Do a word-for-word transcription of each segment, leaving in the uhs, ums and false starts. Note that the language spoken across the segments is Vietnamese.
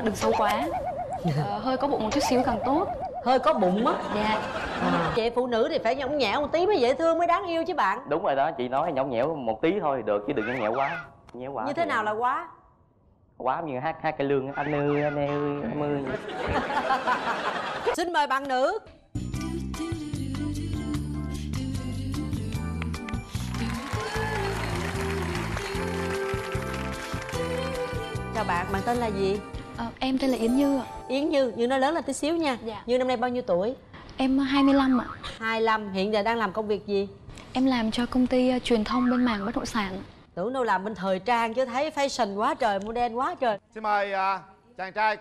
đừng xấu quá. Ờ, hơi có bụng một chút xíu càng tốt. Hơi có bụng á? Dạ. À. Vậy phụ nữ thì phải nhõng nhẽo một tí mới dễ thương mới đáng yêu chứ bạn. Đúng rồi đó, chị nói nhõng nhẽo một tí thôi được chứ đừng nhõng nhẽo quá. Nhẽo quá như thế nào là quá? Quá như hát hát cải lương anh ơi anh ơi em ơi. Xin mời bạn nữ. Chào bạn, bạn tên là gì? Ờ, em tên là Yến Như ạ. Yến Như, Như nói lớn là tí xíu nha. Dạ. Như năm nay bao nhiêu tuổi? Em hai mươi lăm ạ. hai mươi lăm, hiện giờ đang làm công việc gì? Em làm cho công ty truyền thông bên mảng bất động sản. Tưởng đâu làm bên thời trang chứ thấy fashion quá trời, model quá trời. Xin mời uh, chàng trai.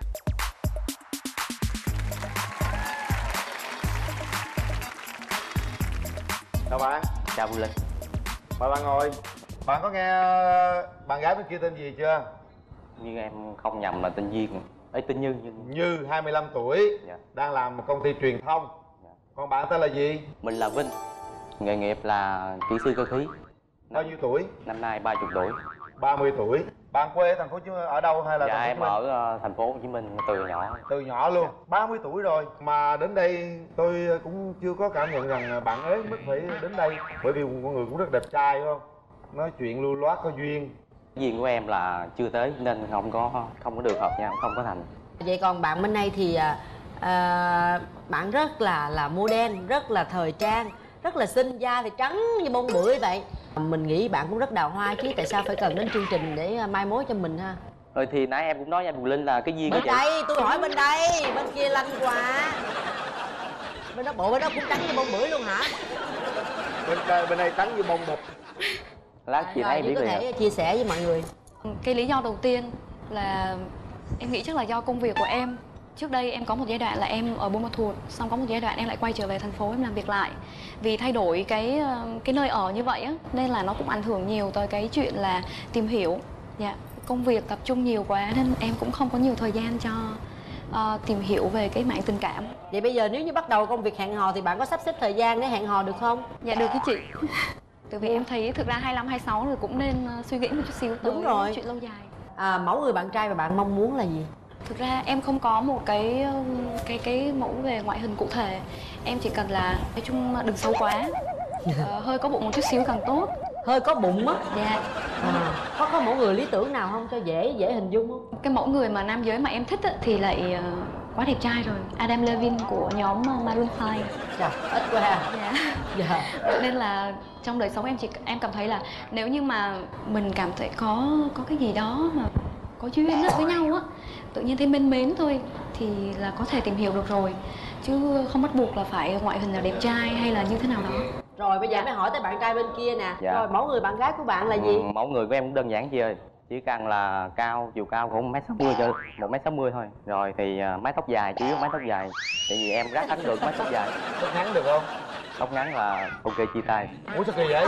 Chào bạn. Chào Vũ Linh. Mời bạn ngồi. Bạn có nghe bạn gái bên kia tên gì chưa? Như em không nhầm là tên Duyên ấy, tên Như. Như, Như hai mươi lăm tuổi. Dạ. Đang làm một công ty truyền thông. Dạ. Còn bạn tên là gì? Mình là Vinh, nghề nghiệp là kỹ sư cơ khí. Bao nhiêu tuổi? Năm nay ba mươi tuổi. ba mươi tuổi. Bạn quê ở thành phố Hồ Chí Minh ở đâu hay là Dạ thành phố em Hồ Chí Minh? ở uh, thành phố Hồ Chí Minh từ nhỏ. Từ nhỏ luôn. ba mươi tuổi rồi mà đến đây tôi cũng chưa có cảm nhận rằng bạn ấy mới phải đến đây, bởi vì con người cũng rất đẹp trai phải không? Nói chuyện lưu loát có duyên. Duyên của em là chưa tới nên không có không có được hợp nhau, không có thành. Vậy còn bạn bên này thì à, bạn rất là là model, rất là thời trang, rất là xinh, da thì trắng như bông bưởi vậy. Mình nghĩ bạn cũng rất đào hoa chứ, tại sao phải cần đến chương trình để mai mối cho mình ha? Rồi thì nãy em cũng nói với anh Vũ Linh là cái duyên Bên của chị. đây, tôi hỏi bên đây, bên kia lanh quá. Bên đó bộ bên đó cũng trắng như bông bưởi luôn hả? Bên đây, bên đây trắng như bông bột. Lát chị thấy em biết có liền. thể chia sẻ với mọi người. Cái lý do đầu tiên là em nghĩ chắc là do công việc của em. Trước đây em có một giai đoạn là em ở Buôn Ma Thuột, xong có một giai đoạn em lại quay trở về thành phố em làm việc lại. Vì thay đổi cái cái nơi ở như vậy á, nên là nó cũng ảnh hưởng nhiều tới cái chuyện là tìm hiểu. Dạ, công việc tập trung nhiều quá nên em cũng không có nhiều thời gian cho uh, tìm hiểu về cái mảng tình cảm. Vậy bây giờ nếu như bắt đầu công việc hẹn hò thì bạn có sắp xếp thời gian để hẹn hò được không? Dạ được cái chị. Tại vì em thấy thực ra hai mươi lăm, hai mươi sáu rồi cũng nên suy nghĩ một chút xíu tới đúng rồi. chuyện lâu dài. À, mẫu người bạn trai mà bạn mong muốn là gì? Thực ra em không có một cái cái cái mẫu về ngoại hình cụ thể. Em chỉ cần là nói chung đừng xấu quá. Ờ, hơi có bụng một chút xíu càng tốt. Hơi có bụng á? Dạ. À, có có mẫu người lý tưởng nào không cho dễ dễ hình dung không? Cái mẫu người mà nam giới mà em thích á, thì lại uh, quá đẹp trai rồi. Adam Levine của nhóm Maroon five. Trời, ít quá ha. Dạ. Dạ. Nên là trong đời sống em chỉ em cảm thấy là nếu như mà mình cảm thấy có có cái gì đó mà có duyên với nhau á, tự nhiên thấy mến mến thôi thì là có thể tìm hiểu được rồi, chứ không bắt buộc là phải ngoại hình là đẹp trai hay là như thế nào đó. Rồi bây giờ mới hỏi tới bạn trai bên kia nè. Dạ. Rồi mẫu người bạn gái của bạn là gì? Ừ, mẫu người của em cũng đơn giản chị ơi, chỉ cần là cao, chiều cao của một mét sáu mươi cho một mét sáu mươi thôi. Rồi thì uh, mái tóc dài, chủ yếu mái tóc dài, tại vì em rất ấn được mái tóc dài. Tóc ngắn được không? Tóc ngắn là ok chia tay. Ủa sao kỳ vậy?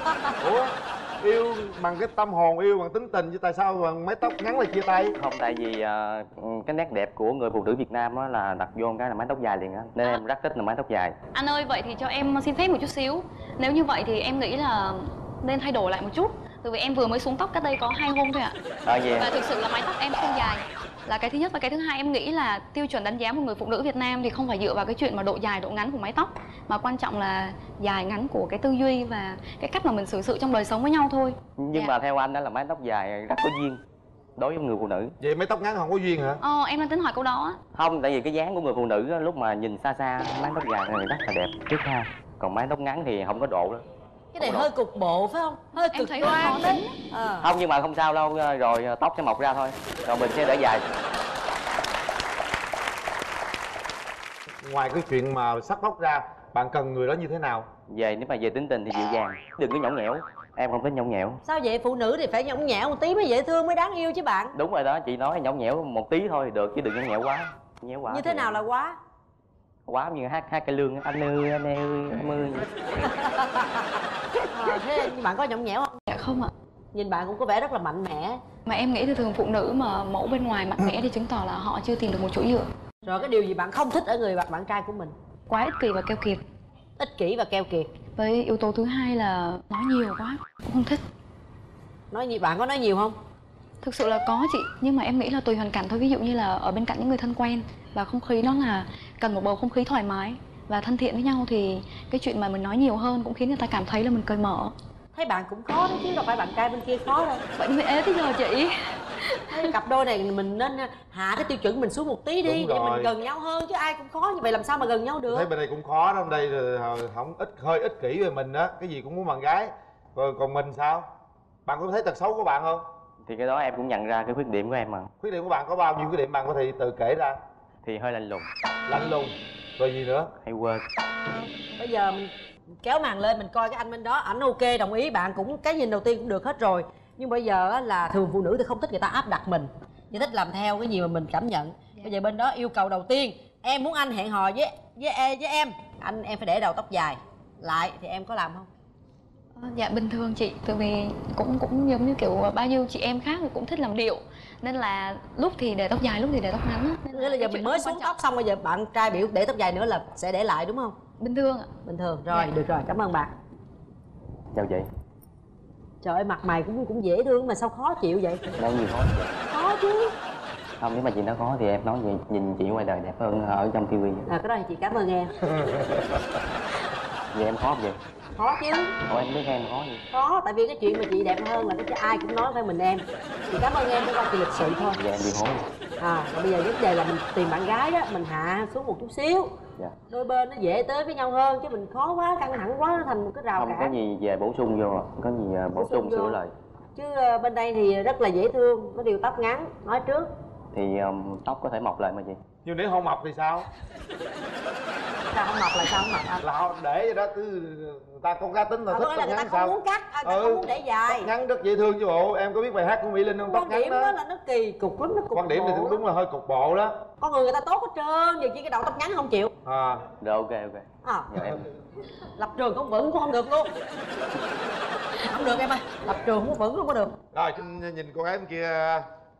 Ủa yêu bằng cái tâm hồn, yêu bằng tính tình chứ tại sao bằng mái tóc ngắn là chia tay? Không, tại vì uh, cái nét đẹp của người phụ nữ Việt Nam đó là đặt vô cái là mái tóc dài liền á, nên em rất thích là mái tóc dài. Anh ơi, vậy thì cho em xin phép một chút xíu. Nếu như vậy thì em nghĩ là nên thay đổi lại một chút. Tại vì em vừa mới xuống tóc cách đây có hai hôm thôi ạ. À, yeah. Và thực sự là mái tóc em không dài là cái thứ nhất, và cái thứ hai em nghĩ là tiêu chuẩn đánh giá một người phụ nữ Việt Nam thì không phải dựa vào cái chuyện mà độ dài độ ngắn của mái tóc, mà quan trọng là dài ngắn của cái tư duy và cái cách mà mình xử sự trong đời sống với nhau thôi. Nhưng dạ. mà theo anh đó là mái tóc dài rất có duyên đối với người phụ nữ. Vậy mái tóc ngắn không có duyên hả? Ờ, em đang tính hỏi câu đó. Không, tại vì cái dáng của người phụ nữ đó, lúc mà nhìn xa xa mái tóc dài này rất là đẹp trước ha, còn mái tóc ngắn thì không có độ đó. Cái này hơi cục bộ phải không? Hơi Em cực thấy đoan khó đấy. tính. À. Không, nhưng mà không sao đâu, rồi tóc sẽ mọc ra thôi, rồi mình sẽ để dài. Ngoài cái chuyện mà sắc tóc ra, bạn cần người đó như thế nào? Về nếu mà về tính tình thì dịu dàng, đừng có nhõng nhẽo. Em không thích nhõng nhẽo. Sao vậy? Phụ nữ thì phải nhõng nhẽo một tí mới dễ thương mới đáng yêu chứ bạn. Đúng rồi đó, chị nói nhõng nhẽo một tí thôi được chứ đừng nhõng nhẽo quá. Nhẽo quá như thế thì... nào là quá? Quá như hát hát cải lương anh ơi anh ơi em ơi. À, thế bạn có nhõng nhẽo không? Dạ không ạ. Nhìn bạn cũng có vẻ rất là mạnh mẽ. Mà em nghĩ thì thường phụ nữ mà mẫu bên ngoài mạnh mẽ thì chứng tỏ là họ chưa tìm được một chỗ dựa. Rồi cái điều gì bạn không thích ở người bạn bạn trai của mình? Quá ích kỷ và keo kiệt. Ích kỷ và keo kiệt. Với yếu tố thứ hai là nói nhiều quá, cũng không thích. Nói nhiều, bạn có nói nhiều không? Thực sự là có chị, nhưng mà em nghĩ là tùy hoàn cảnh thôi. Ví dụ như là ở bên cạnh những người thân quen và không khí nó là cần một bầu không khí thoải mái và thân thiện với nhau, thì cái chuyện mà mình nói nhiều hơn cũng khiến người ta cảm thấy là mình cởi mở. Thấy bạn cũng khó đó chứ đâu phải bạn trai bên kia khó đâu. Vậy mới ế tới giờ chị. Thấy cặp đôi này mình nên hạ cái tiêu chuẩn mình xuống một tí đi. Đúng để rồi. mình gần nhau hơn, chứ ai cũng khó như vậy làm sao mà gần nhau được. Thấy bên đây cũng khó đó, đây là không ít hơi ích kỷ về mình đó, cái gì cũng muốn bạn gái. Rồi còn mình sao? Bạn có thấy tật xấu của bạn không? Thì cái đó em cũng nhận ra cái khuyết điểm của em mà. Khuyết điểm của bạn có bao nhiêu khuyết điểm bạn có thể tự kể ra? Thì hơi lạnh lùng. Lạnh lùng. Rồi gì nữa? Hay quên. Bây giờ mình kéo màn lên mình coi cái anh bên đó, ảnh ok đồng ý, bạn cũng cái nhìn đầu tiên cũng được hết rồi. Nhưng bây giờ á, là thường phụ nữ thì không thích người ta áp đặt mình, chỉ thích làm theo cái gì mà mình cảm nhận. Bây giờ bên đó yêu cầu đầu tiên, em muốn anh hẹn hò với với với em, anh em phải để đầu tóc dài lại, thì em có làm không? Dạ bình thường chị, tại vì cũng cũng giống như kiểu bao nhiêu chị em khác thì cũng thích làm điệu, nên là lúc thì để tóc dài, lúc thì để tóc ngắn. Nghĩa là giờ mình mới xuống tóc xong bây giờ bạn trai biểu để tóc dài nữa là sẽ để lại đúng không? Bình thường ạ. Bình thường rồi. Dạ. Được rồi, cảm ơn bạn. Chào chị. Trời ơi, mặt mày cũng cũng dễ thương mà sao khó chịu vậy? Nói gì khó vậy? Khó chứ. Không, nếu mà chị nói khó thì em nói gì, nhìn chị ngoài đời đẹp hơn ở trong tivi. À, cái đó thì chị cảm ơn em. Vậy em khó không vậy? Khó chứ. Ủa em biết em khó gì? Khó, tại vì cái chuyện mà chị đẹp hơn là cái chứ ai cũng nói phải mình em. Chị cảm ơn em, cái qua chị lịch sự thôi. Dạ em bị hối. À, và bây giờ vấn đề là mình tìm bạn gái đó, mình hạ xuống một chút xíu. Dạ. Đôi bên nó dễ tới với nhau hơn, chứ mình khó quá, căng thẳng quá nó thành một cái rào Không cản. có gì về bổ sung vô, có gì bổ, bổ sung sửa lại. Chứ uh, bên đây thì rất là dễ thương, có điều tóc ngắn, nói trước. Thì um, tóc có thể mọc lại mà chị. Nhưng nếu không mọc thì sao? Sao không mọc là sao không mọc anh? Là để vậy đó, cứ người ta con cá tính là À, thích là tóc người ta ngắn không sao? muốn cắt, à, người ta Ừ. không muốn để dài. Tóc ngắn rất dễ thương chứ bộ. Em có biết bài hát của Mỹ Linh không? Tóc Quan ngắn điểm đó. đó là nó kỳ cục lắm, nó cục Quan điểm thì bộ cũng lắm. đúng là hơi cục bộ đó. Con người người ta tốt hết trơn, giờ chỉ cái đầu tóc ngắn không chịu. À. Rồi ok ok. À. Giờ em. Lập trường không vững cũng không được luôn. Không được em ơi, lập trường không có vững không có được. Rồi nhìn, nhìn cô gái bên kia.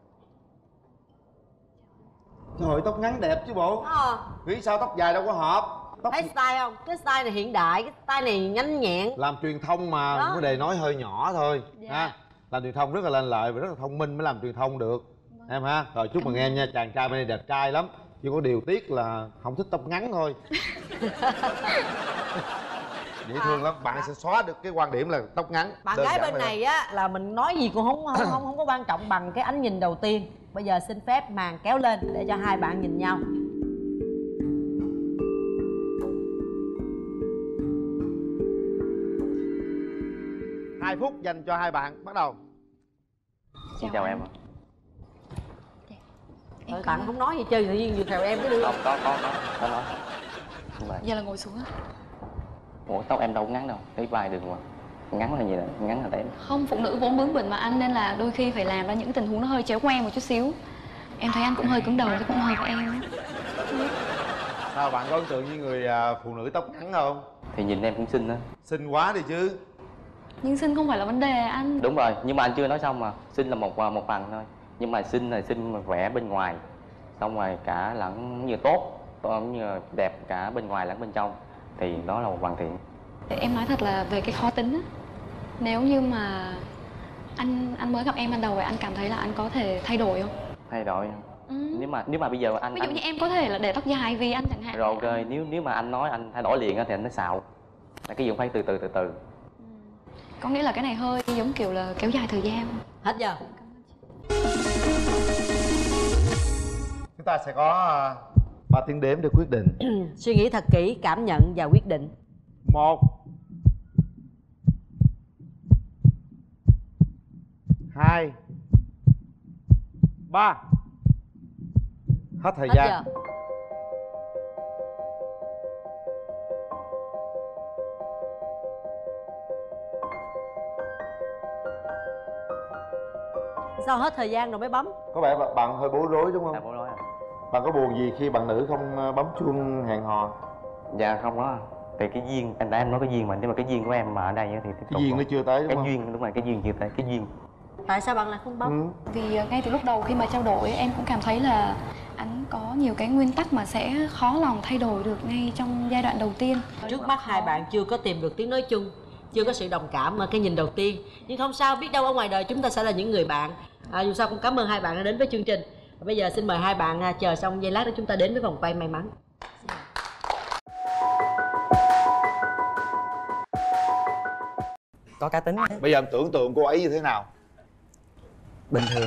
Trời ơi, tóc ngắn đẹp chứ bộ. À. Nghĩ sao tóc dài đâu có hợp. Tóc... Thấy style không? Cái style này hiện đại, cái style này nhanh nhẹn. Làm truyền thông mà, Đó. vấn đề nói hơi nhỏ thôi. Dạ. Ha. Làm truyền thông rất là lên lợi và rất là thông minh mới làm truyền thông được. Vâng. Em ha. Rồi chúc mừng em nha, chàng trai bên đây đẹp trai lắm. Chỉ có điều tiếc là không thích tóc ngắn thôi. Dễ thương lắm, bạn sẽ xóa được cái quan điểm là tóc ngắn. Bạn Đơn gái giản bên vậy này á là mình nói gì cũng không không không không có quan trọng bằng cái ánh nhìn đầu tiên. Bây giờ xin phép màn kéo lên để cho hai bạn nhìn nhau. Hai phút dành cho hai bạn, bắt đầu. Xin chào em ạ. Em bạn không nói gì chơi tự nhiên vừa theo em cái đưa. Không, có có có có nói. Nhưng mà Giờ là ngồi xuống á. ủa tóc em đâu có ngắn đâu, cái vai đường mà ngắn là gì đó, ngắn là tém. Không, phụ nữ vốn bướng bỉnh mà anh, nên là đôi khi phải làm ra những tình huống nó hơi chéo ngoe một chút xíu. Em thấy anh cũng hơi cứng đầu chứ cũng hơi với em. Sao bạn có ấn tượng với người à, phụ nữ tóc ngắn không? Thì nhìn em cũng xinh á. Xinh quá đi chứ. Nhưng xinh không phải là vấn đề anh. Đúng rồi, nhưng mà anh chưa nói xong mà. Xinh là một một phần thôi. Nhưng mà xinh là xinh mà vẻ bên ngoài. Xong rồi cả lẫn như tốt, cũng như đẹp cả bên ngoài lẫn bên trong. Thì đó là một hoàn thiện. Để em nói thật là về cái khó tính á, nếu như mà anh anh mới gặp em ban đầu vậy, anh cảm thấy là anh có thể thay đổi không? Thay đổi. Ừ. Nếu mà nếu mà bây giờ anh Ví dụ anh... như em có thể là để tóc dài vì anh chẳng hạn. Rồi ok, nếu nếu mà anh nói anh thay đổi liền á thì anh nói xạo. Là cái gì cũng phải từ từ từ từ. Có nghĩa là cái này hơi giống kiểu là kéo dài thời gian. Hết giờ. Chúng ta sẽ có ba tiếng đếm để quyết định. Suy nghĩ thật kỹ, cảm nhận và quyết định. Một, hai, ba. Hết thời Hết gian. giờ. Sao hết thời gian rồi mới bấm? Có vẻ bạn- bạn hơi bối rối đúng Sao không? bố nói à? Bạn có buồn gì khi bạn nữ không bấm chuông hẹn hò? Dạ không có. Thì cái duyên, anh đã em nói cái duyên mà, nhưng mà cái duyên của em mà ở đây á thì tiếp tục. Cái duyên nó chưa tới đúng Cái không? duyên, đúng rồi, cái duyên chưa tới, cái duyên. Tại sao bạn lại không bấm? Ừ. Vì ngay từ lúc đầu khi mà trao đổi em cũng cảm thấy là anh có nhiều cái nguyên tắc mà sẽ khó lòng thay đổi được ngay trong giai đoạn đầu tiên. Trước mắt hai bạn chưa có tìm được tiếng nói chung, chưa có sự đồng cảm ở cái nhìn đầu tiên. Nhưng không sao, biết đâu ở ngoài đời chúng ta sẽ là những người bạn à, dù sao cũng cảm ơn hai bạn đã đến với chương trình. Và bây giờ xin mời hai bạn à, chờ xong giây lát để chúng ta đến với vòng quay may mắn. Có cá tính. Bây giờ em tưởng tượng cô ấy như thế nào? Bình thường.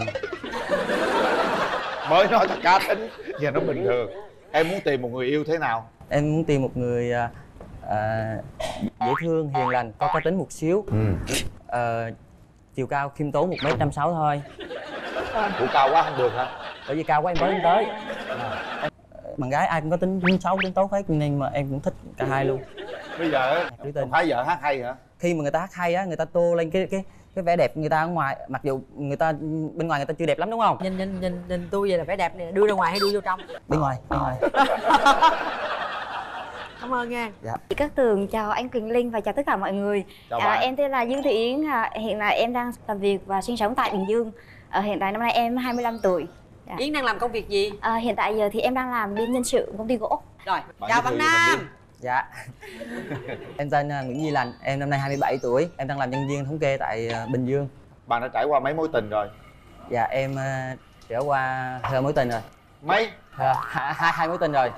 Mới nói là cá tính, giờ nó bình thường. Em muốn tìm một người yêu thế nào? Em muốn tìm một người à, à, dễ thương, hiền lành, có cá tính một xíu. Ừ. à, Chiều cao khiêm tốn một mét năm sáu thôi. Ủa cao quá không được hả? Bởi vì cao quá em mới đến tới. à, em, Bạn gái ai cũng có tính tính xấu, tính tốt hết, nên mà em cũng thích cả hai luôn. Bây giờ Trữ tình. không phải vợ hát hay hả? Khi mà người ta hát hay á, người ta tô lên cái cái cái vẻ đẹp người ta ở ngoài, mặc dù người ta bên ngoài người ta chưa đẹp lắm đúng không? Nhìn nhìn nhìn nhìn tôi vậy là vẻ đẹp này, đưa ra ngoài hay đưa vô trong? Bên ngoài, bên ngoài. Cảm ơn nha. Dạ. Chị Cát Tường, chào anh Quỳnh Linh và chào tất cả mọi người. Chào à, bạn. Em tên là Dương Thị Yến, à, hiện tại em đang làm việc và sinh sống tại Bình Dương. à, Hiện tại năm nay em hai mươi lăm tuổi. Dạ. Yến đang làm công việc gì? à, Hiện tại giờ thì em đang làm bên nhân sự công ty gỗ. Rồi, Bạn chào giới bạn thiệu mình Nam. đi. Dạ. Em tên là Nguyễn Duy Lành, em năm nay hai mươi bảy tuổi, em đang làm nhân viên thống kê tại à, Bình Dương. Bạn đã trải qua mấy mối tình rồi? Dạ em à, trải qua hai mối tình rồi. Mấy? À, hai, hai hai mối tình rồi.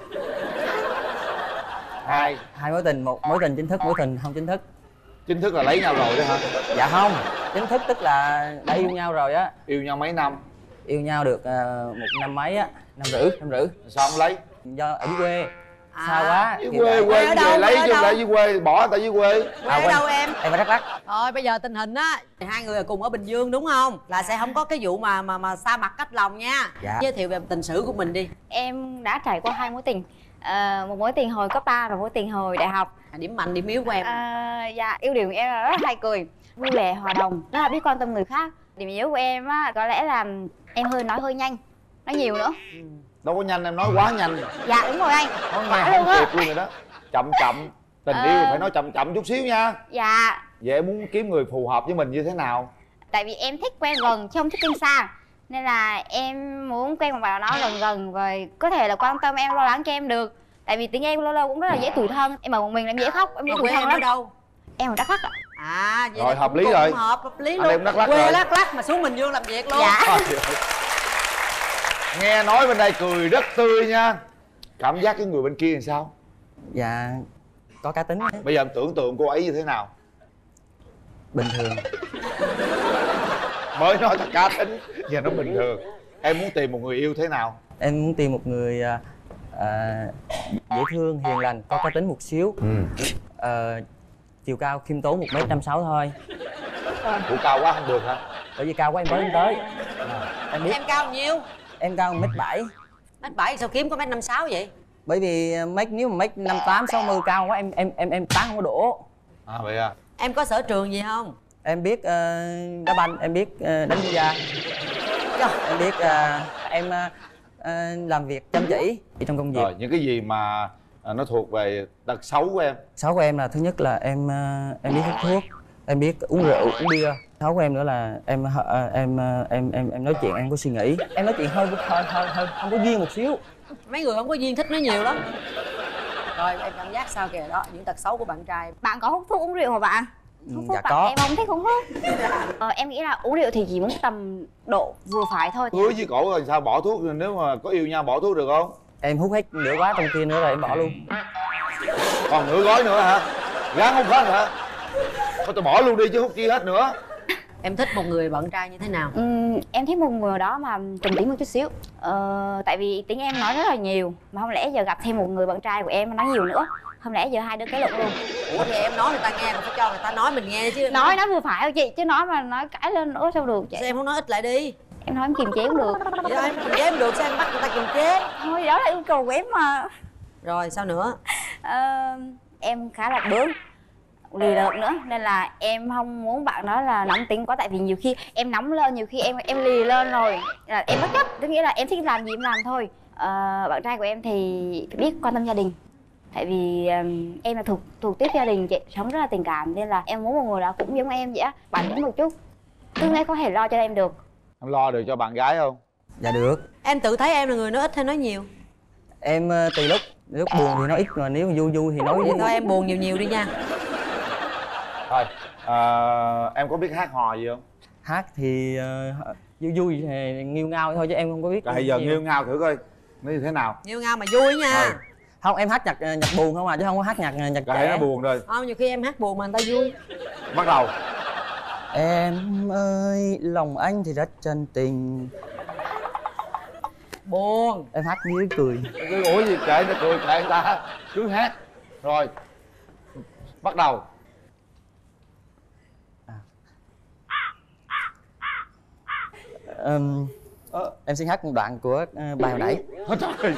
Hai. Hai mối tình, một mối tình chính thức, mối tình không chính thức. Chính thức là lấy nhau rồi đó hả? Dạ không, chính thức tức là đã yêu nhau rồi á. Yêu nhau mấy năm? Yêu nhau được uh, một năm mấy á, năm rưỡi, năm rưỡi. Sao không lấy? Do ở dưới quê, À, xa quá. Dưới Kiểu quê, vậy. quê ở về đâu, lấy ở chứ không đâu? lẽ dưới quê, bỏ người ta dưới quê. Quê À, ở quên. đâu em? Em ở Đắk Lắk. Rồi bây giờ tình hình á, hai người là cùng ở Bình Dương đúng không? Là sẽ không có cái vụ mà mà mà xa mặt cách lòng nha. Dạ. Giới thiệu về tình sử của mình đi. Em đã trải qua hai mối tình. à, Một mối tình hồi cấp ba và mối tình hồi đại học. Điểm mạnh, điểm yếu của em. à, Dạ, ưu điểm của em là rất hay cười, vui vẻ, hòa đồng, rất là biết quan tâm người khác. Điểm yếu của em á, có lẽ là em hơi nói hơi nhanh, nói nhiều nữa. Đâu có nhanh, em nói quá nhanh. Dạ đúng rồi anh. Nói nghe Quả không luôn á. kịp luôn rồi đó. Chậm chậm. Tình Ờ. yêu phải nói chậm chậm chút xíu nha. Dạ, Vậy em muốn kiếm người phù hợp với mình như thế nào? tại vì em thích quen gần chứ không thích quen xa, nên là em muốn quen một bạn đó gần gần và có thể là quan tâm em, lo lắng cho em được. Tại vì tiếng em lâu lâu cũng rất là dễ tủi thân, em ở một mình là em dễ khóc, em dễ Mà tủi quê thân em ở lắm. đâu? Em ở Đắk Lắk ạ. À vậy Rồi, là hợp cũng lý cùng rồi. Hợp, hợp lý Anh luôn. em Đắk Lắk Quê rồi. Đắk Lắk mà xuống Bình Dương làm việc luôn. Dạ. Trời ơi. Nghe nói bên đây cười rất tươi nha. Cảm giác cái người bên kia làm sao? Dạ có cá tính. Bây giờ em tưởng tượng cô ấy như thế nào? Bình thường. Mới nói là cá tính, giờ nó bình thường. Em muốn tìm một người yêu thế nào? Em muốn tìm một người à, à, dễ thương, hiền lành, có cá tính một xíu. Ừ. à, Chiều cao khiêm tốn một mét năm sáu thôi. Ủa cao quá không được hả? Bởi vì cao quá em mới đến tới. à, Em biết Em cao nhiêu? em cao một mét bảy. Mét bảy sao kiếm có mét năm sáu vậy? Bởi vì mét nếu mà mét năm tám sáu mươi cao quá em em em em tán không có đổ. À vậy à? Em có sở trường gì không? Em biết uh, đá banh, em biết uh, đánh bida, em biết uh, em uh, uh, làm việc chăm chỉ trong công việc. Rồi những cái gì mà à, nó thuộc về tật xấu của em? Xấu của em là thứ nhất là em uh, em biết hút thuốc, em biết uống rượu, uống bia. Xấu của em nữa là em uh, em uh, em em em nói chuyện em có suy nghĩ, em nói chuyện hơi hơi hơi, hơi không có duyên một xíu. Mấy người không có duyên thích nói nhiều lắm. Rồi em cảm giác sao kìa đó, những tật xấu của bạn trai. Bạn có hút thuốc uống rượu hả bạn? Ừ, Hút thuốc dạ bạn, có. em không thích uống thuốc. ờ, Em nghĩ là uống rượu thì chỉ muốn tầm độ vừa phải thôi. Hứa với cổ rồi sao bỏ thuốc, nếu mà có yêu nhau bỏ thuốc được không? Em hút hết nửa quá trong kia nữa rồi em bỏ luôn. Còn nửa gói nữa hả? Gán không hết hả? Thôi tôi bỏ luôn đi chứ hút chi hết nữa. Em thích một người bạn trai như thế nào? Ừm, em thích một người đó mà trầm tính một chút xíu. ờ, Tại vì tiếng em nói rất là nhiều, mà không lẽ giờ gặp thêm một người bạn trai của em mà nói nhiều nữa, không lẽ giờ hai đứa cãi lộn luôn. Ủa thì em nói người ta nghe, mà phải cho người ta nói mình nghe chứ. Nói nói vừa phải thôi chị, chứ nói mà nói cãi lên nữa sao được chị. Sao em không nói ít lại đi? Em nói em kiềm chế cũng được. Vậy đó em kiềm chế em được, sao em bắt người ta kiềm chế? Thôi đó là yêu cầu của em mà. Rồi sao nữa? ờ, Em khá là bướng, lì lợm nữa, nên là em không muốn bạn đó là nóng tính quá. Tại vì nhiều khi em nóng lên, nhiều khi em em lì lên rồi là em bất chấp, tức nghĩa là em thích làm gì em làm thôi. ờ, Bạn trai của em thì phải biết quan tâm gia đình. Tại vì um, em là thuộc thuộc tiếp gia đình chị, sống rất là tình cảm, nên là em muốn một người đó cũng giống em vậy á, bản lĩnh một chút, tương lai có thể lo cho em được. Em lo được cho bạn gái không? Dạ được. Em tự thấy em là người nói ít hay nói nhiều? Em uh, tùy lúc, lúc buồn thì nói ít, mà nếu vui vui thì nói Vậy thôi em buồn nhiều nhiều đi nha. Thôi à, em có biết hát hò gì không? Hát thì uh, vui vui nghiêu ngao thôi chứ em không có biết. Rồi giờ nghiêu ngao thử coi nó như thế nào. Nghiêu ngao mà vui nha. Ừ. Không, em hát nhạc nhạc buồn không à, chứ không có hát nhạc nhạc Cái trẻ. nó buồn rồi. Không, nhiều khi em hát buồn mà người ta vui. Bắt đầu. Em ơi, lòng anh thì rất chân tình. Buồn. Em hát với cười. Cứ ủa gì kệ nó cười kệ người ta. Cứ hát. Rồi. Bắt đầu. Um, ờ, em xin hát một đoạn của uh, bài hồi nãy. Trời.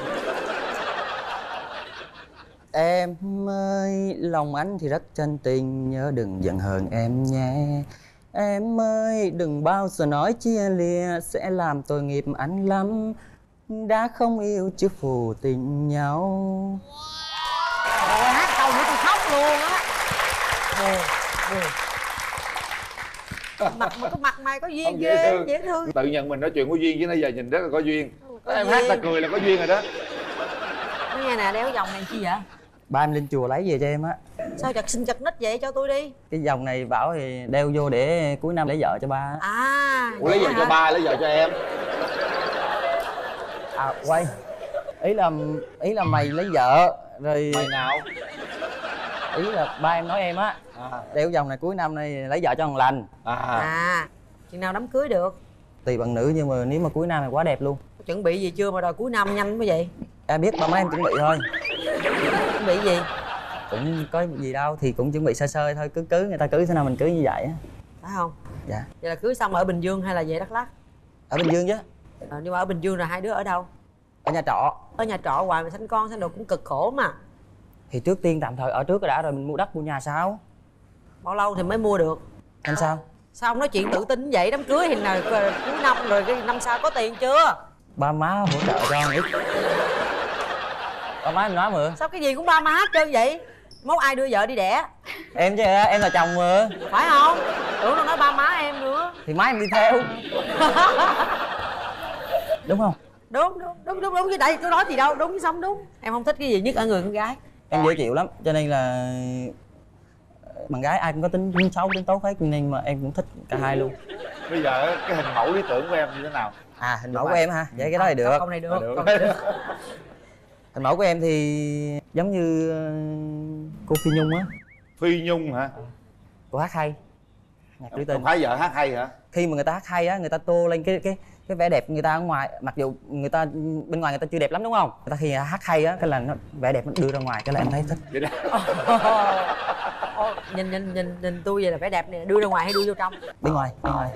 Em ơi, lòng anh thì rất chân tình, nhớ đừng giận hờn em nhé. Em ơi, đừng bao giờ nói chia lìa, sẽ làm tội nghiệp anh lắm. Đã không yêu chứ phù tình nhau. Rồi hát câu nữa tôi khóc luôn á. Buồn, buồn. Mặt cái mặt mày có duyên Không, ghê, dễ thương. dễ thương. Tự nhận mình nói chuyện có duyên chứ nãy giờ nhìn rất là có duyên. Có Em duyên. hát ta cười là có duyên rồi đó. Nói nghe nè, đeo vòng này chi vậy? Ba em lên chùa lấy về cho em á. Sao chặt xinh chặt nít vậy, cho tôi đi. Cái vòng này bảo thì đeo vô để cuối năm lấy vợ cho ba. À. Ủa lấy vợ cho ba, lấy vợ cho em. À quay, ý là ý là mày lấy vợ rồi. Mày nào? Ý là ba em nói em á, À. đeo vòng này cuối năm này lấy vợ cho thằng lành. À. À, chừng nào đám cưới được? Tùy bạn nữ, nhưng mà nếu mà cuối năm thì quá đẹp luôn. Có chuẩn bị gì chưa mà đòi cuối năm nhanh quá vậy? Em biết ba má em chuẩn bị thôi. Chuẩn bị gì? Cũng có gì đâu, thì cũng chuẩn bị sơ sơ thôi, cứ cưới người ta cưới thế nào mình cưới như vậy á. Phải không? Dạ. Vậy là cưới xong ở Bình Dương hay là về Đắk Lắk? Ở Bình Dương chứ. À, nhưng mà ở Bình Dương là hai đứa ở đâu? Ở nhà trọ. Ở nhà trọ hoài mà sanh con sanh đồ cũng cực khổ mà. Thì trước tiên tạm thời ở trước đã rồi mình mua đất mua nhà sao? Bao lâu thì mới mua được? Em sao? Sao ông nói chuyện tự tin vậy? Đám cưới thì nào cuối năm rồi, cái năm sau có tiền chưa? Ba má hỗ trợ cho anh ít. Ba má em nói mà. Sao cái gì cũng ba má hết trơn vậy? Mốt ai đưa vợ đi đẻ? Em chứ, em là chồng mà. Phải không? Tưởng đâu nói ba má em nữa. Thì má em đi theo. Đúng không? Đúng đúng đúng đúng đúng với đây tôi nói gì đâu, đúng sống đúng. Em không thích cái gì nhất ở người con gái? Em dễ chịu lắm, cho nên là bạn gái ai cũng có tính, tính xấu tính tốt hết, nên mà em cũng thích cả hai luôn. Bây giờ cái hình mẫu lý tưởng của em như thế nào? À, hình mẫu của em hả? Vậy cái đó thì được. Câu này được, À, được. câu này được. Hình mẫu của em thì giống như uh, cô Phi Nhung á. Phi Nhung hả? Cô hát hay, nhạc trữ tình. Không phải vợ hát hay hả? Khi mà người ta hát hay á, người ta tô lên cái cái cái vẻ đẹp người ta ở ngoài, mặc dù người ta bên ngoài người ta chưa đẹp lắm đúng không? Người ta khi hát hay á, cái là nó vẻ đẹp nó đưa ra ngoài, cái là em thấy thích. Vậy đó. Ô, nhìn nhìn nhìn nhìn tôi vậy là vẻ đẹp này đưa ra ngoài hay đưa vô trong? Bên ngoài, bên ngoài.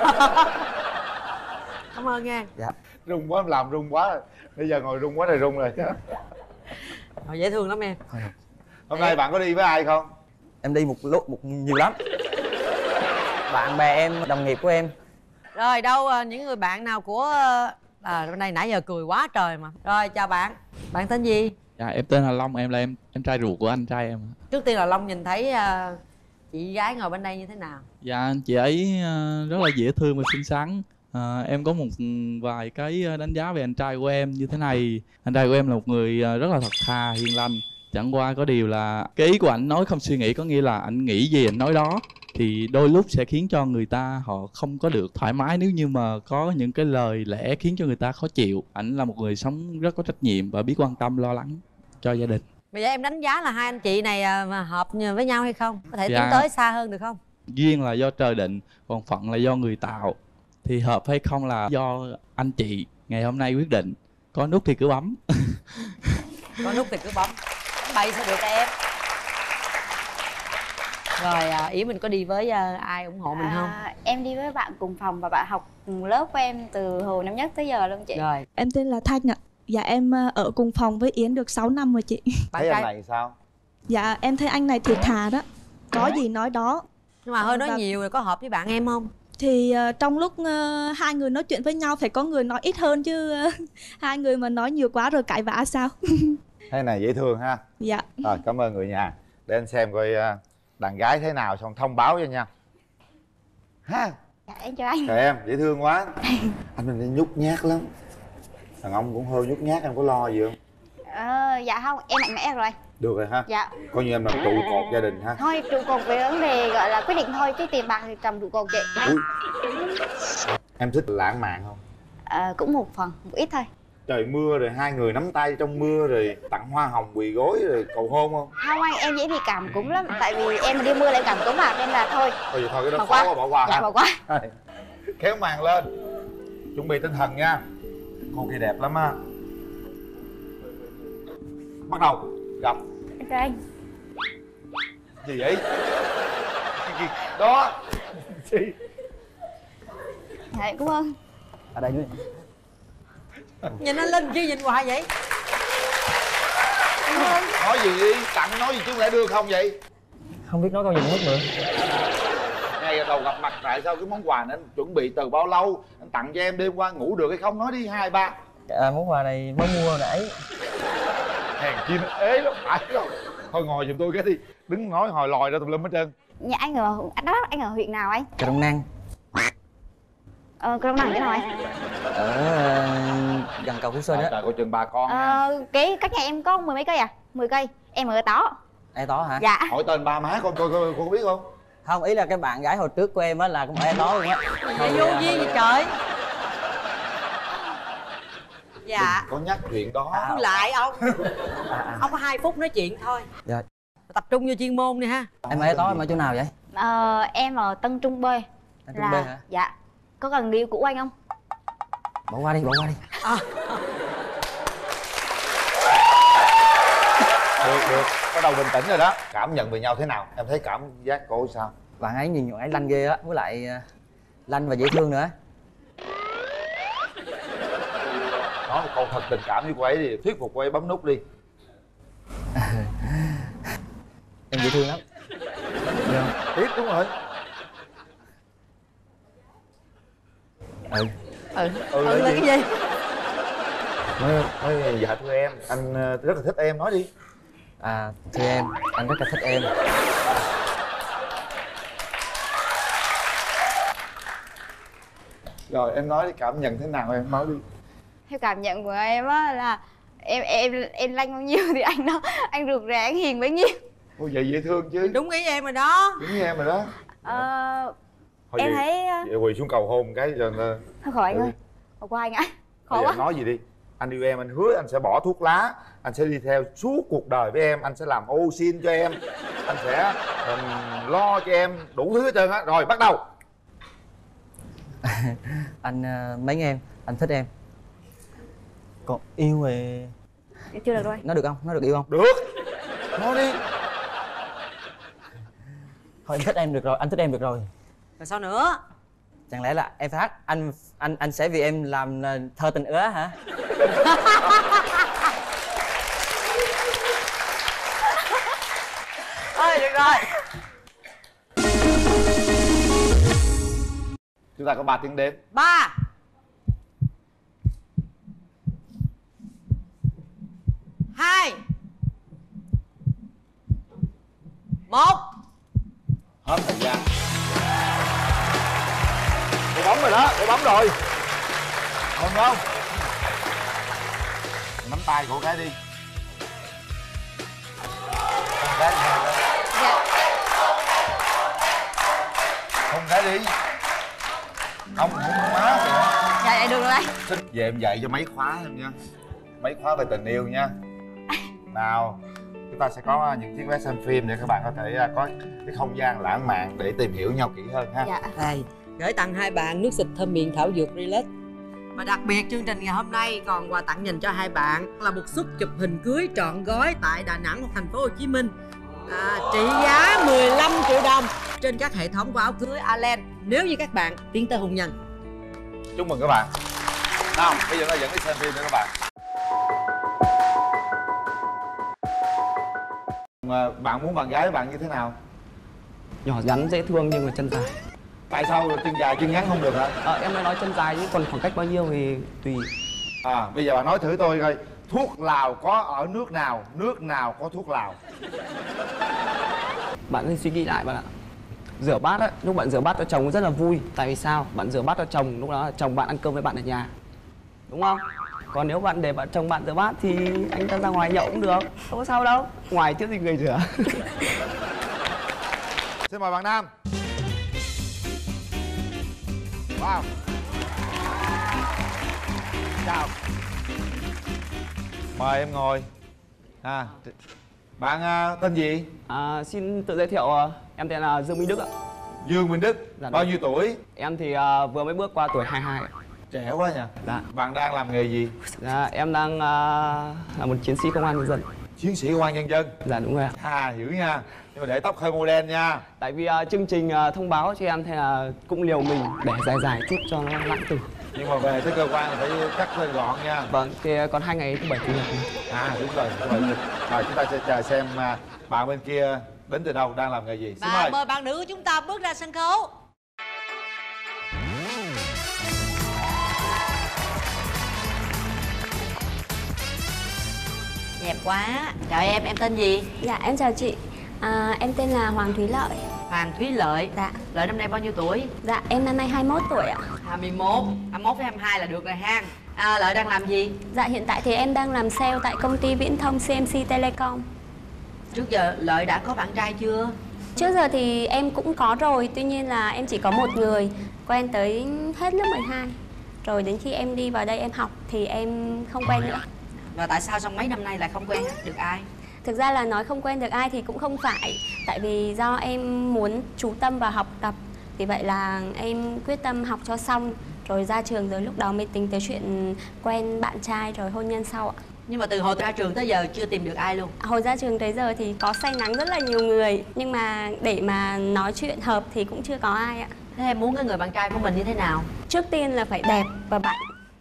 Cảm ơn nha. Dạ. Rung quá, em làm rung quá. Bây giờ ngồi rung quá rồi rung rồi. Rồi, dễ thương lắm em. Hôm nay bạn có đi với ai không? Em đi một lúc một nhiều lắm. Bạn bè em, đồng nghiệp của em. Rồi đâu ờ, những người bạn nào của à, bên đây nãy giờ cười quá trời mà. Rồi chào bạn. Bạn tên gì? Dạ em tên là Long, em là em em trai ruột của anh trai em. Trước tiên là Long nhìn thấy uh, chị gái ngồi bên đây như thế nào? Dạ chị ấy uh, rất là dễ thương và xinh xắn. Uh, em có một vài cái đánh giá về anh trai của em như thế này. Anh trai của em là một người rất là thật thà, hiền lành. Chẳng qua có điều là cái ý của anh nói không suy nghĩ, có nghĩa là anh nghĩ gì anh nói đó. Thì đôi lúc sẽ khiến cho người ta họ không có được thoải mái nếu như mà có những cái lời lẽ khiến cho người ta khó chịu. Anh là một người sống rất có trách nhiệm và biết quan tâm lo lắng cho gia đình. Bây giờ em đánh giá là hai anh chị này uh, mà hợp với nhau hay không? Có thể Dạ. tiến tới xa hơn được không? Duyên là do trời định, còn phận là do người tạo. Thì hợp hay không là do anh chị ngày hôm nay quyết định. Có nút thì cứ bấm. Có nút thì cứ bấm. Bậy sao được em? Rồi à, Yến mình có đi với à, ai ủng hộ mình không? À, em đi với bạn cùng phòng và bạn học cùng lớp của em từ hồi năm nhất tới giờ luôn chị. Rồi. Em tên là Thanh ạ. Dạ em ở cùng phòng với Yến được sáu năm rồi chị. Bạn Thấy anh trai này sao? Dạ em thấy anh này thiệt thà đó. Có gì nói đó. nhưng mà hơi nói Và- nhiều rồi có hợp với bạn em không? Thì uh, trong lúc uh, hai người nói chuyện với nhau phải có người nói ít hơn chứ uh, hai người mà nói nhiều quá rồi cãi vã sao? Thấy này dễ thương ha. Dạ. Rồi cảm ơn người nhà. Để anh xem coi uh, đàn gái thế nào xong thông báo cho nha. Ha. Dạ em chào anh. Trời em dễ thương quá. Anh mình đi nhút nhát lắm. Đàn ông cũng hơi nhút nhát, em có lo gì không? Ờ, dạ không, em mạnh mẽ rồi. Được rồi ha. Dạ. Coi như em làm trụ cột gia đình ha. Thôi trụ cột về vấn đề gọi là quyết định thôi chứ tiền bạc thì cầm trụ cột chị. Ui. Em thích lãng mạn không? À, cũng một phần, một ít thôi. Trời mưa rồi hai người nắm tay trong mưa rồi tặng hoa hồng quỳ gối rồi cầu hôn không? Không anh, em dễ bị cảm cúm lắm. Tại vì em mà đi mưa lại cảm cúm à, nên là thôi. Thôi vậy thôi, cái đó Bỏ khó qua. quá, bỏ qua Dạ ha. bỏ qua. Kéo màn lên. Chuẩn bị tinh thần nha. Cô kia đẹp lắm á. Bắt đầu. Gặp. Ok anh. Gì vậy? Cái gì? Đó. Gì? Dạ cảm ơn. Ở đây nữa. Nhìn anh Linh chứ nhìn hoài vậy? Cảm ơn. Nói gì đi, tặng nói gì chứ không lẽ đưa không vậy? Không biết nói câu gì hết nữa. Ngay đầu gặp mặt tại sao cái món quà này anh chuẩn bị từ bao lâu? Anh tặng cho em đêm qua ngủ được hay không? Nói đi hai ba. À, món quà này mới mua hồi nãy. Hèn chi nó ế lắm phải không? Thôi ngồi giùm tôi cái đi. Đứng nói hồi lòi ra tùm lum hết trơn. Nhà anh ở anh đó, anh ở huyện nào anh? Cà Rông Năng. Ờ, Cà Rông Năng chỗ nào anh? Ở uh, gần cầu Phú Xuân Trời, á. trời coi chừng bà con nha. Ờ, cái cách nhà em có mười mấy cây à? Mười cây. Em ở Tó. Ai Tó hả? Dạ. Hỏi tên ba má con coi coi cô có biết không? Không, ý là cái bạn gái hồi trước của em á là cũng ở Ai Tó luôn á. Vậy vô duyên gì trời. Dạ. Có nhắc chuyện đó. Không lại ông. À, à. Ông có hai phút nói chuyện thôi. Dạ. Tập trung vô chuyên môn đi ha. Em ở Ai Tó, em ở chỗ nào vậy? Ờ, em ở Tân Trung B. Tân Trung B hả? Dạ. Có cần người yêu cũ anh không? Bỏ qua đi, bỏ qua đi. À. Được được, bắt đầu bình tĩnh rồi đó. Cảm nhận về nhau thế nào? Em thấy cảm giác cô sao? Bạn ấy nhìn bạn ấy lanh ghê á, với lại uh, lanh và dễ thương nữa. Nói một câu thật tình cảm với cô ấy đi, thuyết phục cô ấy bấm nút đi. Em dễ thương lắm. Dạ. Biết đúng rồi. Ừ. Ừ. Ừ, Ừ là cái gì? Nói, nói dạ thưa em, anh rất là thích em, nói đi. À, thưa em, anh rất là thích em. Rồi em nói đi, cảm nhận thế nào em nói đi. Theo cảm nhận của em á là em em em lanh bao nhiêu thì anh đó anh rụt rè anh hiền bấy nhiêu. Ôi vậy dễ thương chứ. Đúng ý em rồi đó. Đúng với em rồi đó. Ờ, Thôi em vậy, thấy vậy quỳ xuống cầu hôn một cái rồi. thôi khỏi anh Ừ. ơi. Bỏ qua anh ạ. Khó Bây giờ quá. em nói gì đi. Anh yêu em, anh hứa anh sẽ bỏ thuốc lá. Anh sẽ đi theo suốt cuộc đời với em. Anh sẽ làm ô xin cho em. Anh sẽ um, lo cho em đủ thứ hết trơn á. Rồi bắt đầu. Anh uh, mến em, anh thích em. Còn yêu thì... Chưa được rồi. Nói được không? Nói được yêu không? Được. Nói đi. Thôi em thích em được rồi, anh thích em được rồi. Rồi sao nữa? Chẳng lẽ là em phải hát anh anh anh sẽ vì em làm uh, thơ tình ứa hả? Thôi được rồi. Chúng ta có ba tiếng đếm. Ba. Hai. Một. Hết thời gian. Cô bấm rồi đó, cô bấm rồi. Không không? Nắm tay cô cái đi. Không cái đi. Dạ. Không cái đi. Không, không má kìa. Dạ dạ được rồi anh. Thích về em dạy cho mấy khóa em nha. Mấy khóa về tình yêu nha. Nào, chúng ta sẽ có những chiếc vé xem phim để các bạn có thể có cái không gian lãng mạn để tìm hiểu nhau kỹ hơn ha. Dạ. Đây, gửi tặng hai bạn nước xịt thơm miệng thảo dược Relax. Mà đặc biệt chương trình ngày hôm nay còn quà tặng dành cho hai bạn là một suất chụp hình cưới trọn gói tại Đà Nẵng hoặc thành phố Hồ Chí Minh. À, trị giá mười lăm triệu đồng trên các hệ thống của áo cưới Alen nếu như các bạn tiến tới hôn nhân. Chúc mừng các bạn. Nào, bây giờ ta dẫn đi xem phim nữa các bạn. Mà bạn muốn bạn gái của bạn như thế nào? Nhỏ nhắn dễ thương nhưng mà chân dài. Tại sao chân dài chân ngắn không được hả? À, em mới nói chân dài chứ còn khoảng cách bao nhiêu thì tùy. À, bây giờ bạn nói thử tôi coi. Thuốc lào có ở nước nào, nước nào có thuốc lào? Bạn nên suy nghĩ lại bạn ạ. Rửa bát á, lúc bạn rửa bát cho chồng rất là vui. Tại vì sao? Bạn rửa bát cho chồng, lúc đó chồng bạn ăn cơm với bạn ở nhà, đúng không? Còn nếu bạn để bạn chồng bạn rửa bát thì anh ta ra ngoài nhậu cũng được, không có sao đâu. Ngoài thiếu gì người rửa. Xin mời bạn Nam. Wow. Chào. Mời em ngồi. À, bạn à, tên gì? À, xin tự giới thiệu, à, em tên là Dương Minh Đức ạ. Dương Minh Đức. Dạ, bao đúng. nhiêu tuổi? Em thì à, vừa mới bước qua tuổi hai mươi hai ạ. Trẻ quá nhỉ. Dạ. Bạn đang làm nghề gì? Dạ, em đang à, là một chiến sĩ công an nhân dân. Chiến sĩ công an nhân dân. Dạ đúng rồi ạ. À, hiểu nha. Nhưng mà để tóc hơi model nha. Tại vì uh, chương trình uh, thông báo cho em, thế là cũng liều mình để dài dài chút cho nó lãng tử. Nhưng mà về tới cơ quan thì phải cắt lên gọn nha. Vâng, thì còn hai ngày thứ bảy chủ nhật. À đúng rồi, đúng rồi. Rồi chúng ta sẽ chờ xem uh, bạn bên kia đến từ đâu, đang làm nghề gì. Xin Và mời. mời bạn nữ của chúng ta bước ra sân khấu. Đẹp quá. Chào em, em tên gì? Dạ em chào chị, à, em tên là Hoàng Thúy Lợi. Hoàng Thúy Lợi. Dạ. Lợi năm nay bao nhiêu tuổi? Dạ em năm nay hai mươi mốt tuổi ạ. hai mươi mốt. hai mươi mốt với hai mươi hai là được rồi ha. À, Lợi đang làm gì? Dạ hiện tại thì em đang làm sale tại công ty viễn thông xê em xê Telecom. Trước giờ Lợi đã có bạn trai chưa? Trước giờ thì em cũng có rồi, tuy nhiên là em chỉ có một người, quen tới hết lớp mười hai. Rồi đến khi em đi vào đây em học thì em không quen nữa. Và tại sao trong mấy năm nay lại không quen được ai? Thực ra là nói không quen được ai thì cũng không phải. Tại vì do em muốn chú tâm vào học tập, vì vậy là em quyết tâm học cho xong. Rồi ra trường rồi lúc đó mới tính tới chuyện quen bạn trai rồi hôn nhân sau ạ. Nhưng mà từ hồi ra trường tới giờ chưa tìm được ai luôn? Hồi ra trường tới giờ thì có say nắng rất là nhiều người, nhưng mà để mà nói chuyện hợp thì cũng chưa có ai ạ. Thế em muốn cái người bạn trai của mình như thế nào? Trước tiên là phải đẹp và bảnh.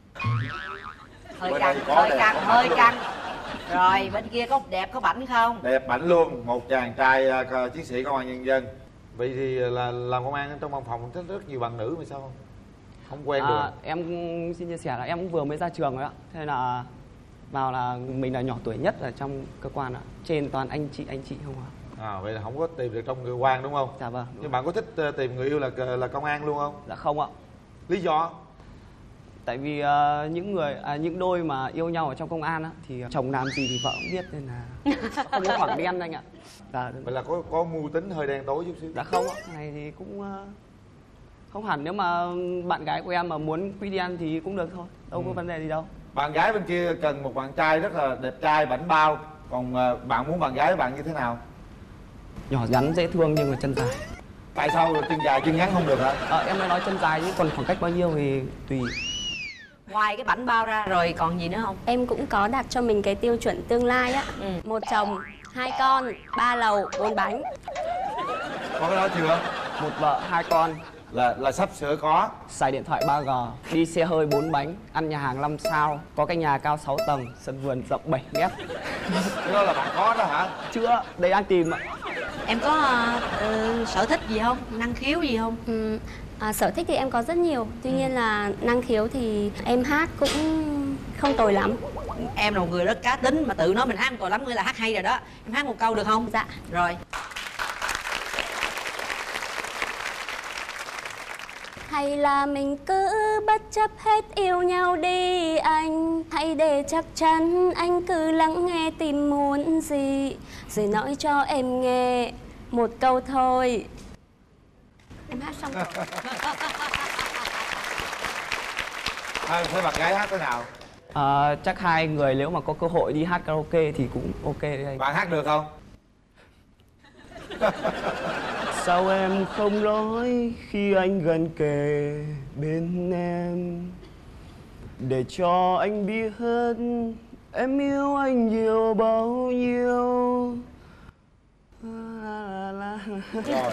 Hơi căng, hơi căng, hơi căng. Rồi bên kia có đẹp có bảnh không? Đẹp bảnh luôn, một chàng trai uh, chiến sĩ công an nhân dân. Vậy thì là làm công an trong văn phòng rất rất nhiều bạn nữ mà sao không? Không quen được. À, em xin chia sẻ là em cũng vừa mới ra trường rồi ạ. Thế là vào là mình là nhỏ tuổi nhất ở trong cơ quan ạ. Trên toàn anh chị anh chị không ạ. À, vậy là không có tìm được trong cơ quan đúng không? Dạ vâng. Nhưng bạn có thích uh, tìm người yêu là là công an luôn không? Dạ không ạ. Lý do? Tại vì uh, những người à, những đôi mà yêu nhau ở trong công an á, thì chồng làm gì thì vợ cũng biết, nên là không có khoảng đen anh ạ. Dạ. Vậy là có có mưu tính hơi đen tối chút xíu. Dạ không ạ. Cái này thì cũng uh, không hẳn, nếu mà bạn gái của em mà muốn quy đen thì cũng được thôi, đâu ừ. có vấn đề gì đâu. Bạn gái bên kia cần một bạn trai rất là đẹp trai, bảnh bao. Còn uh, bạn muốn bạn gái bạn như thế nào? Nhỏ nhắn dễ thương nhưng mà chân dài. Tại sao chân dài chân ngắn không được hả? À, em mới nói chân dài chứ còn khoảng cách bao nhiêu thì tùy. Ngoài cái bảnh bao ra rồi còn gì nữa không? Em cũng có đặt cho mình cái tiêu chuẩn tương lai á. Ừ. Một chồng, hai con, ba lầu, bốn bánh. Có cái đó chưa? Một vợ, hai con. Là là sắp sửa có. Xài điện thoại ba G, đi xe hơi bốn bánh, ăn nhà hàng năm sao, có cái nhà cao sáu tầng, sân vườn rộng bảy mét. Cái đó là bạn có đó hả? Chưa, đây đang tìm ạ. Em có uh, sở thích gì không? Năng khiếu gì không? Ừ. À, sở thích thì em có rất nhiều, tuy nhiên là năng khiếu thì em hát cũng không tồi lắm. Em là một người rất cá tính mà tự nói mình hát không tồi lắm, nghĩa là hát hay rồi đó. Em hát một câu được không? Dạ. Rồi. Hay là mình cứ bất chấp hết yêu nhau đi anh. Hãy để chắc chắn anh cứ lắng nghe tìm muốn gì, rồi nói cho em nghe một câu thôi. Em hát xong rồi. À, thế bạn gái hát thế nào? À, chắc hai người nếu mà có cơ hội đi hát karaoke thì cũng ok đấy anh. Bạn hát được không? Sao em không nói khi anh gần kề bên em, để cho anh biết em yêu anh nhiều bao nhiêu. Rồi.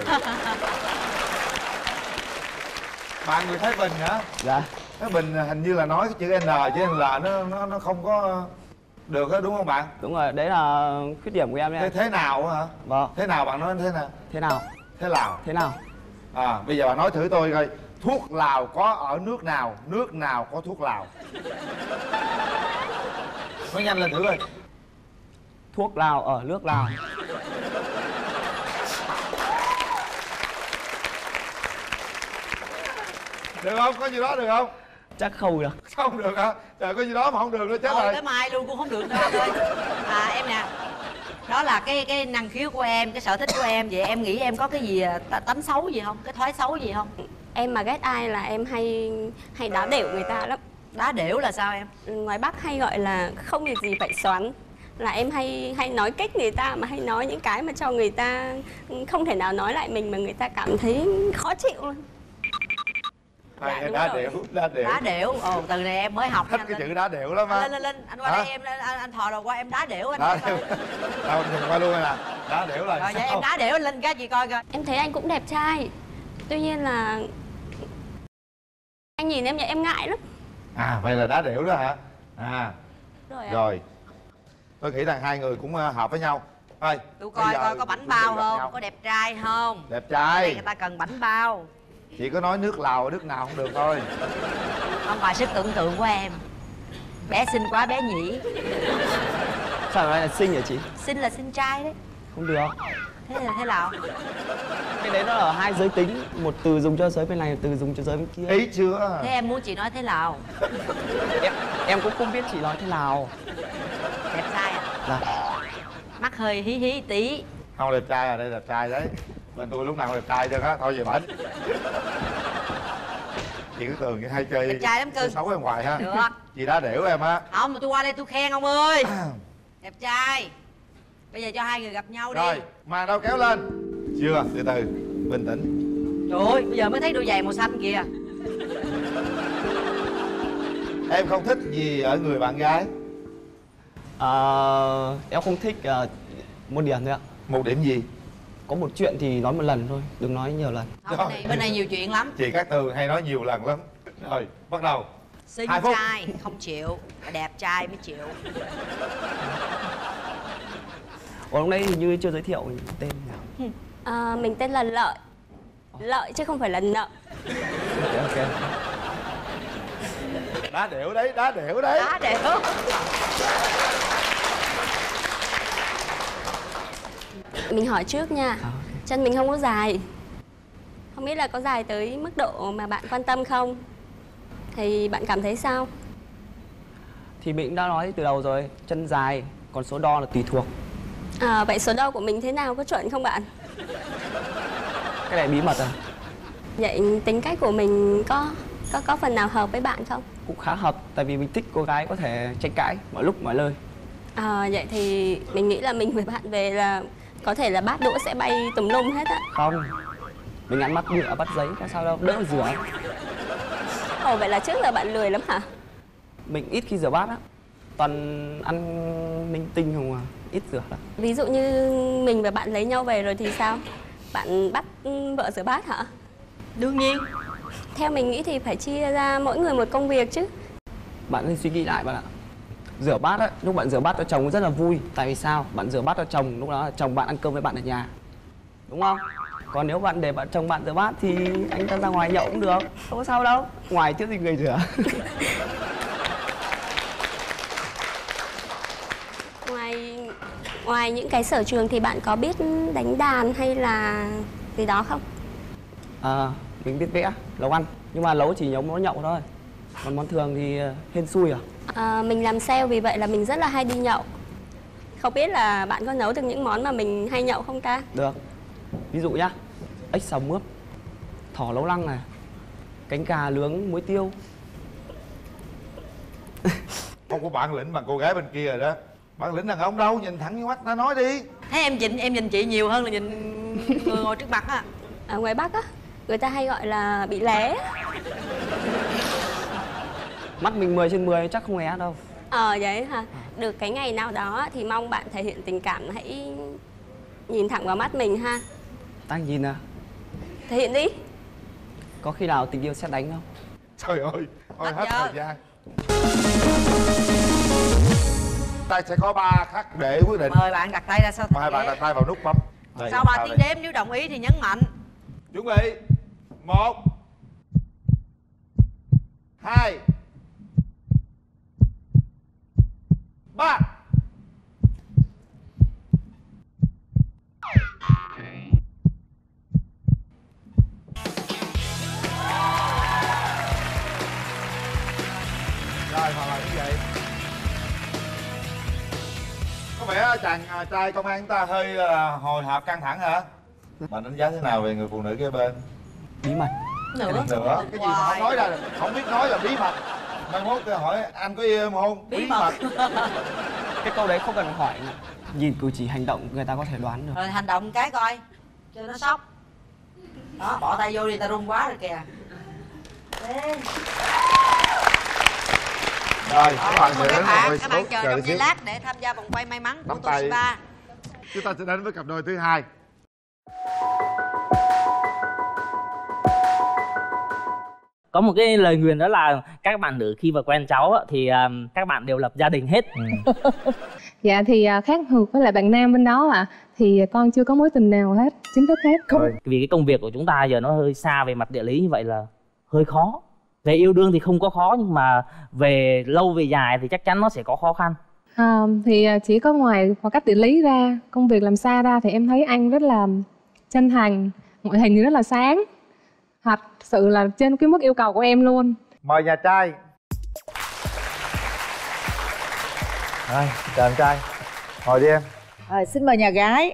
Bạn người Thái Bình hả? Dạ. Thái Bình hình như là nói cái chữ N chứ L nó nó nó không có được á, đúng không bạn? Đúng rồi, đấy là khuyết điểm của em đấy. Thế thế nào hả? Vâng. Thế nào bạn nói thế nào? Thế nào? Thế nào? Thế nào? À, bây giờ bạn nói thử tôi coi. Thuốc lào có ở nước nào? Nước nào có thuốc lào? Nói nhanh lên thử coi. Thuốc lào ở nước Lào. Được không? Có gì đó được không? Chắc không được. Không được hả? Trời, có gì đó mà không được nữa chết Thôi, rồi. tới mai luôn cũng không được nữa ơi. À em nè, đó là cái cái năng khiếu của em, cái sở thích của em. Vậy em nghĩ em có cái gì tánh xấu gì không? Cái thói xấu gì không? Em mà ghét ai là em hay hay đá đều người ta lắm. Đá đểu là sao em? Ngoài Bắc hay gọi là không việc gì phải xoắn. Là em hay hay nói kích người ta, mà hay nói những cái mà cho người ta không thể nào nói lại mình mà người ta cảm thấy khó chịu luôn. Hay Dạ, đá rồi. điểu, đá điểu. Đá đểu, ồ từ này em mới học. Thích cái chữ đá điểu lắm á. Lên lên lên, anh qua Hả? đây em, anh, anh thò đầu qua em đá đểu anh. Đá coi. điểu. Đâu nhìn qua luôn nè. Đá điểu là Rồi sao? vậy em đá đểu lên cái chị coi coi. Em thấy anh cũng đẹp trai. Tuy nhiên là anh nhìn em vậy em ngại lắm. À vậy là đá điểu đó hả? À Rồi ạ. rồi. Tôi nghĩ rằng hai người cũng uh, hợp với nhau. Thôi. Tôi bây coi giờ coi có bánh chuẩn bao bị gặp không, nhau. có đẹp trai không. Đẹp Đây trai. người ta cần bánh bao. Chỉ có nói nước Lào nước nào không được thôi. Không phải sức tưởng tượng của em. Bé xinh quá bé nhỉ. Sao lại là xinh hả chị? Xinh là xinh trai đấy. Không được. Thế là thế nào? Cái đấy nó ở hai giới tính, một từ dùng cho giới bên này, một từ dùng cho giới bên kia. Ý chưa? Thế em muốn chị nói thế nào? Em em cũng không biết chị nói thế nào. Đẹp trai à? Dạ. Mắt hơi hí hí tí. Không đẹp trai à, đây đẹp trai đấy. Bên tôi lúc nào đẹp trai chưa á, thôi về bển. Chị cứ tưởng cái hay chơi Đẹp trai lắm cưng. chơi xấu em hoài ha. Được. Chị đá đểu em á. Không mà tôi qua đây tôi khen ông ơi. Đẹp trai. Bây giờ cho hai người gặp nhau đi. Rồi, màn đâu kéo lên. Chưa, từ từ, bình tĩnh. Trời ơi, bây giờ mới thấy đôi giày màu xanh kìa. Em không thích gì ở người bạn gái? Ờ, em không thích uh, một điểm thôi ạ. Một điểm gì? Có một chuyện thì nói một lần thôi, đừng nói nhiều lần. Không, bên này, bên này nhiều chuyện lắm. Chị Cát Tường hay nói nhiều lần lắm. Rồi, bắt đầu. Xinh Hai phút. trai không chịu, mà đẹp trai mới chịu. Ủa lúc nãy hình như chưa giới thiệu tên nào. À, mình tên là Lợi. Lợi chứ không phải là nợ. Ok, ok. Đá đểu đấy, đá đểu đấy. Đá đểu. Mình hỏi trước nha. Chân mình không có dài. Không biết là có dài tới mức độ mà bạn quan tâm không? Thì bạn cảm thấy sao? Thì mình cũng đã nói từ đầu rồi, chân dài, còn số đo là tùy thuộc. À, vậy số đo của mình thế nào, có chuẩn không bạn? Cái này bí mật à? Vậy tính cách của mình có có có phần nào hợp với bạn không? Cũng khá hợp, tại vì mình thích cô gái có thể tranh cãi mọi lúc mọi nơi. À, vậy thì mình nghĩ là mình với bạn về là có thể là bát đũa sẽ bay tùm lum hết á. Không, mình ăn bắt nhựa bắt giấy có sao đâu, đỡ rửa. Ồ, vậy là trước giờ bạn lười lắm hả? Mình ít khi rửa bát á, toàn ăn linh tinh không à, ít rửa lắm. Ví dụ như mình và bạn lấy nhau về rồi thì sao? Bạn bắt vợ rửa bát hả? Đương nhiên. Theo mình nghĩ thì phải chia ra mỗi người một công việc chứ. Bạn nên suy nghĩ lại bạn ạ. Rửa bát á, lúc bạn rửa bát cho chồng rất là vui. Tại vì sao? Bạn rửa bát cho chồng, lúc đó chồng bạn ăn cơm với bạn ở nhà, đúng không? Còn nếu bạn để bạn chồng bạn rửa bát thì anh ta ra ngoài nhậu cũng được, không có sao đâu. Ngoài chứ gì người rửa. Ngoài ngoài những cái sở trường thì bạn có biết đánh đàn hay là gì đó không? À, mình biết vẽ, nấu ăn. Nhưng mà nấu chỉ nấu món nhậu thôi. Còn món thường thì hên xui à? À, mình làm sale vì vậy là mình rất là hay đi nhậu. Không biết là bạn có nấu được những món mà mình hay nhậu không ta? Được. Ví dụ nhá, ếch xào mướp, thỏ nấu lăng này, cánh gà nướng muối tiêu. Không có bản lĩnh bằng cô gái bên kia rồi đó. Bản lĩnh đàn ông đâu, nhìn thẳng vô mắt ta nói đi. Thế em nhìn em nhìn chị nhiều hơn là nhìn người ngồi trước mặt á. Ở ngoài Bắc á, người ta hay gọi là bị lé. Mắt mình mười trên mười chắc không lé đâu. Ờ vậy hả? Được cái ngày nào đó thì mong bạn thể hiện tình cảm, hãy nhìn thẳng vào mắt mình ha. Ta nhìn à? Thể hiện đi. Có khi nào tình yêu sẽ đánh không? Trời ơi, thôi hết giờ. thời gian. Ta sẽ có ba khắc để quyết định. Mời bạn đặt tay ra sau Mời bạn đặt tay vào nút bấm. Đây, Sau ba sao tiếng đây? đếm nếu đồng ý thì nhấn mạnh. Chuẩn bị. Một. Hai. Ba. Rồi, hoặc là như vậy. Có vẻ chàng à, trai công an chúng ta hơi à, hồi hộp căng thẳng hả? Bạn đánh giá thế nào về người phụ nữ kế bên? Bí mật. Nữa. Nữa, cái gì mà không nói ra được, không biết nói là bí mật. mai mốt tôi hỏi anh có yêu em không? Bí mật. Cái câu đấy không cần hỏi, nhìn cử chỉ hành động người ta có thể đoán được. Rồi hành động cái coi cho nó sốc. Đó, bỏ tay vô đi, ta run quá rồi kìa. Đi. Rồi, các bạn Rồi, các bạn, các bạn chờ chờ trong tí giây xíu. lát để tham gia vòng quay may mắn của Nắm tay. Toshiba. Chúng ta sẽ đến với cặp đôi thứ hai. Có một cái lời nguyền đó là các bạn nữ khi mà quen cháu á, thì um, các bạn đều lập gia đình hết. Ừ. Dạ thì à, khác ngược với lại bạn nam bên đó ạ, à, thì con chưa có mối tình nào hết chính thức hết. Không. Vì cái công việc của chúng ta giờ nó hơi xa về mặt địa lý như vậy là hơi khó. Về yêu đương thì không có khó, nhưng mà về lâu về dài thì chắc chắn nó sẽ có khó khăn. À, thì chỉ có ngoài khoảng cách địa lý ra, công việc làm xa ra thì em thấy anh rất là chân thành, ngoại hình thì rất là sáng, thật sự là trên cái mức yêu cầu của em luôn. Mời nhà trai. Rồi, chào anh trai. Ngồi đi em. Rồi, xin mời nhà gái.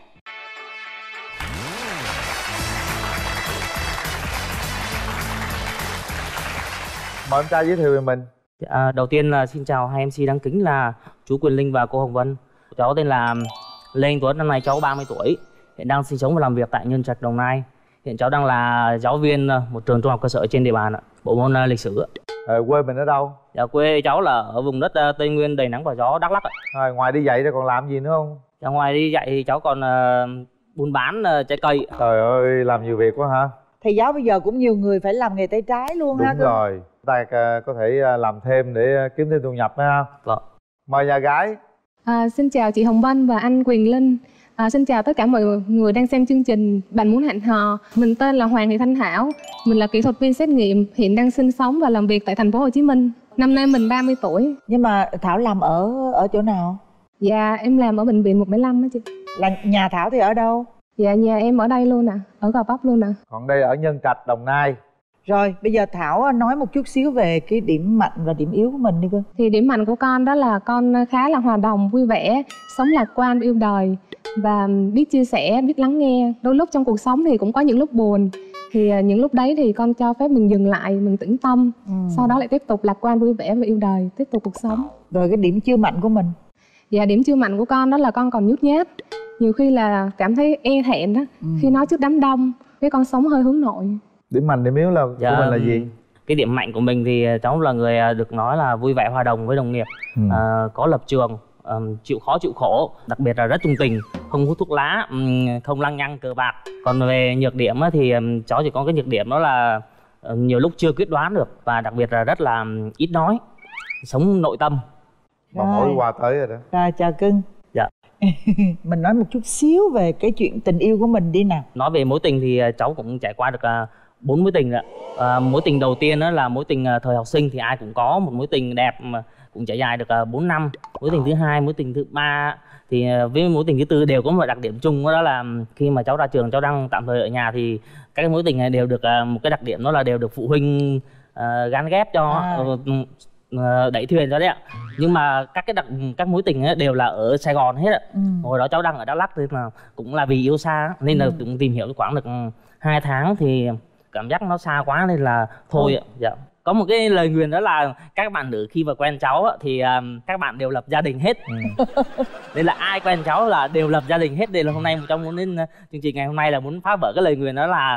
Mời em trai giới thiệu về mình. À, đầu tiên là xin chào hai em xê đáng kính là chú Quyền Linh và cô Hồng Vân. Cháu tên là Lê Anh Tuấn, năm nay cháu ba mươi tuổi, hiện đang sinh sống và làm việc tại Nhân Trạch, Đồng Nai. Hiện cháu đang là giáo viên một trường trung học cơ sở trên địa bàn, bộ môn lịch sử. À, quê mình ở đâu? Dạ, quê cháu là ở vùng đất Tây Nguyên đầy nắng và gió, Đắk Lắk. À, ngoài đi dạy ra còn làm gì nữa không? Dạ, ngoài đi dạy thì cháu còn uh, buôn bán uh, trái cây. Trời ơi, làm nhiều việc quá hả? Thầy giáo bây giờ cũng nhiều người phải làm nghề tay trái luôn. Đúng ha. Đúng rồi, ta có thể làm thêm để kiếm thêm thu nhập nữa ha. Vâng. Mời nhà gái. À, xin chào chị Hồng Vân và anh Quyền Linh. À, xin chào tất cả mọi người đang xem chương trình Bạn Muốn Hẹn Hò. Mình tên là Hoàng Thị Thanh Thảo. Mình là kỹ thuật viên xét nghiệm, hiện đang sinh sống và làm việc tại thành phố Hồ Chí Minh. Năm nay mình ba mươi tuổi. Nhưng mà Thảo làm ở ở chỗ nào? Dạ em làm ở bệnh viện một bảy năm á chị. Là nhà Thảo thì ở đâu? Dạ nhà em ở đây luôn ạ, à, ở Gò Vấp luôn ạ. À. Còn đây ở Nhân Trạch, Đồng Nai. Rồi bây giờ Thảo nói một chút xíu về cái điểm mạnh và điểm yếu của mình đi cơ. Thì điểm mạnh của con đó là con khá là hòa đồng, vui vẻ, sống lạc quan, yêu đời và biết chia sẻ, biết lắng nghe. Đôi lúc trong cuộc sống thì cũng có những lúc buồn, thì những lúc đấy thì con cho phép mình dừng lại, mình tĩnh tâm, ừ. sau đó lại tiếp tục lạc quan, vui vẻ và yêu đời, tiếp tục cuộc sống. Rồi cái điểm chưa mạnh của mình? Dạ điểm chưa mạnh của con đó là con còn nhút nhát, nhiều khi là cảm thấy e thẹn đó, ừ. khi nói trước đám đông, cái con sống hơi hướng nội. Điểm mạnh, điểm yếu là dạ, của mình là gì? Cái điểm mạnh của mình thì cháu là người được nói là vui vẻ, hòa đồng với đồng nghiệp, ừ. à, có lập trường, um, chịu khó chịu khổ, đặc biệt là rất trung tình, không hút thuốc lá, um, không lăng nhăng cờ bạc. Còn về nhược điểm thì um, cháu chỉ có cái nhược điểm đó là uh, nhiều lúc chưa quyết đoán được, và đặc biệt là rất là um, ít nói, sống nội tâm. Mà mỗi qua tới rồi đó. Rồi chào cưng. Dạ. Mình nói một chút xíu về cái chuyện tình yêu của mình đi nào. Nói về mối tình thì cháu cũng trải qua được bốn uh, mối tình ạ. À, mối tình đầu tiên đó là mối tình uh, thời học sinh thì ai cũng có một mối tình đẹp mà cũng trải dài được uh, bốn năm. Mối tình thứ hai, mối tình thứ ba thì uh, với mối tình thứ tư đều có một đặc điểm chung, đó là khi mà cháu ra trường, cháu đang tạm thời ở nhà thì các mối tình này đều được uh, một cái đặc điểm, đó là đều được phụ huynh uh, gán ghép cho. À. Uh, đẩy thuyền cho đấy ạ. Nhưng mà các cái đặc các mối tình ấy đều là ở Sài Gòn hết ạ. Ừ. Hồi đó cháu đang ở Đắk Lắk nên là cũng là vì yêu xa nên là ừ. cũng tìm hiểu khoảng được hai tháng thì cảm giác nó xa quá nên là thôi ạ. Dạ. Có một cái lời nguyền đó là các bạn nữ khi mà quen cháu thì um, các bạn đều lập gia đình hết. Ừ. Nên là ai quen cháu là đều lập gia đình hết. Đây là hôm nay cháu muốn đến uh, chương trình ngày hôm nay là muốn phá vỡ cái lời nguyền đó là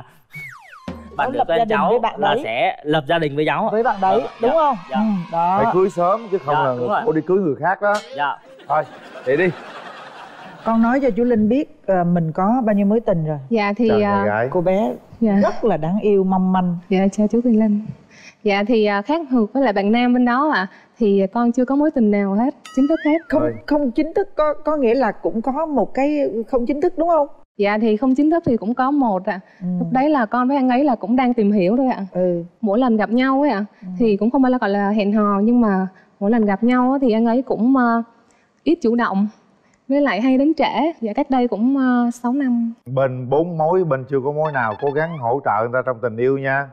bạn nữ quen cháu là sẽ lập gia đình với cháu, với bạn đấy, đúng dạ. không? Dạ. Ừ, đó. Phải cưới sớm chứ không dạ, là cô đi cưới người khác đó. Dạ. Thôi đi đi. Con nói cho chú Linh biết uh, mình có bao nhiêu mối tình rồi. Dạ thì uh, cô bé dạ. rất là đáng yêu, mong manh. Dạ chào chú Quyền Linh. Dạ thì uh, khác ngược với lại bạn nam bên đó ạ, à, thì con chưa có mối tình nào hết chính thức hết. Không không chính thức có có nghĩa là cũng có một cái không chính thức đúng không? Dạ thì không chính thức thì cũng có một ạ. À. Ừ. Lúc đấy là con với anh ấy là cũng đang tìm hiểu thôi ạ. À. Ừ. Mỗi lần gặp nhau ấy ạ, à, ừ. thì cũng không phải là gọi là hẹn hò, nhưng mà mỗi lần gặp nhau á, thì anh ấy cũng uh, ít chủ động, với lại hay đến trễ. Dạ cách đây cũng uh, sáu năm. Bên bốn mối, bên chưa có mối nào cố gắng hỗ trợ người ta trong tình yêu nha.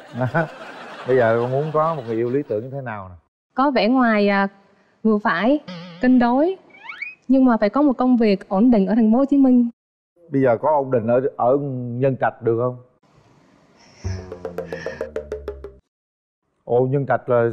Bây giờ con muốn có một người yêu lý tưởng như thế nào nè? Có vẻ ngoài uh, vừa phải, cân đối, nhưng mà phải có một công việc ổn định ở thành phố Hồ Chí Minh. Bây giờ có ổn định ở ở Nhân Trạch được không? Ồ, Nhân Trạch là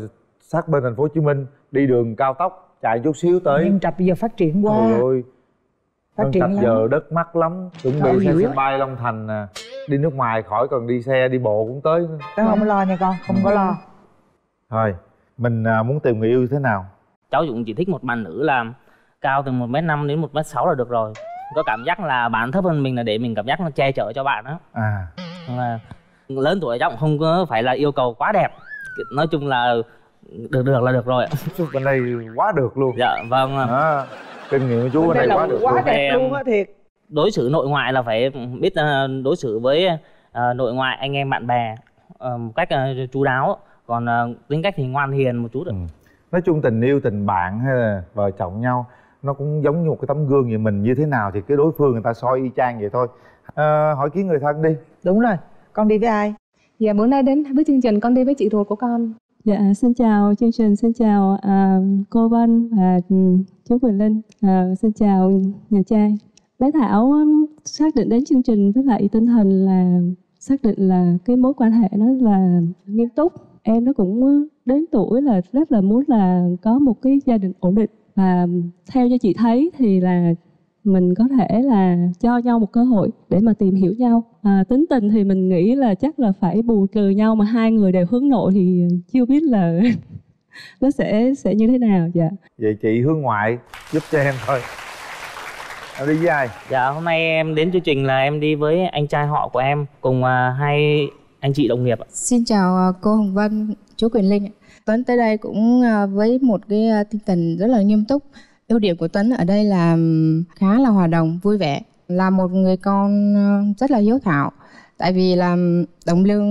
sát bên thành phố Hồ Chí Minh, đi đường cao tốc chạy chút xíu tới. Nhân Trạch bây giờ phát triển quá. Ôi ôi, phát Nhân triển Trạch lắm. giờ đất mắc lắm, chuẩn bị xe sân bay Long Thành nè, đi nước ngoài khỏi cần đi xe đi bộ cũng tới. Tao không lo nha con, không ừ. có lo. Thôi mình muốn tìm người yêu thế nào? Cháu cũng chỉ thích một bạn nữ là cao từ một mét năm đến một mét sáu là được rồi. Có cảm giác là bạn thấp hơn mình là để mình cảm giác nó che chở cho bạn đó. À. Là lớn tuổi cháu cũng không có phải là yêu cầu quá đẹp, nói chung là được được là được rồi ạ. Bên đây quá được luôn. Dạ vâng. À, kinh nghiệm của chú bên đây quá được quá luôn. đẹp luôn á, thiệt. Đối xử nội ngoại là phải biết đối xử với nội ngoại anh em bạn bè một cách chu đáo, còn tính cách thì ngoan hiền một chút được. Ừ. Nói chung tình yêu, tình bạn hay là vợ chồng nhau nó cũng giống như một cái tấm gương vậy, mình như thế nào thì cái đối phương người ta soi y chang vậy thôi. À, hỏi kiến người thân đi. Đúng rồi, con đi với ai? Dạ bữa nay đến với chương trình con đi với chị ruột của con. Dạ xin chào chương trình, xin chào à, cô Vân và chú Quỳnh Linh, à, xin chào nhà trai. Bé Thảo xác định đến chương trình với lại tinh thần là xác định là cái mối quan hệ nó là nghiêm túc. Em nó cũng đến tuổi là rất là muốn là có một cái gia đình ổn định, và theo như chị thấy thì là mình có thể là cho nhau một cơ hội để mà tìm hiểu nhau. À, tính tình thì mình nghĩ là chắc là phải bù trừ nhau, mà hai người đều hướng nội thì chưa biết là nó sẽ sẽ như thế nào. Dạ. Vậy chị hướng ngoại giúp cho em thôi. Em đi với ai? Dạ hôm nay em đến chương trình là em đi với anh trai họ của em cùng uh, hai anh chị đồng nghiệp. Xin chào cô Hồng Vân, chú Quỳnh Linh. Tuấn tới đây cũng với một cái tinh thần rất là nghiêm túc. Ưu điểm của Tuấn ở đây là khá là hòa đồng, vui vẻ, là một người con rất là hiếu thảo. Tại vì là đồng lương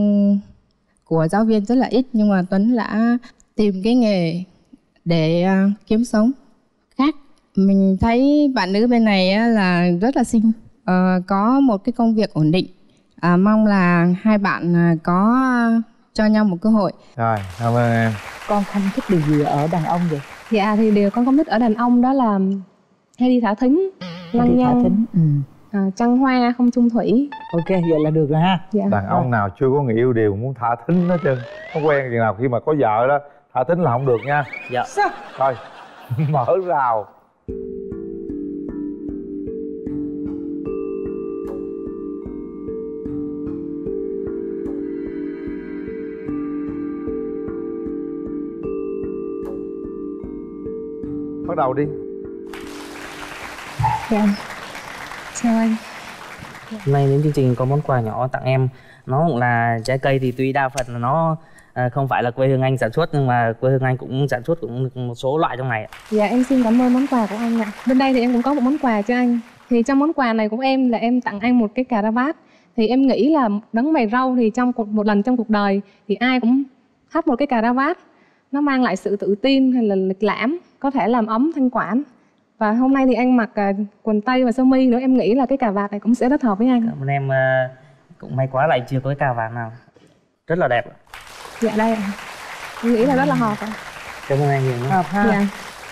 của giáo viên rất là ít, nhưng mà Tuấn đã tìm cái nghề để kiếm sống khác. Mình thấy bạn nữ bên này là rất là xinh, có một cái công việc ổn định. À, mong là hai bạn có cho nhau một cơ hội. Rồi, cảm ơn em. Con không thích điều gì ở đàn ông vậy? Dạ thì điều con không thích ở đàn ông đó là hay đi thả thính, lăng nhăng, ừ. à, trăng hoa, không chung thủy. Ok, vậy là được rồi ha. Dạ. Đàn ông nào chưa có người yêu đều muốn thả thính hết trơn. Không quen chừng nào khi mà có vợ đó thả thính là không được nha. Dạ. Sao? Thôi, mở rào. Bắt đầu đi. Dạ. Chào anh. Hôm nay đến chương trình có món quà nhỏ tặng em. Nó cũng là trái cây, thì tuy đa phần là nó à, không phải là quê hương anh sản xuất, nhưng mà quê hương anh cũng sản xuất cũng một số loại trong này. Dạ em xin cảm ơn món quà của anh ạ. Bên đây thì em cũng có một món quà cho anh. Thì trong món quà này của em là em tặng anh một cái cà ra vát. Thì em nghĩ là đấng mày râu thì trong cuộc, một lần trong cuộc đời thì ai cũng thắt một cái cà ra vát. Nó mang lại sự tự tin hay là lịch lãm, có thể làm ấm thanh quản. Và hôm nay thì anh mặc uh, quần tây và sơ mi nữa, em nghĩ là cái cà vạt này cũng sẽ rất hợp với anh. Cảm ơn em, uh, cũng may quá là anh chưa có cái cà vạt nào. Rất là đẹp. Dạ đây ạ. Em nghĩ là rất là hợp ạ. Cảm ơn anh nhiều nhé. Hợp ha. Dạ.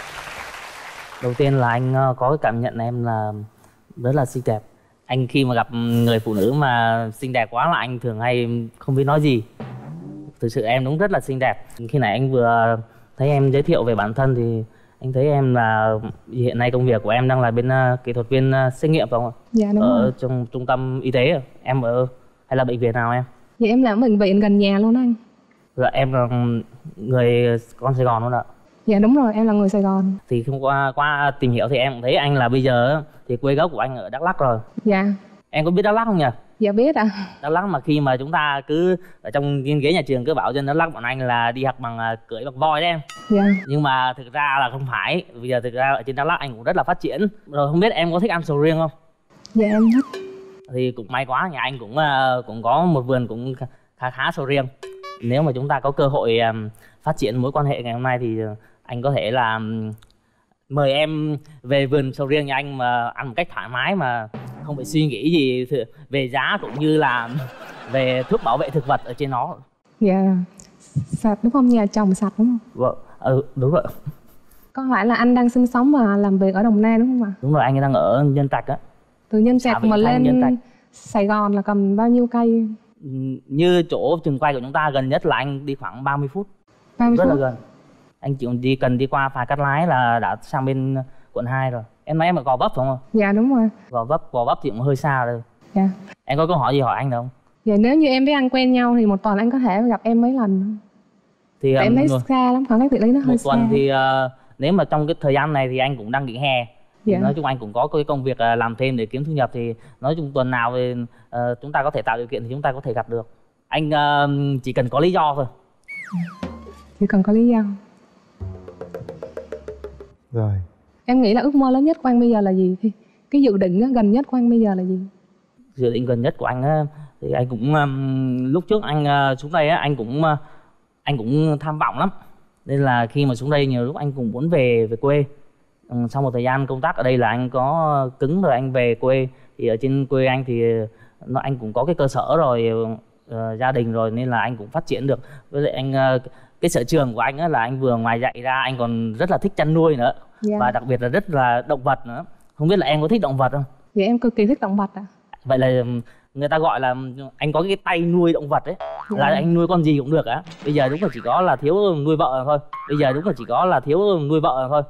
Đầu tiên là anh uh, có cái cảm nhận em là rất là xinh đẹp. Anh khi mà gặp người phụ nữ mà xinh đẹp quá là anh thường hay không biết nói gì. Thực sự em đúng rất là xinh đẹp. Khi nãy anh vừa thấy em giới thiệu về bản thân thì anh thấy em là hiện nay công việc của em đang là bên uh, kỹ thuật viên uh, xét nghiệm phải không ạ? Dạ đúng ở rồi. trong trung tâm y tế. Em ở hay là bệnh viện nào em? Dạ em làm ở bệnh viện gần nhà luôn anh. Dạ em là người con Sài Gòn luôn ạ. Dạ đúng rồi, em là người Sài Gòn. Thì không qua qua tìm hiểu thì em cũng thấy anh là bây giờ thì quê gốc của anh ở Đắk Lắk rồi. Dạ. Em có biết Đắk Lắk không nhỉ? Dạ biết ạ. Đắk Lắk mà khi mà chúng ta cứ ở trong nghiên ghế nhà trường cứ bảo dân Đắk Lắk bọn anh là đi học bằng uh, cưỡi bằng voi đấy em. Dạ. Nhưng mà thực ra là không phải. Bây giờ thực ra ở trên Đắk Lắk anh cũng rất là phát triển. Rồi không biết em có thích ăn sầu riêng không? Dạ em thích. Thì cũng may quá, nhà anh cũng uh, cũng có một vườn cũng khá khá sầu riêng. Nếu mà chúng ta có cơ hội um, phát triển mối quan hệ ngày hôm nay thì uh, anh có thể là um, mời em về vườn sầu riêng nhà anh mà ăn một cách thoải mái mà không phải suy nghĩ gì về giá cũng như là về thuốc bảo vệ thực vật ở trên nó. Dạ. Sạch đúng không? Nhà trồng sạch đúng không? Vâng, ừ, đúng rồi. Có phải là anh đang sinh sống và làm việc ở Đồng Nai đúng không ạ? Đúng rồi, anh đang ở Nhân Trạch á. Từ Nhân Trạch mà lên Nhân Trạch. Sài Gòn là cầm bao nhiêu cây? Như chỗ trường quay của chúng ta gần nhất là anh đi khoảng ba mươi phút. ba mươi rất phút. là gần. Anh chỉ đi cần đi qua phà Cát Lái là đã sang bên quận hai rồi. Em nói em ở Gò Vấp phải không? Dạ đúng rồi. Gò Vấp, Gò Vấp thì cũng hơi xa rồi. Dạ. Em có câu hỏi gì hỏi anh được không? Dạ nếu như em với anh quen nhau thì một tuần anh có thể gặp em mấy lần? Thì em thấy xa lắm, khoảng cách địa lý nó hơi một tuần xa. thì uh, nếu mà trong cái thời gian này thì anh cũng đang nghỉ hè. Dạ. Nói chung anh cũng có cái công việc uh, làm thêm để kiếm thu nhập, thì nói chung tuần nào thì uh, chúng ta có thể tạo điều kiện thì chúng ta có thể gặp được. Anh uh, chỉ cần có lý do thôi. Chỉ cần có lý do. Rồi. Em nghĩ là ước mơ lớn nhất của anh bây giờ là gì? Cái dự định gần nhất của anh bây giờ là gì? Dự định gần nhất của anh á, thì anh cũng um, lúc trước anh uh, xuống đây á, anh cũng uh, anh cũng tham vọng lắm, nên là khi mà xuống đây nhiều lúc anh cũng muốn về về quê. Um, sau một thời gian công tác ở đây là anh có cứng rồi anh về quê, thì ở trên quê anh thì nó anh cũng có cái cơ sở rồi, uh, gia đình rồi, nên là anh cũng phát triển được. Với lại anh uh, cái sở trường của anh á là anh vừa ngoài dạy ra anh còn rất là thích chăn nuôi nữa. Yeah. Và đặc biệt là rất là động vật nữa. Không biết là em có thích động vật không? Dạ em cực kỳ thích động vật ạ. À. Vậy là người ta gọi là anh có cái tay nuôi động vật ấy. Yeah. Là anh nuôi con gì cũng được á. Bây giờ đúng là chỉ có là thiếu nuôi vợ thôi. Bây giờ đúng là chỉ có là thiếu nuôi vợ thôi.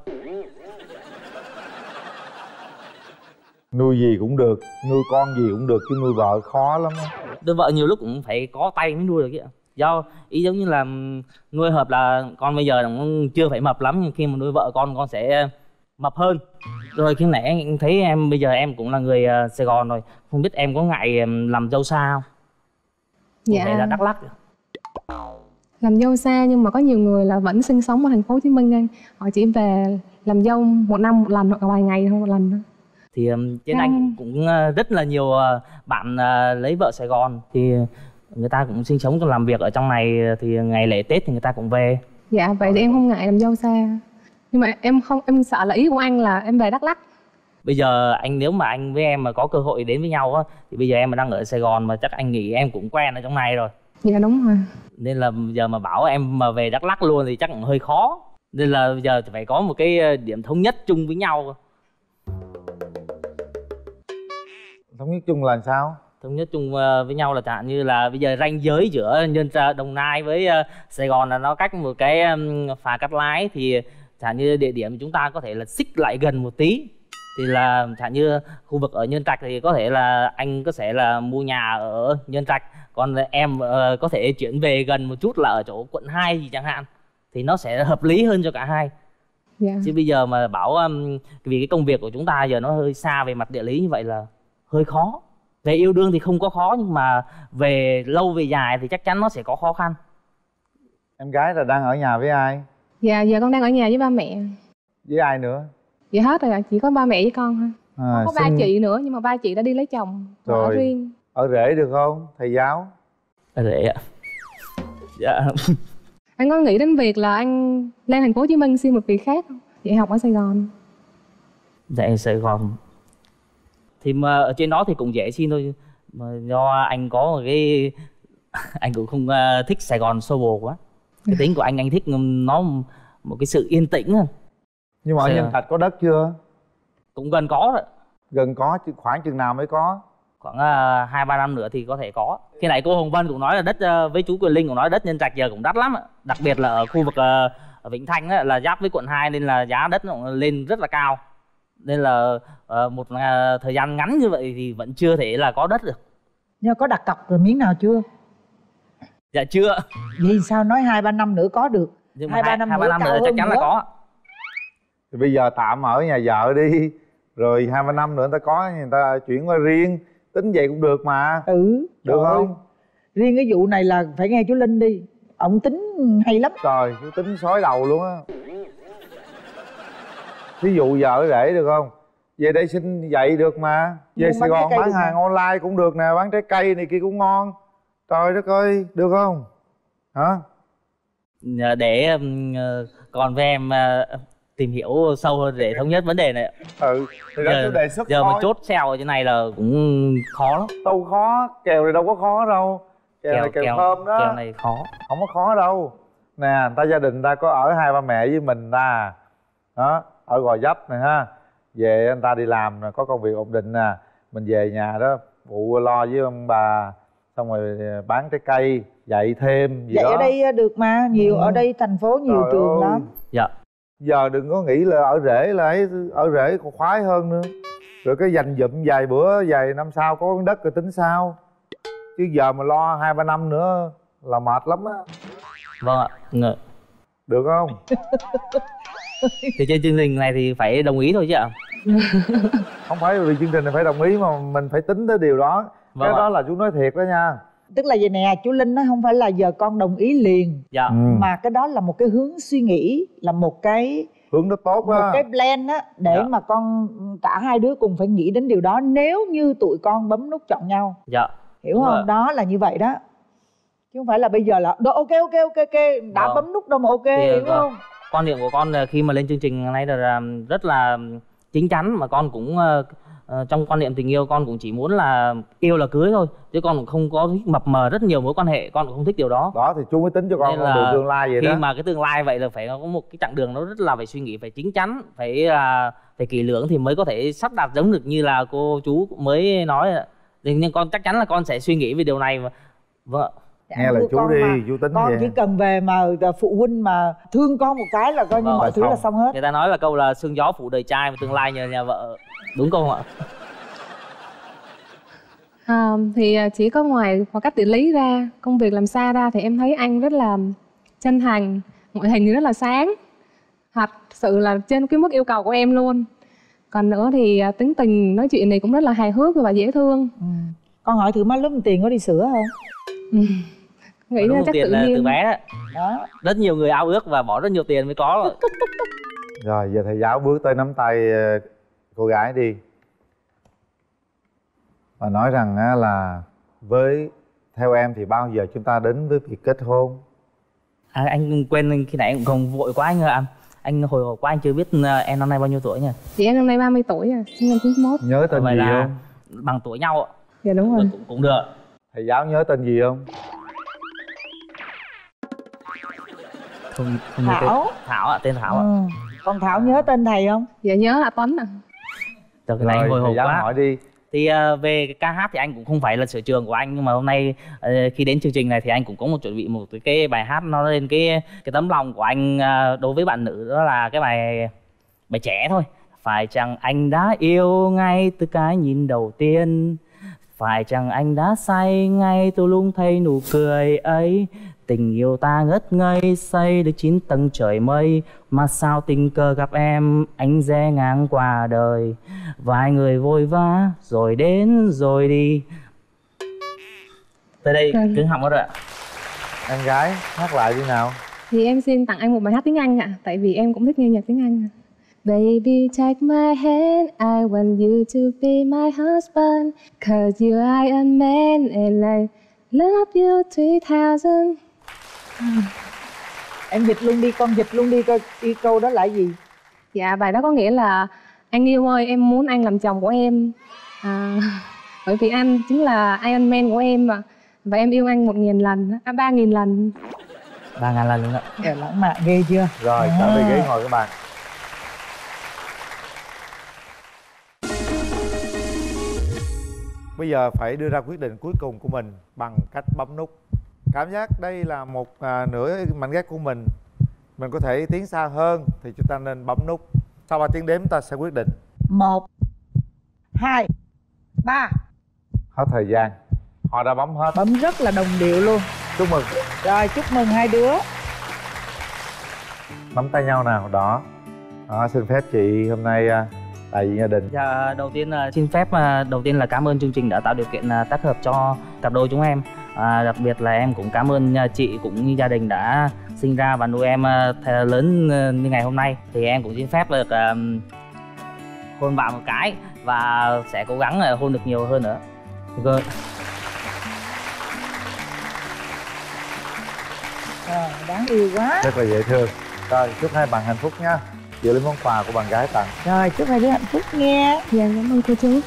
Nuôi gì cũng được, nuôi con gì cũng được, chứ nuôi vợ khó lắm á. Nuôi vợ nhiều lúc cũng phải có tay mới nuôi được kìa. Do ý giống như là nuôi hợp là con bây giờ cũng chưa phải mập lắm, nhưng khi mà nuôi vợ con con sẽ mập hơn. Rồi khi nãy anh thấy em bây giờ em cũng là người uh, Sài Gòn rồi, không biết em có ngại um, làm dâu xa không? Dạ. Vậy là Đắk Lắk. Làm dâu xa nhưng mà có nhiều người là vẫn sinh sống ở thành phố Hồ Chí Minh anh, họ chỉ về làm dâu một năm một lần hoặc là vài ngày thôi một lần thôi. Thì um, trên anh cũng uh, rất là nhiều uh, bạn uh, lấy vợ Sài Gòn, thì người ta cũng sinh sống làm việc ở trong này, thì ngày lễ Tết thì người ta cũng về. Dạ vậy thì em không ngại làm dâu xa, nhưng mà em không em sợ là ý của anh là em về Đắk Lắk. Bây giờ anh nếu mà anh với em mà có cơ hội đến với nhau á, thì bây giờ em mà đang ở Sài Gòn mà chắc anh nghĩ em cũng quen ở trong này rồi. Dạ đúng rồi. Nên là giờ mà bảo em mà về Đắk Lắk luôn thì chắc cũng hơi khó. Nên là giờ phải có một cái điểm thống nhất chung với nhau. Thống nhất chung là sao? Thống nhất chung với nhau là chẳng hạn như là bây giờ ranh giới giữa Nhân Đồng Nai với Sài Gòn là nó cách một cái phà Cát Lái, thì chẳng như địa điểm chúng ta có thể là xích lại gần một tí, thì là chẳng như khu vực ở Nhân Trạch thì có thể là anh có thể là mua nhà ở Nhân Trạch, còn em uh, có thể chuyển về gần một chút là ở chỗ quận hai gì chẳng hạn, thì nó sẽ hợp lý hơn cho cả hai. Yeah. Chứ bây giờ mà bảo um, vì cái công việc của chúng ta giờ nó hơi xa về mặt địa lý như vậy là hơi khó. Về yêu đương thì không có khó, nhưng mà về lâu về dài thì chắc chắn nó sẽ có khó khăn. Em gái là đang ở nhà với ai? Dạ giờ con đang ở nhà với ba mẹ. Với ai nữa? Dạ hết rồi, chỉ có ba mẹ với con thôi. À, không có xin... ba chị nữa, nhưng mà ba chị đã đi lấy chồng ở riêng. Ở rể được không thầy giáo? Ở rể ạ. Dạ. Anh có nghĩ đến việc là anh lên thành phố Hồ Chí Minh xin một việc khác không? Dạy học ở Sài Gòn. Dạy ở Sài Gòn thì mà ở trên đó thì cũng dễ xin thôi, mà do anh có một cái anh cũng không uh, thích Sài Gòn xô bồ quá. Cái tính của anh anh thích nó một cái sự yên tĩnh hơn. Nhưng mà ở Nhân Trạch có đất chưa? Cũng gần có rồi. Gần có, chứ khoảng chừng nào mới có? Khoảng hai ba năm nữa thì có thể có. Khi nãy cô Hồng Vân cũng nói là đất uh, với chú Quyền Linh cũng nói đất Nhân Trạch giờ cũng đắt lắm. Đặc biệt là ở khu vực uh, ở Vĩnh Thanh á, là giáp với quận hai, nên là giá đất nó lên rất là cao. Nên là uh, một uh, thời gian ngắn như vậy thì vẫn chưa thể là có đất được. Nhưng có đặt cọc rồi miếng nào chưa? Dạ chưa. Vì sao nói hai ba năm nữa có được? Nhưng hai ba năm, hai, nữa, năm nữa chắc chắn nữa là có. Thì bây giờ tạm ở nhà vợ đi, rồi hai ba năm nữa người ta có, người ta chuyển qua riêng, tính vậy cũng được mà. Ừ. Được không? Ơi. Riêng cái vụ này là phải nghe chú Linh đi, ông tính hay lắm. Trời, chú tính sói đầu luôn á. Ví dụ vợ rể được không? Về đây xin dạy được mà. Về Sài Gòn bán hàng online cũng được nè, bán trái cây này kia cũng ngon. Trời đất ơi, được không? Hả? Để uh, còn với em uh, tìm hiểu sâu hơn để thống nhất vấn đề này. Ừ, thì đó giờ, tôi đề xuất giờ thôi. mà chốt xeo ở trên này là cũng khó lắm. Đâu khó, kèo này đâu có khó đâu. Kèo, kèo này kèo, kèo thơm đó. Kèo này khó. Không có khó đâu. Nè, người ta gia đình người ta có ở hai ba mẹ với mình ta. Đó, ở Gò Vấp này ha. Về anh ta đi làm có công việc ổn định nè, mình về nhà đó phụ lo với ông bà, xong rồi bán trái cây, dạy thêm gì dạy đó. Ở đây được mà, nhiều. Ừ. Ở đây thành phố nhiều Trời trường ơi. lắm. Dạ. Giờ đừng có nghĩ là ở rể là ấy, ở rể còn khoái hơn nữa. Rồi cái dành dụm vài bữa, vài năm sau có đất rồi tính sao. Chứ giờ mà lo hai ba năm nữa là mệt lắm á. Vâng ạ. Ngờ. Được không? Thì trên chương trình này thì phải đồng ý thôi chứ ạ. Không phải vì chương trình này phải đồng ý mà mình phải tính tới điều đó. Vâng Cái ạ. đó là chú nói thiệt đó nha. Tức là vậy nè, chú Linh nói không phải là giờ con đồng ý liền. Dạ. Ừ. Mà cái đó là một cái hướng suy nghĩ, là một cái hướng nó tốt đó. Một cái plan á, để Dạ. mà con cả hai đứa cùng phải nghĩ đến điều đó nếu như tụi con bấm nút chọn nhau. Dạ. Hiểu Đúng không? rồi. Đó là như vậy đó. Chứ không phải là bây giờ là đó, ok ok ok ok đã Vâng. bấm nút đâu mà ok, Thì, hiểu vâng. không? Quan điểm của con là khi mà lên chương trình này là rất là chính chắn, mà con cũng uh, uh, trong quan niệm tình yêu con cũng chỉ muốn là yêu là cưới thôi, chứ con cũng không có mập mờ rất nhiều mối quan hệ, con cũng không thích điều đó. Đó thì chú mới tính cho con Nên con là đường tương lai vậy khi đó. mà cái tương lai vậy là phải có một cái chặng đường nó rất là phải suy nghĩ, phải chín chắn, phải uh, phải kỹ lưỡng thì mới có thể sắp đặt giống được như là cô chú mới nói. Nhưng con chắc chắn là con sẽ suy nghĩ về điều này mà. Vâng. Nghe lời chú Con đi, mà- chú tính con vậy. chỉ cần về mà phụ huynh mà thương con một cái là coi như Vâng. mọi thứ là xong hết. Người ta nói là câu là sương gió phủ đời trai mà tương lai nhờ nhà vợ. Đúng không ạ? À, thì chỉ có ngoài khoảng cách địa lý ra, công việc làm xa ra thì em thấy anh rất là chân thành, ngoại hình thì rất là sáng, thật sự là trên cái mức yêu cầu của em luôn. Còn nữa thì tính tình nói chuyện này cũng rất là hài hước và dễ thương. Ừ. Con hỏi thử má lúc tiền có đi sửa không? Ừ. Nghĩ Đúng là một chắc tiền tự là nhiên. từ bé đó. Đó. Rất nhiều người ao ước và bỏ rất nhiều tiền mới có rồi. Rồi giờ thầy giáo bước tới nắm tay ờ, cô gái đi. Và nói rằng á, là với theo em thì bao giờ chúng ta đến với việc kết hôn? À, anh quên khi nãy cũng còn vội quá anh ơi anh. Anh hồi hộp quá anh chưa biết uh, em năm nay bao nhiêu tuổi nhỉ? Chị em năm nay ba mươi tuổi rồi, sinh năm chín mốt. Nhớ tên Vậy gì là không? bằng tuổi nhau ạ. Dạ đúng rồi. Cũng, cũng được. Thầy giáo nhớ tên gì không? Không, không nhớ tên. Thảo. Thảo ạ, tên Thảo ạ. Ừ. Còn Thảo nhớ tên thầy không? Dạ nhớ là Tuấn ạ. Từ cái này anh hồi hộp thầy giáo quá. hỏi đi. Thì uh, về cái ca hát thì anh cũng không phải là sở trường của anh, nhưng mà hôm nay uh, khi đến chương trình này thì anh cũng có một chuẩn bị một cái, cái bài hát nó lên cái cái tấm lòng của anh uh, đối với bạn nữ, đó là cái bài bài trẻ thôi. Phải chăng anh đã yêu ngay từ cái nhìn đầu tiên, phải chăng anh đã say ngay từ lúc thấy nụ cười ấy. Tình yêu ta ngất ngây xây được chín tầng trời mây, mà sao tình cờ gặp em anh rẽ ngang qua đời. Vài người vội vã rồi đến rồi đi. Tới đây Vâng. cứng họng hết rồi ạ. Em gái hát lại đi nào. Thì em xin tặng anh một bài hát tiếng Anh ạ, tại vì em cũng thích nghe nhạc tiếng Anh. Baby take my hand, I want you to be my husband, cause you are a man and I love you three thousand. Em dịch luôn đi, con dịch luôn đi coi đi câu đó là gì? Dạ bài đó có nghĩa là anh yêu ơi, em muốn anh làm chồng của em, à, bởi vì anh chính là Iron Man của em mà, và em yêu anh một nghìn lần, à ba nghìn lần. Ba ngàn lần luôn ạ. Kìa, lãng mạn ghê chưa? Rồi trở về ghế ngồi các bạn. Bây giờ phải đưa ra quyết định cuối cùng của mình bằng cách bấm nút. Cảm giác đây là một à, nửa mảnh ghép của mình. Mình có thể tiến xa hơn thì chúng ta nên bấm nút. Sau ba tiếng đếm ta sẽ quyết định. Một, hai, ba. Hết thời gian. Họ đã bấm hết. Bấm rất là đồng điệu luôn. Chúc mừng. Rồi chúc mừng hai đứa. Nắm tay nhau nào. Đó. Đó, xin phép chị hôm nay à, đại diện gia đình. Dạ, đầu tiên là xin phép à, đầu tiên là cảm ơn chương trình đã tạo điều kiện à, tác hợp cho cặp đôi chúng em. À, đặc biệt là em cũng cảm ơn à, chị cũng như gia đình đã sinh ra và nuôi em à, th- lớn à, như ngày hôm nay. Thì em cũng xin phép được à, hôn bạn một cái và sẽ cố gắng à, hôn được nhiều hơn nữa. Rồi. Rồi, đáng yêu quá. Rất là dễ thương. Rồi chúc hai bạn hạnh phúc nha. Giữ lấy món quà của bạn gái tặng. Rồi chúc hai đứa hạnh phúc nghe. Dạ cảm ơn cô chú.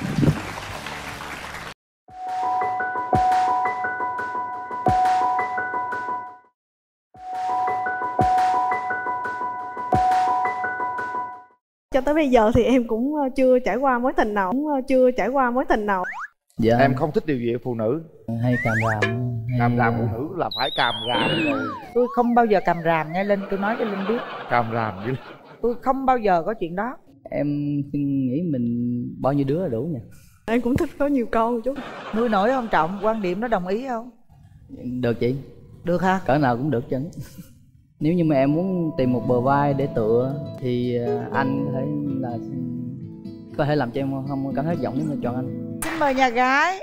Cho tới bây giờ thì em cũng ờ, chưa trải qua mối tình nào, cũng ờ, chưa trải qua mối tình nào. Dạ Em không thích điều gì ở phụ nữ? hay càm ràm, hay Càm ràm phụ nữ là phải càm ràm rồi. Tôi không bao giờ càm ràm nghe Linh, tôi nói cho Linh biết. Càm ràm với Tôi không bao giờ có chuyện đó. Em nghĩ mình bao nhiêu đứa là đủ nha. Em cũng thích có nhiều con một chút. Nuôi nổi không Trọng? Quan điểm đó đồng ý không? Được chị. Được hả? Cỡ nào cũng được chứ. Nếu như mà em muốn tìm một bờ vai để tựa thì anh có thể là có thể làm cho em không cảm thấy giọng nếu mà chọn anh. Xin mời nhà gái.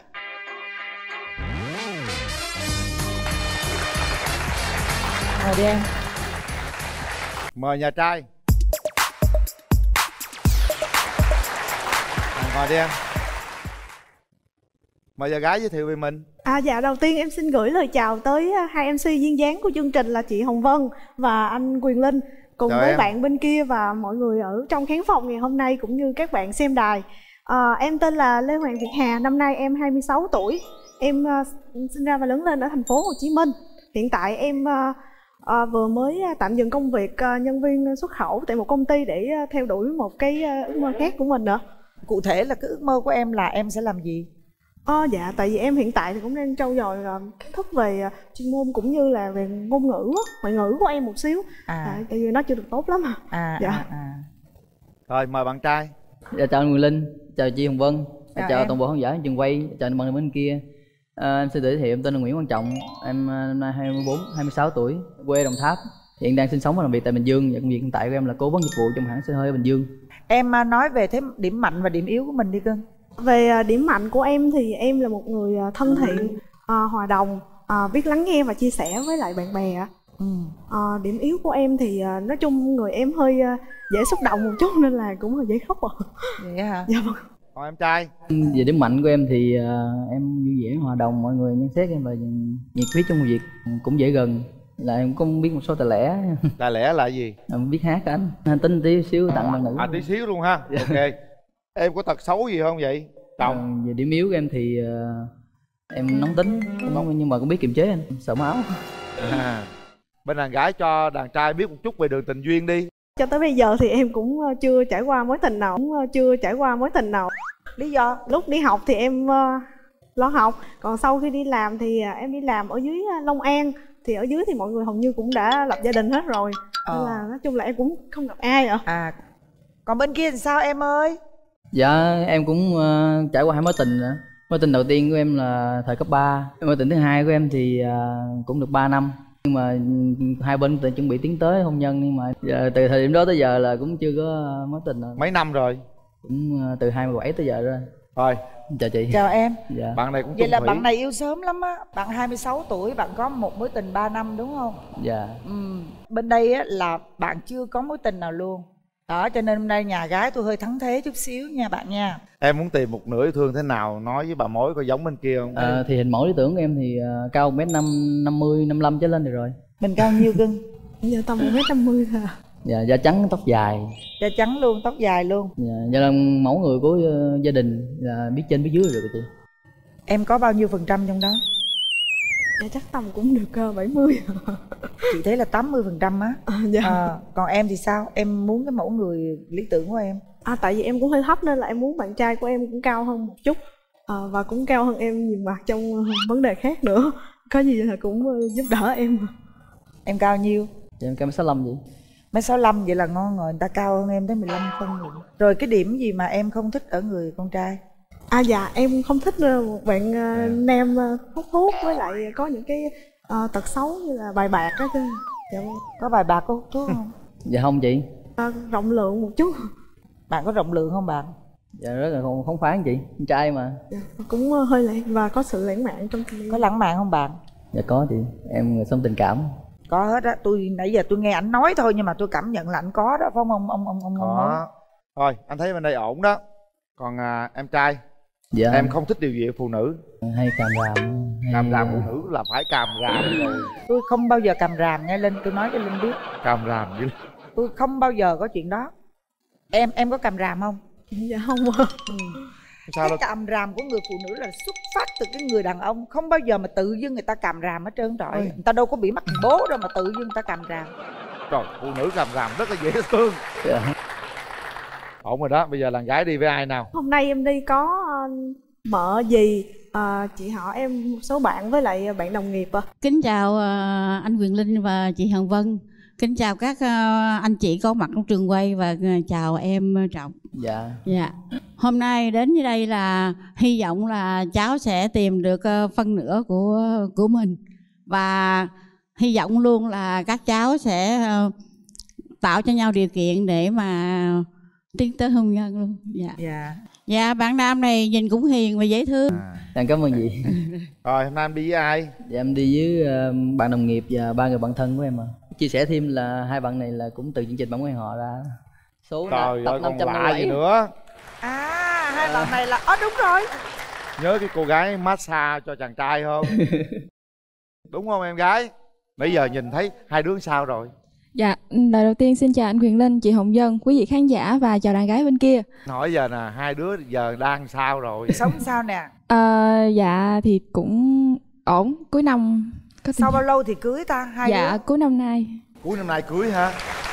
Mời đi em. Mời nhà trai. À, ngồi đi em. Mời nhà gái giới thiệu về mình. À dạ, đầu tiên em xin gửi lời chào tới hai em xê duyên dáng của chương trình là chị Hồng Vân và anh Quyền Linh, cùng chào với em. bạn bên kia và mọi người ở trong khán phòng ngày hôm nay cũng như các bạn xem đài. À, em tên là Lê Hoàng Việt Hà, năm nay em hai mươi sáu tuổi. Em uh, sinh ra và lớn lên ở thành phố Hồ Chí Minh. Hiện tại em uh, uh, vừa mới tạm dừng công việc uh, nhân viên xuất khẩu tại một công ty để uh, theo đuổi một cái uh, ước mơ khác của mình nữa. Cụ thể là cái ước mơ của em là em sẽ làm gì? Ờ, dạ, tại vì em hiện tại thì cũng đang trau dồi uh, kiến thức về uh, chuyên môn cũng như là về ngôn ngữ, ngoại ngữ của em một xíu. À. À, tại vì nó chưa được tốt lắm à. À, dạ. à, à. Rồi mời bạn trai. Dạ, chào anh Quyền Linh, chào chị Hồng Vân, chào, chào em. toàn bộ khán giả trường quay, chào anh bạn bên kia. À, em xin giới thiệu, em tên là Nguyễn Quang Trọng, em năm nay hai mươi bốn, hai mươi sáu tuổi, quê Đồng Tháp, hiện đang sinh sống và làm việc tại Bình Dương. Và công việc hiện tại của em là cố vấn dịch vụ trong hãng xe hơi ở Bình Dương. Em uh, nói về thế điểm mạnh và điểm yếu của mình đi cưng. Về uh, điểm mạnh của em thì em là một người uh, thân thiện, uh, hòa đồng, uh, biết lắng nghe và chia sẻ với lại bạn bè. Ừ. Uh, điểm yếu của em thì uh, nói chung người em hơi uh, dễ xúc động một chút nên là cũng hơi dễ khóc à. Vậy hả? Dạ vâng. Còn em trai? Về điểm mạnh của em thì uh, em vui vẻ, hòa đồng, mọi người nhận xét em là nhiệt huyết trong công việc, cũng dễ gần, là em cũng biết một số tài lẻ. Tài lẻ là gì? Em biết hát anh, anh tính tí xíu tặng bạn nữ. À, tí xíu luôn ha. Ok. Em có tật xấu gì không vậy Trọng? À, về điểm yếu của em thì uh, em nóng tính, nóng, nhưng mà cũng biết kiềm chế anh, sợ máu. À, bên đàn gái cho đàn trai biết một chút về đường tình duyên đi. Cho tới bây giờ thì em cũng uh, chưa trải qua mối tình nào, cũng uh, chưa trải qua mối tình nào. Lý do lúc đi học thì em uh, lo học, còn sau khi đi làm thì uh, em đi làm ở dưới uh, Long An, thì ở dưới thì mọi người hầu như cũng đã lập gia đình hết rồi. Nên Ờ. là nói chung là em cũng không gặp ai ạ. À, còn bên kia thì sao em ơi? Dạ, em cũng uh, trải qua hai mối tình nữa. Mối tình đầu tiên của em là thời cấp ba. Mối tình thứ hai của em thì uh, cũng được ba năm. Nhưng mà hai bên tự chuẩn bị tiến tới hôn nhân, nhưng mà giờ, từ thời điểm đó tới giờ là cũng chưa có mối tình nào. Mấy năm rồi? Cũng uh, từ hai mươi bảy tới giờ rồi. Rồi. Chào chị. Chào em. Dạ. Bạn này cũng Vậy là thủy. bạn này yêu sớm lắm á. Bạn hai mươi sáu tuổi, bạn có một mối tình ba năm đúng không? Dạ. Ừ. Bên đây á là bạn chưa có mối tình nào luôn. Đó, cho nên hôm nay nhà gái tôi hơi thắng thế chút xíu nha bạn nha. Em muốn tìm một nửa yêu thương thế nào, nói với bà mối coi giống bên kia không? À, thì hình mẫu lý tưởng của em thì uh, cao một mét năm mươi, năm mươi lăm trở lên được rồi. Mình cao nhiêu cưng? Giờ tầm một mét năm mươi thôi. Dạ, da trắng, tóc dài. Da trắng luôn, tóc dài luôn. Dạ, dạ là mẫu người của uh, gia đình, là biết trên biết dưới rồi chị. Em có bao nhiêu phần trăm trong đó? Dạ chắc tầm cũng được uh, bảy mươi. Chị thấy là tám mươi phần trăm á. À, dạ. À, còn em thì sao? Em muốn cái mẫu người lý tưởng của em? À, tại vì em cũng hơi thấp nên là em muốn bạn trai của em cũng cao hơn một chút, à, và cũng cao hơn em nhiều mặt trong vấn đề khác nữa. Có gì là cũng giúp đỡ em. Em cao nhiêu? Dạ, em cao mét sáu lăm vậy. Mét sáu lăm vậy là ngon rồi, người ta cao hơn em tới mười lăm phân rồi. Rồi cái điểm gì mà em không thích ở người con trai? À dạ, em không thích một bạn uh, nam uh, hút thuốc, với lại có những cái uh, tật xấu như là bài bạc đó. Dạ. Có bài bạc có hút thuốc không? Dạ không chị. À, rộng lượng một chút. Bạn có rộng lượng không bạn? Dạ rất là không, không phán chị, con trai mà. Dạ, cũng uh, hơi lãng và có sự lãng mạn trong tình. Có lãng mạn không bạn? Dạ có chị, em người sống tình cảm. Có hết á, tôi nãy giờ tôi nghe ảnh nói thôi nhưng mà tôi cảm nhận là ảnh có đó, phải không ông ông ông ông Có. Thôi anh thấy bên đây ổn đó. Còn à, em trai? Dạ. Em không thích điều gì ở phụ nữ? Hay càm ràm. Càm ràm phụ nữ là phải càm ràm rồi. Tôi không bao giờ càm ràm nghe Linh, tôi nói cho Linh biết. Càm ràm với Tôi không bao giờ có chuyện đó. Em em có càm ràm không? Dạ không. Ừ. Sao Cái càm ràm của người phụ nữ là xuất phát từ cái người đàn ông. Không bao giờ mà tự dưng người ta càm ràm hết trơn trọi. Người ta đâu có bị mắc bố đâu mà tự dưng người ta càm ràm. Trời, phụ nữ càm ràm rất là dễ thương. Dạ. Ổn rồi đó, bây giờ làng gái đi với ai nào? Hôm nay em đi có uh, mợ dì, À, chị hỏi em một số bạn với lại bạn đồng nghiệp à. Kính chào à, anh Quyền Linh và chị Hồng Vân. Kính chào các à, anh chị có mặt trong trường quay và à, chào em Trọng. Dạ. Dạ. Hôm nay đến đây là hy vọng là cháu sẽ tìm được à, phân nửa của của mình và hy vọng luôn là các cháu sẽ à, tạo cho nhau điều kiện để mà tiến tới hôn nhân luôn. Dạ. Dạ. Dạ, bạn nam này nhìn cũng hiền và dễ thương. À, em cảm ơn chị. Rồi hôm nay em đi với ai? Dạ em đi với uh, bạn đồng nghiệp và ba người bạn thân của em à. Chia sẻ thêm là hai bạn này là cũng từ chương trình Bạn Quen Họ ra. Số Trời tập ơi, năm còn trăm năm lạ mươi gì bảy. nữa. À, hai bạn này là... Ờ, đúng rồi. Nhớ cái cô gái massage cho chàng trai không? Đúng không em gái? Bây giờ nhìn thấy hai đứa sao rồi? Dạ, lời đầu tiên xin chào anh Quyền Linh, chị Hồng Vân, quý vị khán giả và chào đàn gái bên kia. Hỏi giờ nè, hai đứa giờ đang sao rồi? Sống sao nè? À, dạ thì cũng ổn, cuối năm có Sau bao lâu thì cưới ta? Hai Dạ, đứa? cuối năm nay. Cuối năm nay cưới hả?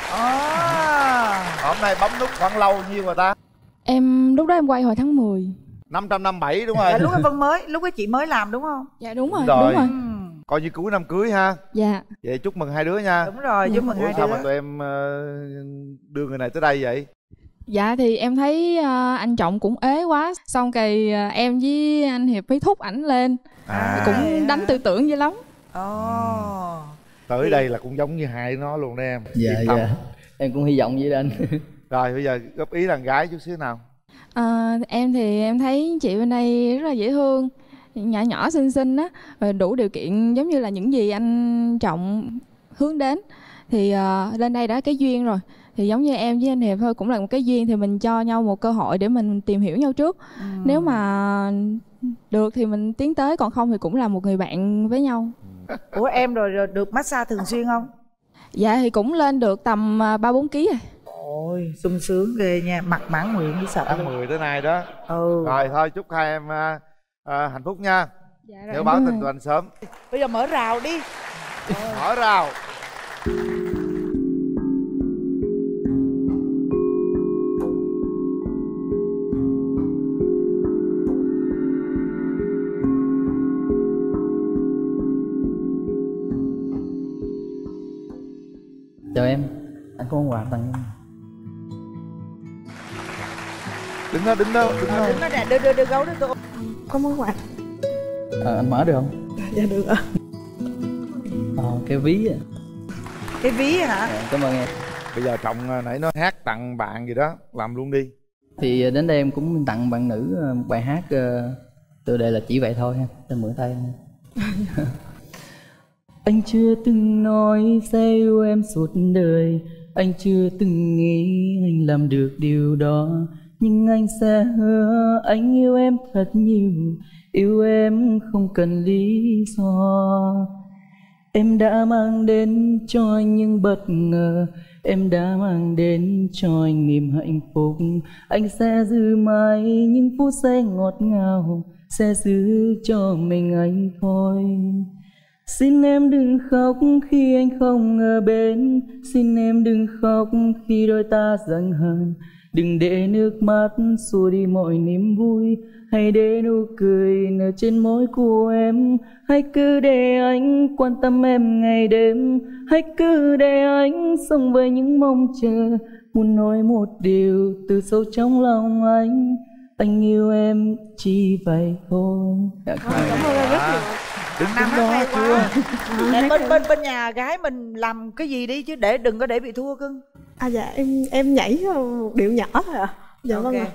À. Hôm nay bấm nút khoảng lâu nhiêu rồi ta? Em lúc đó em quay hồi tháng mười. năm trăm năm mươi bảy đúng rồi. Là lúc em Vân mới, lúc ấy chị mới làm đúng không? Dạ đúng rồi, Đúng rồi. đúng rồi. Coi như cuối năm cưới ha. Dạ. Vậy chúc mừng hai đứa nha. Đúng rồi, chúc mừng Ủa, hai sao đứa. mà tụi em ờ, đưa người này tới đây vậy? Dạ thì em thấy uh, anh Trọng cũng ế quá. Xong rồi uh, em với anh Hiệp mới thúc ảnh lên. À. Cũng đánh tư tưởng dữ lắm. Ồ. Tới đây là cũng giống như hai nó luôn đó em. Dạ Yên tâm. dạ. Em cũng hy vọng vậy đó anh. Rồi bây giờ góp ý đàn gái chút xíu nào. À, em thì em thấy chị bên đây rất là dễ thương, nhỏ nhỏ xinh xinh á, rồi đủ điều kiện giống như là những gì anh Trọng hướng đến. Thì uh, lên đây đã cái duyên rồi, thì giống như em với anh Hiệp thôi, cũng là một cái duyên, thì mình cho nhau một cơ hội để mình tìm hiểu nhau trước. Ừ. Nếu mà được thì mình tiến tới, còn không thì cũng là một người bạn với nhau. Ủa em rồi, rồi được massage thường xuyên không? Dạ thì cũng lên được tầm ba bốn ký rồi. Ôi sung sướng ghê nha, mặt mãn nguyện đi sợ Tháng mười tới nay đó. Ừ. Rồi thôi chúc hai em uh, uh, hạnh phúc nha. Dạ, nhớ báo tin tụi anh sớm. Bây giờ mở rào đi. Mở rào. Chào em, anh có món quà tặng em. Đứng đó, đứng đó, đứng đó. Đứng đó nè, đưa đưa đưa gấu đó tôi. Có món quà. À, anh mở được không? Dạ được ạ. À, cái ví à. Cái ví hả? À, cảm ơn em. Bây giờ Trọng nãy nó hát tặng bạn gì đó, làm luôn đi. Thì đến đây em cũng tặng bạn nữ một bài hát tựa đề là Chỉ Vậy Thôi ha. Xin mượn tay em. Anh chưa từng nói sẽ yêu em suốt đời, anh chưa từng nghĩ anh làm được điều đó, nhưng anh sẽ hứa anh yêu em thật nhiều, yêu em không cần lý do. Em đã mang đến cho anh những bất ngờ, em đã mang đến cho anh niềm hạnh phúc. Anh sẽ giữ mãi những phút giây ngọt ngào, sẽ giữ cho mình anh thôi. Xin em đừng khóc khi anh không ở bên, xin em đừng khóc khi đôi ta giận hờn. Đừng để nước mắt xua đi mọi niềm vui, hãy để nụ cười nở trên môi của em. Hãy cứ để anh quan tâm em ngày đêm, hãy cứ để anh sống với những mong chờ. Muốn nói một điều từ sâu trong lòng anh, anh yêu em chỉ vậy thôi. Cảm ơn em rất nhiều. Đứng đứng đó hay chưa? Để bên bên bên nhà gái mình làm cái gì đi chứ để đừng có để bị thua cưng. À dạ em em nhảy một điệu nhỏ thôi ạ. À. Dạ okay. Vâng ạ.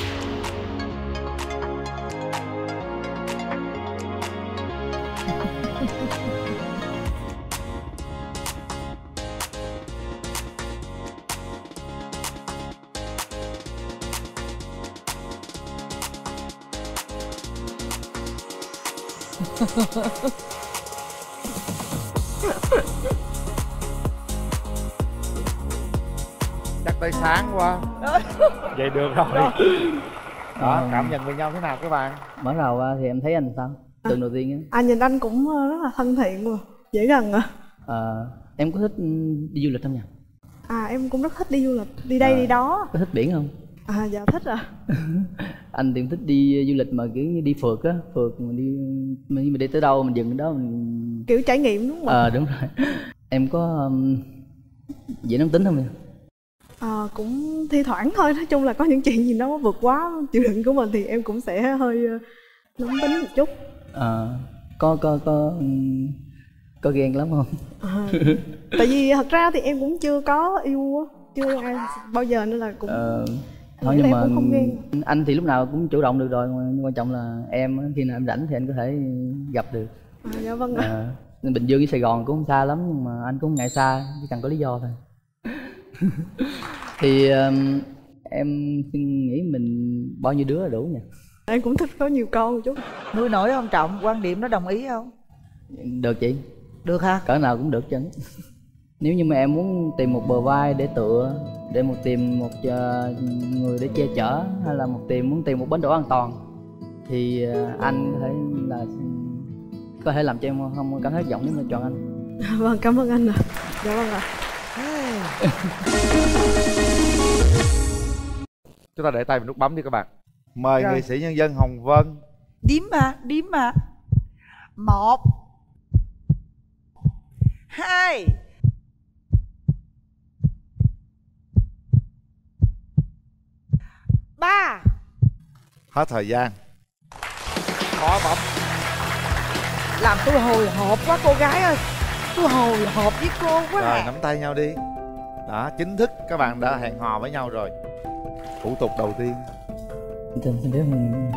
Chắc tới sáng quá. Vậy được rồi. Đó, cảm nhận về nhau thế nào các bạn? Mở đầu ra thì em thấy anh sao? Lần đầu tiên á. À nhìn anh cũng rất là thân thiện rồi, dễ gần à. À, em có thích đi du lịch không nhỉ? À em cũng rất thích đi du lịch, đi đây à, đi đó. Có thích biển không? À dạ thích à. Anh thì thích đi du lịch mà kiểu như đi phượt á, phượt mình đi mình đi tới đâu mình dừng đó mình kiểu trải nghiệm đúng không? Ờ à, đúng rồi. Em có um, dễ nóng tính không em? À, cũng thi thoảng thôi, nói chung là có những chuyện gì nó vượt quá chịu đựng của mình thì em cũng sẽ hơi uh, nóng tính một chút. À, có có có có ghen lắm không? À, tại vì thật ra thì em cũng chưa có yêu, chưa ai bao giờ nên là cũng ờ, thôi nhưng mà anh thì lúc nào cũng chủ động được rồi, nhưng quan trọng là em khi nào em rảnh thì anh có thể gặp được. À, dạ vâng ạ. À, Bình Dương với Sài Gòn cũng không xa lắm, nhưng mà anh cũng ngại xa, chỉ cần có lý do thôi. Thì um, em nghĩ mình bao nhiêu đứa là đủ nhỉ? Em cũng thích có nhiều con một chút. Nuôi nổi không Trọng? Quan điểm nó đồng ý không? Được chị. Được hả? Cỡ nào cũng được chứ. Nếu như mà em muốn tìm một bờ vai để tựa, để một tìm một uh, người để che chở, hay là một tìm muốn tìm một bến đỗ an toàn, thì uh, anh có thể là có thể làm cho em không cảm thấy giọng nếu mà chọn anh. Vâng, cảm ơn anh ạ. À. Dạ vâng ạ. À. Chúng ta để tay vào nút bấm đi các bạn. Mời rồi. Nghệ sĩ nhân dân Hồng Vân. Điếm mà, điếm mà. Một, hai, ba. Hết thời gian. Khó bấm. Làm tôi hồi hộp quá cô gái ơi. Tôi hồi hộp với cô quá. Rồi nắm tay nhau đi. Đó, chính thức các bạn đã hẹn hò với nhau rồi. Thủ tục đầu tiên. Xin biết mình.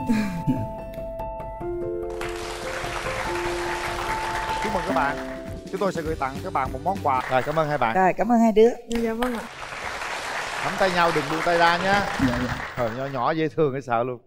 Chúc mừng các bạn. Chúng tôi sẽ gửi tặng các bạn một món quà. Rồi cảm ơn hai bạn. Rồi cảm ơn hai đứa. Dạ vâng ạ. Nắm tay nhau đừng buông tay ra nhé. Dạ dạ. Thời nhỏ nhỏ dễ thương cái sợ luôn.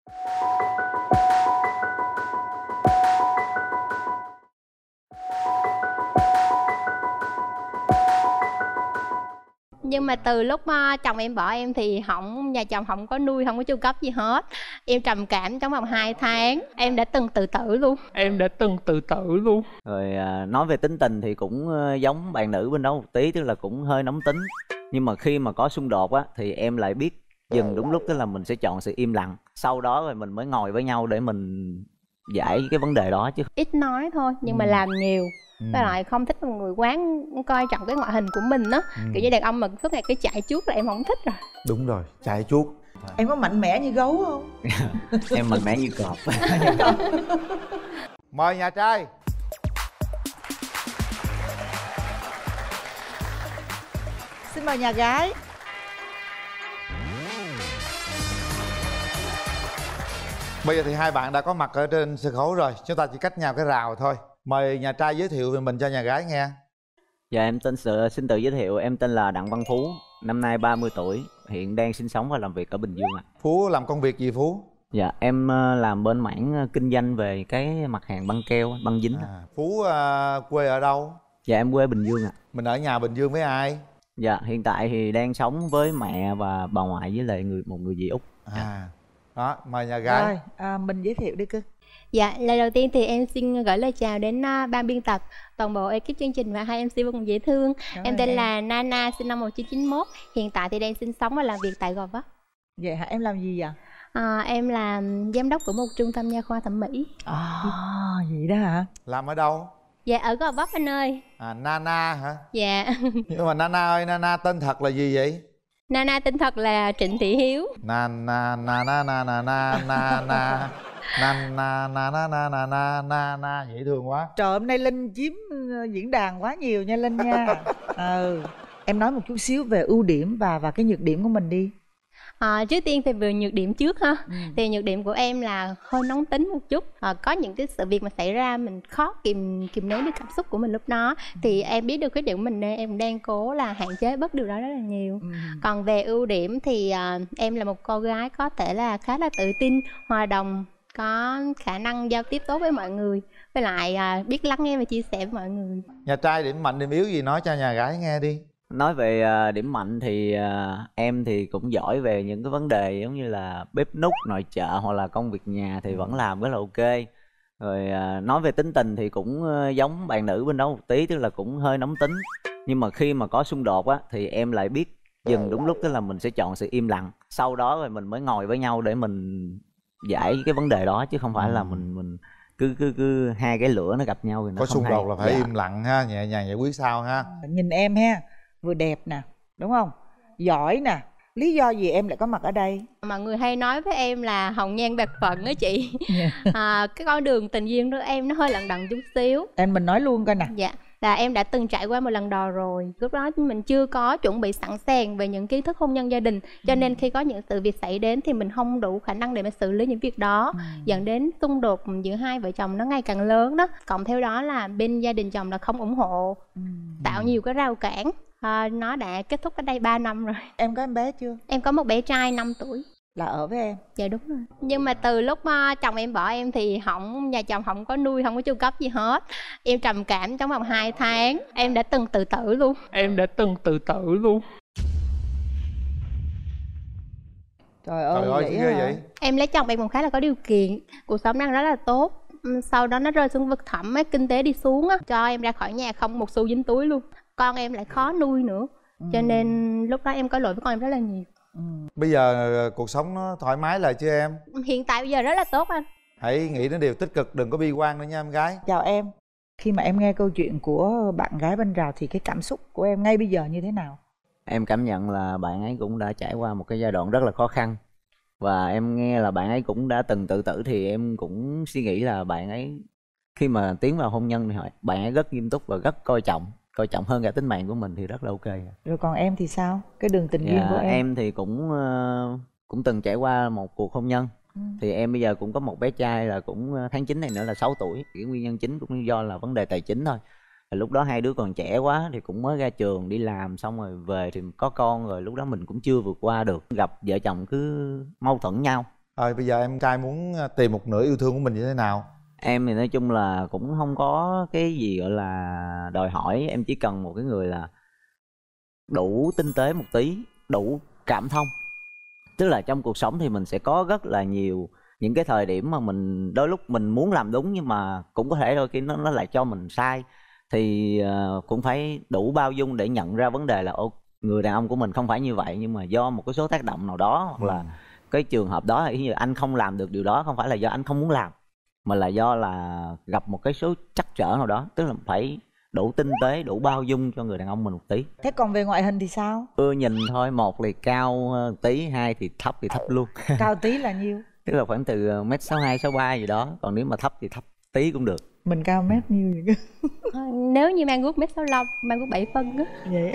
Nhưng mà từ lúc uh, chồng em bỏ em thì không, nhà chồng không có nuôi, không có chu cấp gì hết. Em trầm cảm trong vòng hai tháng. Em đã từng tự tử luôn. Em đã từng tự tử luôn. Rồi à, nói về tính tình thì cũng uh, giống bạn nữ bên đó một tí, tức là cũng hơi nóng tính. Nhưng mà khi mà có xung đột á thì em lại biết dừng đúng lúc, tức là mình sẽ chọn sự im lặng. Sau đó rồi mình mới ngồi với nhau để mình giải cái vấn đề đó chứ. Ít nói thôi nhưng ừ. mà làm nhiều. Ừ. Với lại không thích một người quán coi trọng cái ngoại hình của mình á. Ừ. Kiểu như đàn ông mà suốt ngày cái chạy chuốt là em không thích rồi. Đúng rồi, chạy chuốt. Em có mạnh mẽ như gấu không? Em mạnh mẽ như cọp. Mời nhà trai. Xin mời nhà gái. Bây giờ thì hai bạn đã có mặt ở trên sân khấu rồi. Chúng ta chỉ cách nhau cái rào thôi. Mời nhà trai giới thiệu về mình cho nhà gái nghe. Dạ em tên sự xin tự giới thiệu, em tên là Đặng Văn Phú, năm nay ba mươi tuổi, hiện đang sinh sống và làm việc ở Bình Dương ạ. Phú làm công việc gì Phú? Dạ em làm bên mảng kinh doanh về cái mặt hàng băng keo, băng dính. À, Phú uh, quê ở đâu? Dạ em quê Bình Dương ạ. Mình ở nhà Bình Dương với ai? Dạ hiện tại thì đang sống với mẹ và bà ngoại với lại người một người dì Út. À đó, mời nhà gái. Rồi à, mình giới thiệu đi cưng. Dạ, lời đầu tiên thì em xin gửi lời chào đến uh, ban biên tập, toàn bộ ekip chương trình và hai em xê vô cùng dễ thương. Cảm em tên em. là Nana, sinh năm một nghìn chín trăm chín mươi mốt, hiện tại thì đang sinh sống và làm việc tại Gò Vấp. Vậy hả, em làm gì vậy? À, em là giám đốc của một trung tâm nha khoa thẩm mỹ. À, vậy đó hả? Làm ở đâu? Dạ, ở Gò Vấp anh ơi. À, Nana hả? Dạ. Nhưng mà Nana ơi, Nana tên thật là gì vậy? Nana tên thật là Trịnh Thị Hiếu. Nana, Nana, Nana, Nana, Nana. Na na na na na na na na na dễ thương quá. Trời, hôm nay Linh chiếm diễn đàn quá nhiều nha Linh nha. Ừ. Em nói một chút xíu về ưu điểm và và cái nhược điểm của mình đi. À, trước tiên thì về nhược điểm trước ha. Ừ. Thì nhược điểm của em là hơi nóng tính một chút. À, có những cái sự việc mà xảy ra mình khó kìm kìm nén được cảm xúc của mình lúc đó. Ừ. Thì em biết được cái điểm của mình nên em đang cố là hạn chế bớt điều đó rất là nhiều. Ừ. Còn về ưu điểm thì à, em là một cô gái có thể là khá là tự tin, hòa đồng, có khả năng giao tiếp tốt với mọi người, với lại à, biết lắng nghe và chia sẻ với mọi người. Nhà trai điểm mạnh điểm yếu gì nói cho nhà gái nghe đi. Nói về uh, điểm mạnh thì uh, em thì cũng giỏi về những cái vấn đề giống như là bếp núc, nội trợ hoặc là công việc nhà thì vẫn làm rất là ok. Rồi uh, nói về tính tình thì cũng uh, giống bạn nữ bên đó một tí, tức là cũng hơi nóng tính. Nhưng mà khi mà có xung đột á thì em lại biết dừng đúng lúc, tức là mình sẽ chọn sự im lặng, sau đó rồi mình mới ngồi với nhau để mình giải cái vấn đề đó, chứ không phải là mình mình cứ cứ cứ hai cái lửa nó gặp nhau thì nó có không xung đột hay. là phải Dạ. im lặng ha, nhẹ nhàng giải quyết sau ha. Nhìn em ha, vừa đẹp nè, đúng không, giỏi nè, lý do gì em lại có mặt ở đây? Mọi người hay nói với em là hồng nhan bạc phận á chị. à, cái con đường tình duyên của em nó hơi lận đận chút xíu. Em mình nói luôn coi nè. Dạ, là em đã từng trải qua một lần đò rồi. Lúc đó mình chưa có chuẩn bị sẵn sàng về những kiến thức hôn nhân gia đình, cho nên khi có những sự việc xảy đến thì mình không đủ khả năng để mà xử lý những việc đó, ừ. dẫn đến xung đột giữa hai vợ chồng nó ngày càng lớn đó. Cộng theo đó là bên gia đình chồng là không ủng hộ, ừ. tạo nhiều cái rào cản. À, nó đã kết thúc ở đây ba năm rồi. Em có em bé chưa? Em có một bé trai năm tuổi. Là ở với em? Dạ đúng rồi. Nhưng mà từ lúc uh, chồng em bỏ em thì không, nhà chồng không có nuôi, không có chu cấp gì hết. Em trầm cảm trong vòng hai tháng. Em đã từng tự tử luôn. Em đã từng tự tử luôn. Trời ơi, Trời ơi, vậy, ghê vậy? Em lấy chồng em cũng khá là có điều kiện, cuộc sống đang rất là tốt. Sau đó nó rơi xuống vực thẳm, kinh tế đi xuống á, cho em ra khỏi nhà không một xu dính túi luôn. Con em lại khó nuôi nữa, ừ. cho nên lúc đó em có lỗi với con em rất là nhiều. Ừ. Bây giờ cuộc sống nó thoải mái lại chưa em? Hiện tại bây giờ rất là tốt anh. Hãy nghĩ đến điều tích cực, đừng có bi quan nữa nha em gái. Chào em. Khi mà em nghe câu chuyện của bạn gái bên Rào thì cái cảm xúc của em ngay bây giờ như thế nào? Em cảm nhận là bạn ấy cũng đã trải qua một cái giai đoạn rất là khó khăn. Và em nghe là bạn ấy cũng đã từng tự tử, thì em cũng suy nghĩ là bạn ấy khi mà tiến vào hôn nhân thì bạn ấy rất nghiêm túc và rất coi trọng, coi trọng hơn cả tính mạng của mình, thì rất là ok. Rồi còn em thì sao? Cái đường tình dạ, duyên của em? Em thì cũng uh, cũng từng trải qua một cuộc hôn nhân. ừ. Thì em bây giờ cũng có một bé trai là cũng tháng chín này nữa là sáu tuổi. Cái nguyên nhân chính cũng do là vấn đề tài chính thôi. Thì lúc đó hai đứa còn trẻ quá, thì cũng mới ra trường đi làm xong rồi về thì có con rồi, lúc đó mình cũng chưa vượt qua được, gặp vợ chồng cứ mâu thuẫn nhau. Rồi bây giờ em trai muốn tìm một nửa yêu thương của mình như thế nào? Em thì nói chung là cũng không có cái gì gọi là đòi hỏi, em chỉ cần một cái người là đủ tinh tế một tí, đủ cảm thông. Tức là trong cuộc sống thì mình sẽ có rất là nhiều những cái thời điểm mà mình đôi lúc mình muốn làm đúng, nhưng mà cũng có thể đôi khi nó, nó lại cho mình sai. Thì uh, cũng phải đủ bao dung để nhận ra vấn đề là ô, người đàn ông của mình không phải như vậy, nhưng mà do một cái số tác động nào đó, hoặc là cái trường hợp đó, ý như anh không làm được điều đó không phải là do anh không muốn làm, mà là do là gặp một cái số trắc trở nào đó. Tức là phải đủ tinh tế, đủ bao dung cho người đàn ông mình một tí. Thế còn về ngoại hình thì sao? Ưa nhìn thôi, một thì cao tí, hai thì thấp thì thấp luôn. Cao tí là nhiêu? Tức là khoảng từ mét sáu hai, sáu ba gì đó, còn nếu mà thấp thì thấp tí cũng được. Mình cao mét nhiêu vậy cơ? Nếu như mang guốc mét sáu lăm, mang guốc bảy phân á. Vậy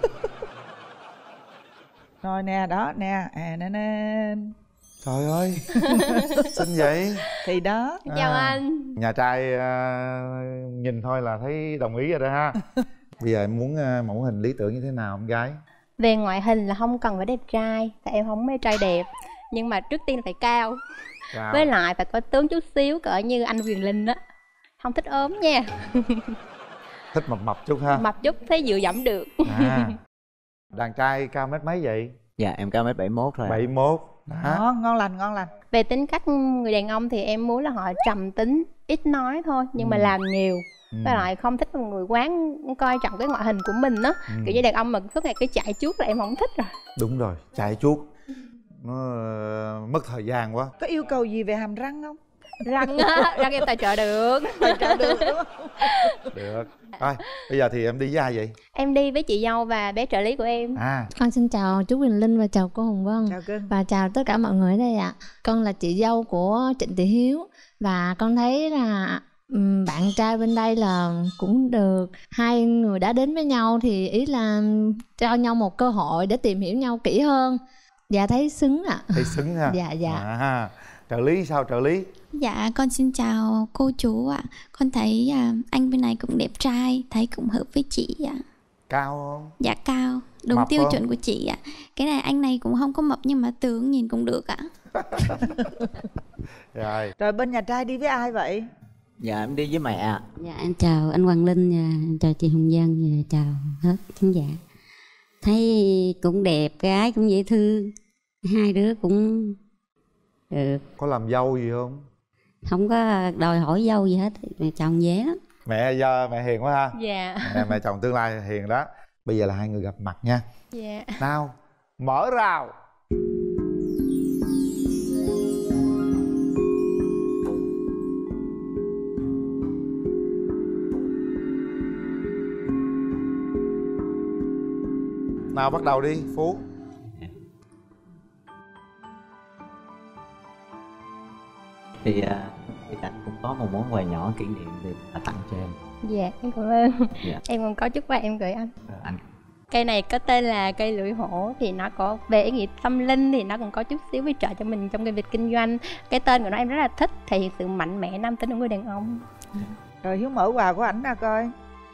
rồi nè, đó nè, à nè nè. Trời ơi, xinh vậy. Thì đó. Chào à, anh. Nhà trai uh, nhìn thôi là thấy đồng ý rồi đó ha. Bây giờ em muốn uh, mẫu hình lý tưởng như thế nào em gái? Về ngoại hình là không cần phải đẹp trai, tại em không mê trai đẹp. Nhưng mà trước tiên là phải cao, cao. Với lại phải có tướng chút xíu, cỡ như anh Quyền Linh á. Không thích ốm nha. Thích mập mập chút ha. Mập chút thấy dựa dẫm được. À, đàn trai cao mét mấy vậy? Dạ em cao mét bảy mốt thôi. Bảy mốt. Đó, ngon lành, ngon lành. Về tính cách người đàn ông thì em muốn là họ trầm tính, ít nói thôi, nhưng ừ. mà làm nhiều. ừ. Với lại không thích một người quán coi trọng cái ngoại hình của mình á. ừ. Kiểu như đàn ông mà suốt ngày cứ chạy chuốt là em không thích rồi. Đúng rồi, chạy chuốt nó uh, mất thời gian quá. Có yêu cầu gì về hàm răng không? Răng á, răng em tài trợ được. Tài trợ được. Được. Rồi, bây giờ thì em đi với ai vậy? Em đi với chị dâu và bé trợ lý của em. À. Con xin chào chú Quỳnh Linh và chào cô Hồng Vân. Chào cưng. Và chào tất cả mọi người ở đây ạ. Con là chị dâu của Trịnh Thị Hiếu. Và con thấy là um, bạn trai bên đây là cũng được. Hai người đã đến với nhau thì ý là cho nhau một cơ hội để tìm hiểu nhau kỹ hơn. Dạ thấy xứng ạ. Thấy xứng ha. Dạ dạ. À, trợ lý sao trợ lý? Dạ con xin chào cô chú ạ. Con thấy à, anh bên này cũng đẹp trai, thấy cũng hợp với chị ạ. Cao không? Dạ cao, đúng mập tiêu không? Chuẩn của chị ạ. Cái này anh này cũng không có mập nhưng mà tướng nhìn cũng được ạ. Rồi. Rồi bên nhà trai đi với ai vậy? Dạ em đi với mẹ. Dạ em chào anh Hoàng Linh và em chào chị Hồng Vân và chào hết khán giả. Thấy cũng đẹp, gái cũng dễ thương, hai đứa cũng được. Có làm dâu gì không? Không có đòi hỏi dâu gì hết, mẹ chồng dễ lắm. Mẹ do mẹ hiền quá ha. Dạ. Mẹ, mẹ chồng tương lai hiền đó. Bây giờ là hai người gặp mặt nha. Dạ. Nào, mở rào. Nào bắt đầu đi Phú. Thì, à, thì anh cũng có một món quà nhỏ kỷ niệm để tặng cho em. Dạ em cảm ơn. Dạ. Em còn có chút quà em gửi anh. À, anh Cây này có tên là cây lưỡi hổ, thì nó có về ý nghĩa tâm linh, thì nó còn có chút xíu hỗ trợ cho mình trong cái việc kinh doanh. Cái tên của nó em rất là thích, thể hiện sự mạnh mẽ nam tính của người đàn ông. Rồi Hiếu mở quà của ảnh ra coi.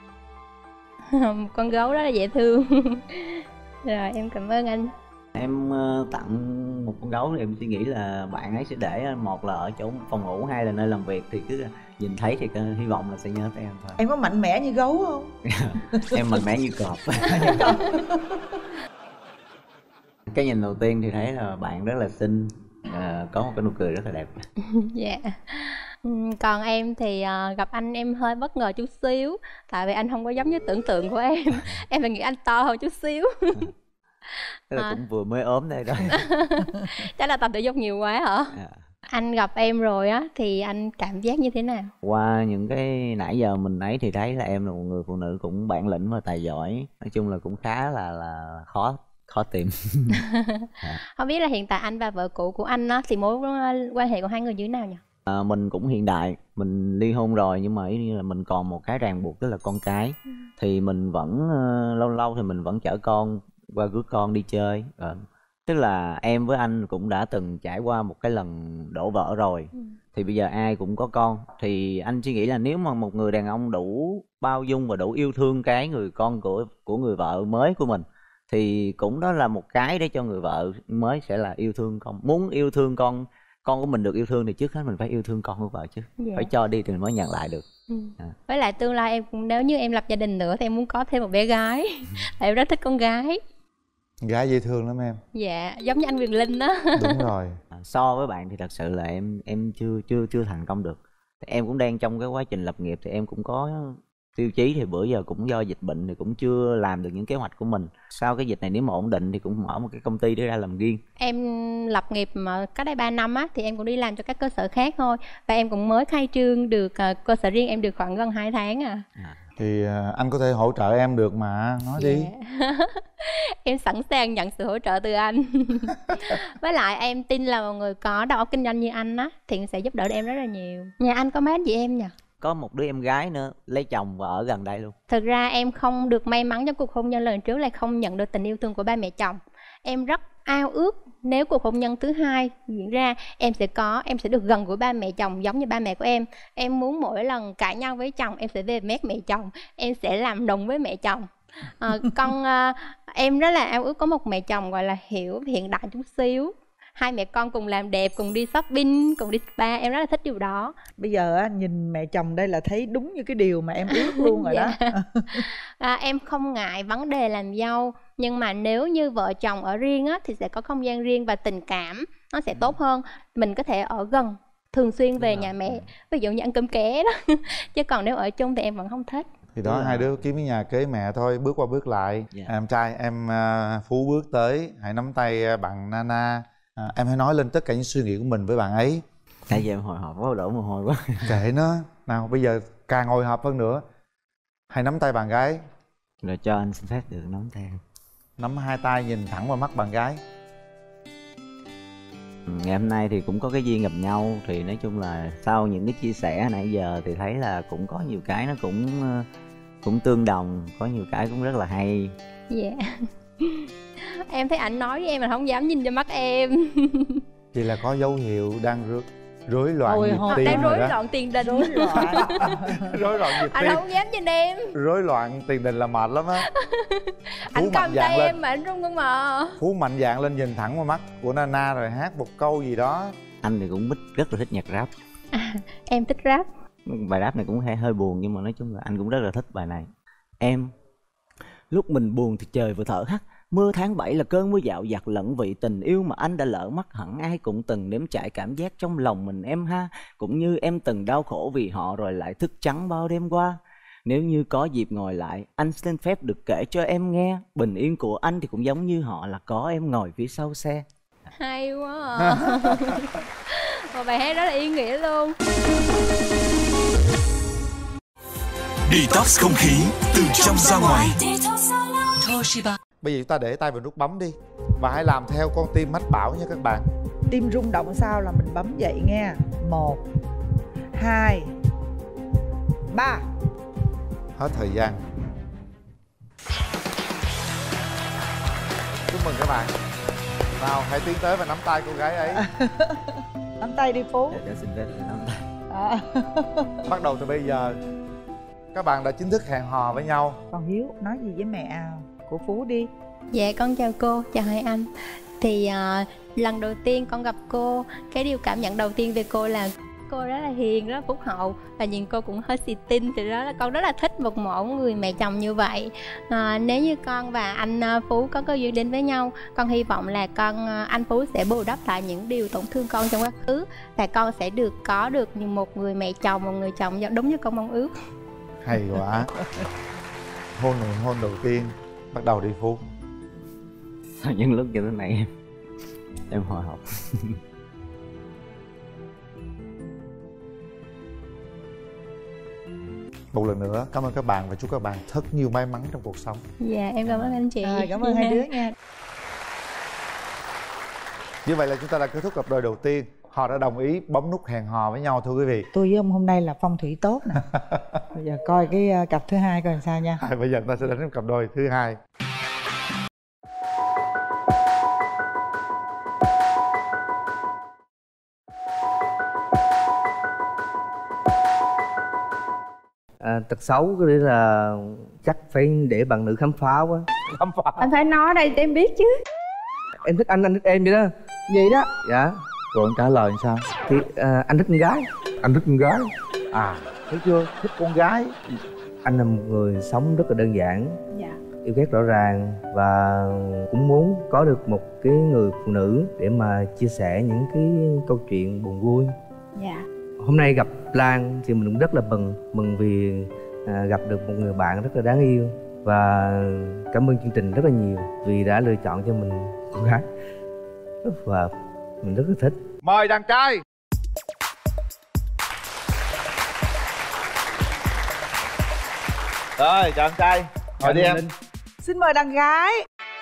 Con gấu rất là dễ thương. Rồi em cảm ơn anh. Em uh, tặng một con gấu thì em suy nghĩ là bạn ấy sẽ để một là ở chỗ phòng ngủ, hai là nơi làm việc, thì cứ nhìn thấy thì uh, hy vọng là sẽ nhớ tới em thôi. Em có mạnh mẽ như gấu không? Em mạnh mẽ như cọp. Cái nhìn đầu tiên thì thấy là bạn rất là xinh, uh, có một cái nụ cười rất là đẹp. Dạ. Còn em thì uh, gặp anh em hơi bất ngờ chút xíu, tại vì anh không có giống như tưởng tượng của em. Em phải nghĩ anh to hơn chút xíu. Tức là à. cũng vừa mới ốm đây đó. Chắc là tập thể dục nhiều quá hả? À. Anh gặp em rồi á thì anh cảm giác như thế nào? Qua những cái nãy giờ mình ấy thì thấy là em là một người phụ nữ cũng bản lĩnh và tài giỏi. Nói chung là cũng khá là là khó khó tìm. À. Không biết là hiện tại anh và vợ cũ của anh á thì mối quan hệ của hai người như thế nào nhỉ? À, mình cũng hiện đại, mình ly hôn rồi nhưng mà ý như là mình còn một cái ràng buộc, tức là con cái. Ừ. Thì mình vẫn uh, lâu lâu thì mình vẫn chở con qua rước con đi chơi. À, tức là em với anh cũng đã từng trải qua một cái lần đổ vỡ rồi. Ừ. Thì bây giờ ai cũng có con, thì anh suy nghĩ là nếu mà một người đàn ông đủ bao dung và đủ yêu thương cái người con của của người vợ mới của mình, thì cũng đó là một cái để cho người vợ mới sẽ là yêu thương con. Muốn yêu thương con con của mình được yêu thương thì trước hết mình phải yêu thương con của vợ chứ. Dạ. Phải cho đi thì mình mới nhận lại được. Ừ. À. Với lại tương lai em cũng, nếu như em lập gia đình nữa thì em muốn có thêm một bé gái. Tại em rất thích con gái. Gái dễ thương lắm em. Dạ, giống như anh Quyền Linh đó. Đúng rồi. À, so với bạn thì thật sự là em em chưa chưa chưa thành công được. Em cũng đang trong cái quá trình lập nghiệp, thì em cũng có tiêu chí, thì bữa giờ cũng do dịch bệnh thì cũng chưa làm được những kế hoạch của mình. Sau cái dịch này nếu mà ổn định thì cũng mở một cái công ty để ra làm riêng. Em lập nghiệp mà cách đây ba năm á thì em cũng đi làm cho các cơ sở khác thôi, và em cũng mới khai trương được uh, cơ sở riêng em được khoảng gần hai tháng à. à. Thì uh, anh có thể hỗ trợ em được mà, nói đi. Yeah. Em sẵn sàng nhận sự hỗ trợ từ anh. Với lại em tin là một người có đầu óc kinh doanh như anh á thì sẽ giúp đỡ em rất là nhiều. Nhà anh có mấy anh chị em nhỉ? Có một đứa em gái nữa, lấy chồng và ở gần đây luôn. Thực ra em không được may mắn trong cuộc hôn nhân lần trước, là không nhận được tình yêu thương của ba mẹ chồng. Em rất ao ước nếu cuộc hôn nhân thứ hai diễn ra, em sẽ có, em sẽ được gần của ba mẹ chồng giống như ba mẹ của em. Em muốn mỗi lần cãi nhau với chồng, em sẽ về mét mẹ chồng, em sẽ làm đồng với mẹ chồng. À, con à, em rất là ao ước có một mẹ chồng gọi là hiểu hiện đại chút xíu. Hai mẹ con cùng làm đẹp, cùng đi shopping, cùng đi spa, em rất là thích điều đó. Bây giờ á, nhìn mẹ chồng đây là thấy đúng như cái điều mà em ước luôn rồi. Dạ. Đó. À, em không ngại vấn đề làm dâu, nhưng mà nếu như vợ chồng ở riêng á, thì sẽ có không gian riêng và tình cảm nó sẽ tốt hơn. Mình có thể ở gần, thường xuyên về nhà mẹ, ví dụ như ăn cơm ké đó. Chứ còn nếu ở chung thì em vẫn không thích. Thì đó, hai đứa kiếm cái nhà kế mẹ thôi, bước qua bước lại. Yeah. Em trai, em uh, Phú bước tới, hãy nắm tay bạn Nana. À, em hãy nói lên tất cả những suy nghĩ của mình với bạn ấy. Nãy giờ em hồi hộp quá, đổ mồ hôi quá. Kệ nó. Nào bây giờ càng hồi hộp hơn nữa. Hãy nắm tay bạn gái. Rồi cho anh xin phép được nắm tay. Nắm hai tay nhìn thẳng vào mắt bạn gái. Ngày hôm nay thì cũng có cái duyên gặp nhau. Thì nói chung là sau những cái chia sẻ nãy giờ thì thấy là cũng có nhiều cái nó cũng cũng tương đồng, có nhiều cái cũng rất là hay. Dạ. Yeah. Em thấy ảnh nói với em mà không dám nhìn cho mắt em. Thì là có dấu hiệu đang rối, rối loạn nhịp tim. Đang rối loạn tiền đình. Rối loạn Rối loạn nhịp tim. Anh không dám nhìn em. Rối loạn tiền đình là mệt lắm á. Anh cầm tay lên. Em mà anh run không mà. Phú mạnh dạn lên nhìn thẳng vào mắt của Nana rồi hát một câu gì đó. Anh thì cũng rất là thích nhạc rap. À, em thích rap. Bài rap này cũng hơi, hơi buồn, nhưng mà nói chung là anh cũng rất là thích bài này. Em, lúc mình buồn thì trời vừa thở hắt. Mưa tháng bảy là cơn mưa dạo dặt lẫn vị tình yêu mà anh đã lỡ mất. Hẳn ai cũng từng nếm trải cảm giác trong lòng mình em ha. Cũng như em từng đau khổ vì họ rồi lại thức trắng bao đêm qua. Nếu như có dịp ngồi lại, anh xin phép được kể cho em nghe. Bình yên của anh thì cũng giống như họ là có em ngồi phía sau xe. Hay quá à. Một bài hát rất là ý nghĩa luôn. Detox không khí từ trong ra ngoài. Bây giờ chúng ta để tay vào nút bấm đi. Và hãy làm theo con tim mách bảo nha các bạn. Tim rung động sao là mình bấm dậy nghe. Một, hai, ba. Hết thời gian. Chúc mừng các bạn. Nào hãy tiến tới và nắm tay cô gái ấy. Nắm tay đi Phú. Dạ, xin phép nắm tay. À. Bắt đầu từ bây giờ các bạn đã chính thức hẹn hò với nhau. Còn Hiếu nói gì với mẹ của Phú đi. Dạ con chào cô, chào hai anh. Thì uh, lần đầu tiên con gặp cô, cái điều cảm nhận đầu tiên về cô là cô rất là hiền, rất là phúc hậu và nhìn cô cũng hơi xì tin. Thì đó là con rất là thích một mẫu người mẹ chồng như vậy. À, nếu như con và anh Phú có cơ duyên đến với nhau, con hy vọng là con anh Phú sẽ bù đắp lại những điều tổn thương con trong quá khứ và con sẽ được có được như một người mẹ chồng, một người chồng đúng như con mong ước. Hay quá. Hôn nụ hôn đầu tiên bắt đầu đi Phú. Sao những lúc như thế này em em hồi hộp. Một lần nữa cảm ơn các bạn và chúc các bạn thật nhiều may mắn trong cuộc sống. Dạ em cảm ơn anh chị. Rồi, cảm ơn hai đứa nha. Như vậy là chúng ta đã kết thúc cặp đôi đầu tiên. Họ đã đồng ý bấm nút hẹn hò với nhau thưa quý vị. Tôi với ông hôm nay là phong thủy tốt nè. Bây giờ coi cái cặp thứ hai coi làm sao nha. À, bây giờ ta sẽ đến cặp đôi thứ hai. À, tật xấu cái đấy là chắc phải để bạn nữ khám phá quá. Khám phá. Anh phải nói đây để em biết chứ. Em thích anh, anh thích em vậy đó. Vậy đó. Dạ. Rồi anh trả lời sao? Thì à, anh thích con gái. Anh thích con gái. À, thấy chưa? Thích con gái. Anh là một người sống rất là đơn giản. Dạ. Yêu ghét rõ ràng và cũng muốn có được một cái người phụ nữ để mà chia sẻ những cái câu chuyện buồn vui. Dạ. Hôm nay gặp Lan thì mình cũng rất là mừng Mừng vì à, gặp được một người bạn rất là đáng yêu. Và cảm ơn chương trình rất là nhiều vì đã lựa chọn cho mình con gái rất phù hợp. Mình rất là thích. Mời đàn trai. Rồi chào anh trai. Mời đi em. Xin mời đàn gái.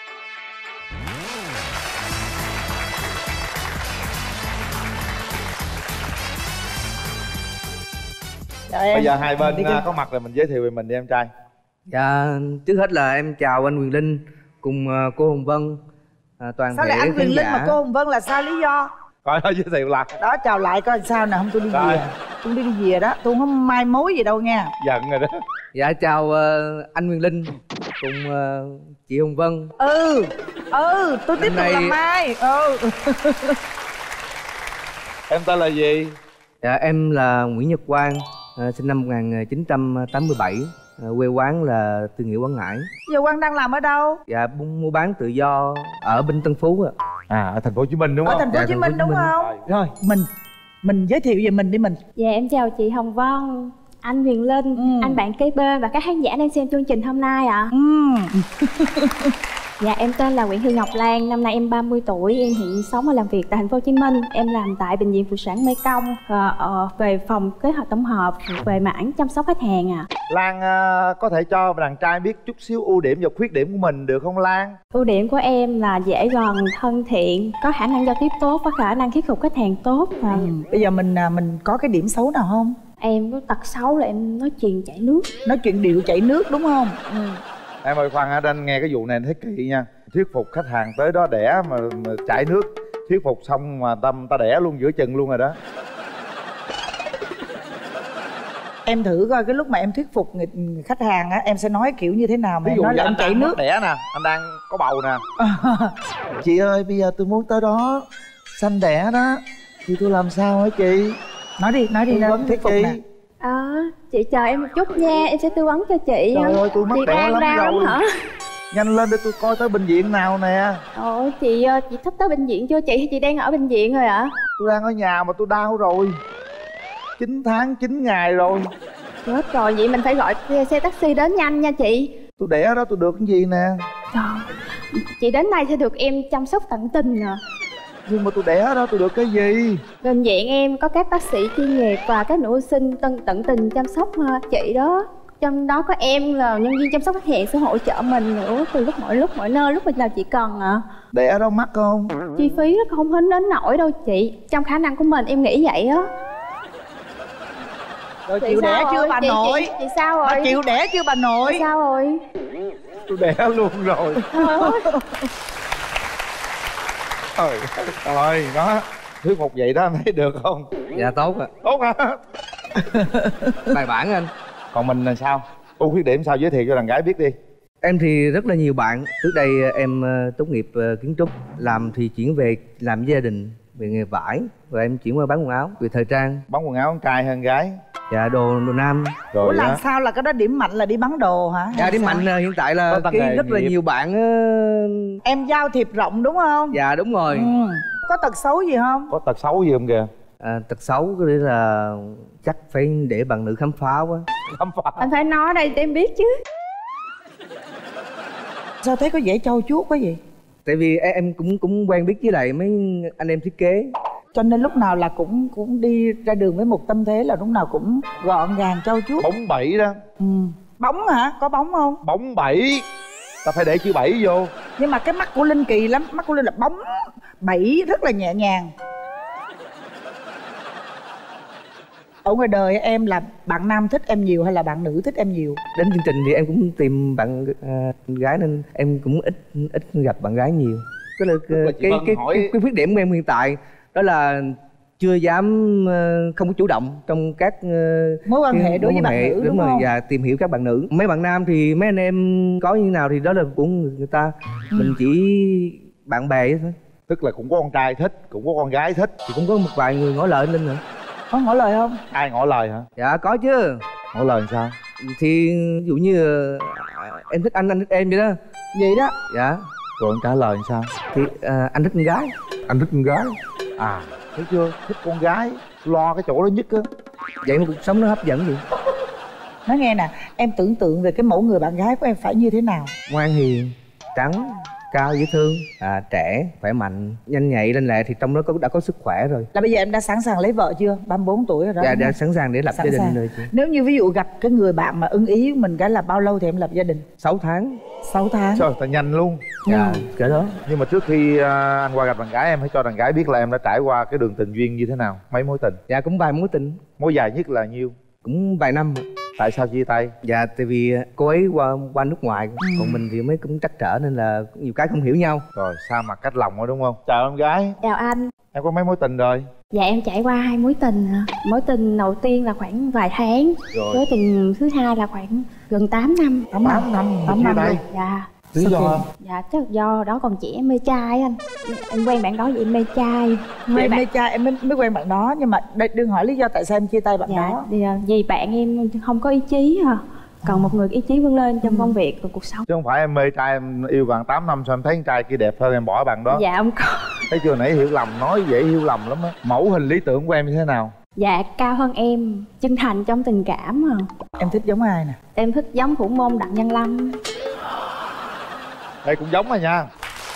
Bây giờ hai bên có mặt rồi mình giới thiệu về mình đi em trai. Dạ, trước hết là em chào anh Quyền Linh cùng uh, cô Hồng Vân, uh, toàn sao thể lại anh Quyền Linh giả. mà cô Hồng Vân là sao lý do? Coi nó giới thiệu là. Đó chào lại coi sao nè, không tôi đi về. Tôi đi đi về đó, tôi không mai mối gì đâu nha. Giận rồi đó. Dạ chào uh, anh Quyền Linh cùng uh, chị Hồng Vân. Ừ, ừ, tôi tiếp tục này... làm mai. Ừ. Em tên là gì? Dạ em là Nguyễn Nhật Quang, uh, sinh năm một nghìn chín trăm tám mươi bảy. Uh, quê quán là Tư Nghĩa, Quảng Ngãi. Giờ Quang đang làm ở đâu? Dạ mua bán tự do ở bên Tân Phú ạ. À ở thành phố Hồ Chí Minh đúng không? Ở thành phố Hồ Chí Minh đúng không? Rồi. Rồi mình mình giới thiệu về mình đi mình. Dạ em chào chị Hồng Vân, anh Huyền Linh, ừ. anh bạn kế bên và các khán giả đang xem chương trình hôm nay ạ. Ừ. Dạ em tên là Nguyễn Thị Ngọc Lan, năm nay em ba mươi tuổi, em hiện sống và làm việc tại thành phố Hồ Chí Minh. Em làm tại bệnh viện phụ sản Mê Công và uh, về phòng kế hoạch tổng hợp về mảng chăm sóc khách hàng ạ. À. Lan uh, có thể cho đàn trai biết chút xíu ưu điểm và khuyết điểm của mình được không Lan? Ưu điểm của em là dễ gần, thân thiện, có khả năng giao tiếp tốt, có khả năng thuyết phục khách hàng tốt. Và... Ừ. Bây giờ mình mình có cái điểm xấu nào không? Em có tật xấu là em nói chuyện chảy nước. Nói chuyện điệu chảy nước đúng không? Ừ. Em ơi khoan hả, anh nghe cái vụ này thấy kỹ nha. Thuyết phục khách hàng tới đó đẻ mà, mà chảy nước. Thuyết phục xong mà tâm ta đẻ luôn giữa chừng luôn rồi đó. Em thử coi cái lúc mà em thuyết phục người, khách hàng á, em sẽ nói kiểu như thế nào mà em nói là em chảy nước. Đẻ nè, anh đang có bầu nè. Chị ơi bây giờ tôi muốn tới đó sanh đẻ đó thì tôi làm sao hả chị? Nói đi, nói đi đâu thuyết phục nè. À, chị chờ em một chút nha, em sẽ tư vấn cho chị. Trời ơi tôi mắc đẻ lắm rồi hả? Nhanh lên để tôi coi tới bệnh viện nào nè. Ồ chị, chị sắp tới bệnh viện chưa chị hay chị đang ở bệnh viện rồi ạ? À? Tôi đang ở nhà mà tôi đau rồi. Chín tháng chín ngày rồi. Chết rồi, vậy mình phải gọi xe taxi đến nhanh nha chị. Tôi đẻ ở đó tôi được cái gì nè. Trời, chị đến đây sẽ được em chăm sóc tận tình nè. Nhưng mà tôi đẻ ở đó tôi được cái gì? Bệnh viện em có các bác sĩ chuyên nghiệp và các nữ sinh tân tận tình chăm sóc chị đó. Trong đó có em là nhân viên chăm sóc khách hàng sẽ hỗ trợ mình nữa từ lúc mọi lúc mọi nơi lúc nào chị cần ạ. À. Đẻ ở đâu mắc không? Chi phí nó không hết đến nổi đâu chị. Trong khả năng của mình em nghĩ vậy á. Rồi chịu đẻ chưa bà chị, nội? Chị, chị sao rồi? Bà chịu đẻ chưa bà nội? Chị sao rồi? Tôi đẻ luôn rồi. Trời ơi, đó thuyết phục vậy đó em thấy được không? Dạ tốt ạ. Tốt hả? Bài bản anh. Còn mình là sao? Ưu khuyết điểm sao, giới thiệu cho đàn gái biết đi. Em thì rất là nhiều bạn. Trước đây em tốt nghiệp kiến trúc, làm thì chuyển về làm với gia đình về nghề vải, rồi em chuyển qua bán quần áo, về thời trang. Bán quần áo con trai hơn gái? Dạ đồ đồ nam. Rồi ủa làm đó. sao là cái đó điểm mạnh là đi bán đồ hả? Dạ điểm mạnh hiện tại là cái rất là nhiều bạn. Em giao thiệp rộng đúng không? Dạ đúng rồi. Ừ. Có tật xấu gì không? Có tật xấu gì không kìa? À, tật xấu có nghĩa là chắc phải để bạn nữ khám phá quá. Khám phá. Anh phải nói đây để em biết chứ. Sao thấy có vẻ trau chuốt quá vậy? Tại vì em cũng cũng quen biết với lại mấy anh em thiết kế, cho nên lúc nào là cũng cũng đi ra đường với một tâm thế là lúc nào cũng gọn gàng trau chuốt. Bóng bẩy đó. Ừ. Bóng hả? Có bóng không? Bóng bẩy. Ta phải để chữ bẩy vô. Nhưng mà cái mắt của Linh kỳ lắm. Mắt của Linh là bóng bẩy rất là nhẹ nhàng. Ở ngoài đời em là bạn nam thích em nhiều hay là bạn nữ thích em nhiều? Đến chương trình thì em cũng tìm bạn uh, gái nên em cũng ít ít gặp bạn gái nhiều. Cái là cái cái, cái, hỏi... cái cái khuyết điểm của em hiện tại đó là chưa dám uh, không có chủ động trong các uh, mối quan hệ đối với bạn nữ, đúng, đúng rồi, không? và tìm hiểu các bạn nữ. Mấy bạn nam thì mấy anh em có như nào thì đó là của người ta. Ừ. Mình chỉ bạn bè thôi. Tức là cũng có con trai thích, cũng có con gái thích. Thì cũng có một vài người ngỏ lời lên nữa. Có ngỏ lời không? Ai ngỏ lời hả? Dạ có chứ. Ngỏ lời sao? Thì ví dụ như uh, em thích anh, anh thích em vậy đó. Vậy đó. Dạ. Rồi anh trả lời sao? Thì uh, anh thích con gái. Anh thích con gái. À, thấy chưa? Thích con gái, lo cái chỗ đó nhất á. Vậy mà cuộc sống nó hấp dẫn gì? Nói nghe nè, em tưởng tượng về cái mẫu người bạn gái của em phải như thế nào? Ngoan hiền, trắng, cao dễ thương, à, trẻ, khỏe mạnh, nhanh nhạy lên lẹ, thì trong đó có, đã có sức khỏe rồi. Là bây giờ em đã sẵn sàng lấy vợ chưa? ba mươi bốn tuổi rồi đó. Dạ, đã sẵn sàng để lập sẵn gia đình sàng. rồi chị. Nếu như ví dụ gặp cái người bạn mà ưng ý mình cái là bao lâu thì em lập gia đình? sáu tháng. sáu tháng. Trời, ta nhanh luôn. Dạ, ừ. Cái đó. Nhưng mà trước khi uh, anh qua gặp đàn gái, em phải cho đàn gái biết là em đã trải qua cái đường tình duyên như thế nào. Mấy mối tình? Dạ, cũng vài mối tình. Mối dài nhất là nhiêu? Cũng vài năm. Tại sao chia tay? Dạ, tại vì cô ấy qua qua nước ngoài, ừ. Còn mình thì mới cũng trắc trở nên là nhiều cái không hiểu nhau. Rồi, sao mà cách lòng rồi đúng không? Chào em gái. Chào anh. Em có mấy mối tình rồi? Dạ em trải qua hai mối tình. Mối tình đầu tiên là khoảng vài tháng. Rồi. Mối tình thứ hai là khoảng gần tám năm. tám năm. tám năm đây. Dạ. Lý do? Dạ chắc do đó còn trẻ em mê trai anh. Em quen bạn đó vậy em mê trai. Em mê trai em mới, mới quen bạn đó. Nhưng mà đây, đừng hỏi lý do tại sao em chia tay bạn dạ, đó. Thì, vì bạn em không có ý chí à. Còn một người ý chí vươn lên trong ừ. công việc và cuộc sống. Chứ không phải em mê trai, em yêu bạn tám năm sao em thấy con trai kia đẹp hơn em bỏ bạn đó. Dạ không có. Thấy chưa, nãy hiểu lầm, nói dễ hiểu lầm lắm á. Mẫu hình lý tưởng của em như thế nào? Dạ cao hơn em, chân thành trong tình cảm à. Em thích giống ai nè? Em thích giống thủ môn Đặng Văn Lâm. Đây cũng giống rồi nha.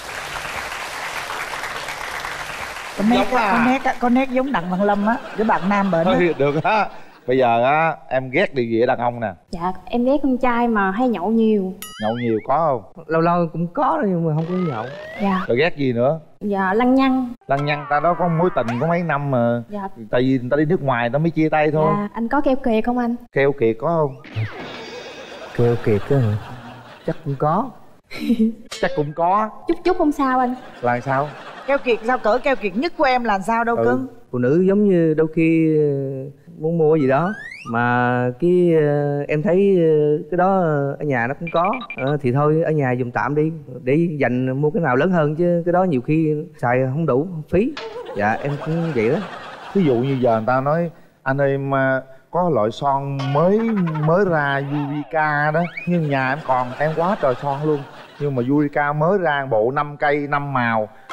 Có nét, à. có nét, có nét giống Đặng Văn Lâm á, cái bạn nam bệnh á. Được á. Bây giờ á, em ghét điều gì ở đàn ông nè? Dạ, em ghét con trai mà hay nhậu nhiều. Nhậu nhiều có không? Lâu lâu cũng có nhưng mà không có nhậu. Dạ. Rồi ghét gì nữa? Dạ, lăng nhăng. Lăng nhăng, ta đó có mối tình có mấy năm mà. Dạ. Tại vì người ta đi nước ngoài người ta mới chia tay thôi. Dạ, anh có keo kiệt không anh? Keo kiệt có không? Keo kiệt á hả? Chắc cũng có. Chắc cũng có. Chút chút không sao anh. Là sao? Keo kiệt sao, cỡ keo kiệt nhất của em là sao đâu ừ. cưng? Phụ nữ giống như đôi khi muốn mua gì đó mà cái em thấy cái đó ở nhà nó cũng có à, thì thôi ở nhà dùng tạm đi để dành mua cái nào lớn hơn, chứ cái đó nhiều khi xài không đủ phí. Dạ em cũng vậy đó. Ví dụ như giờ người ta nói anh ơi mà có loại son mới mới ra Yurika đó, nhưng nhà em còn em quá trời son luôn, nhưng mà Yurika mới ra bộ năm cây năm màu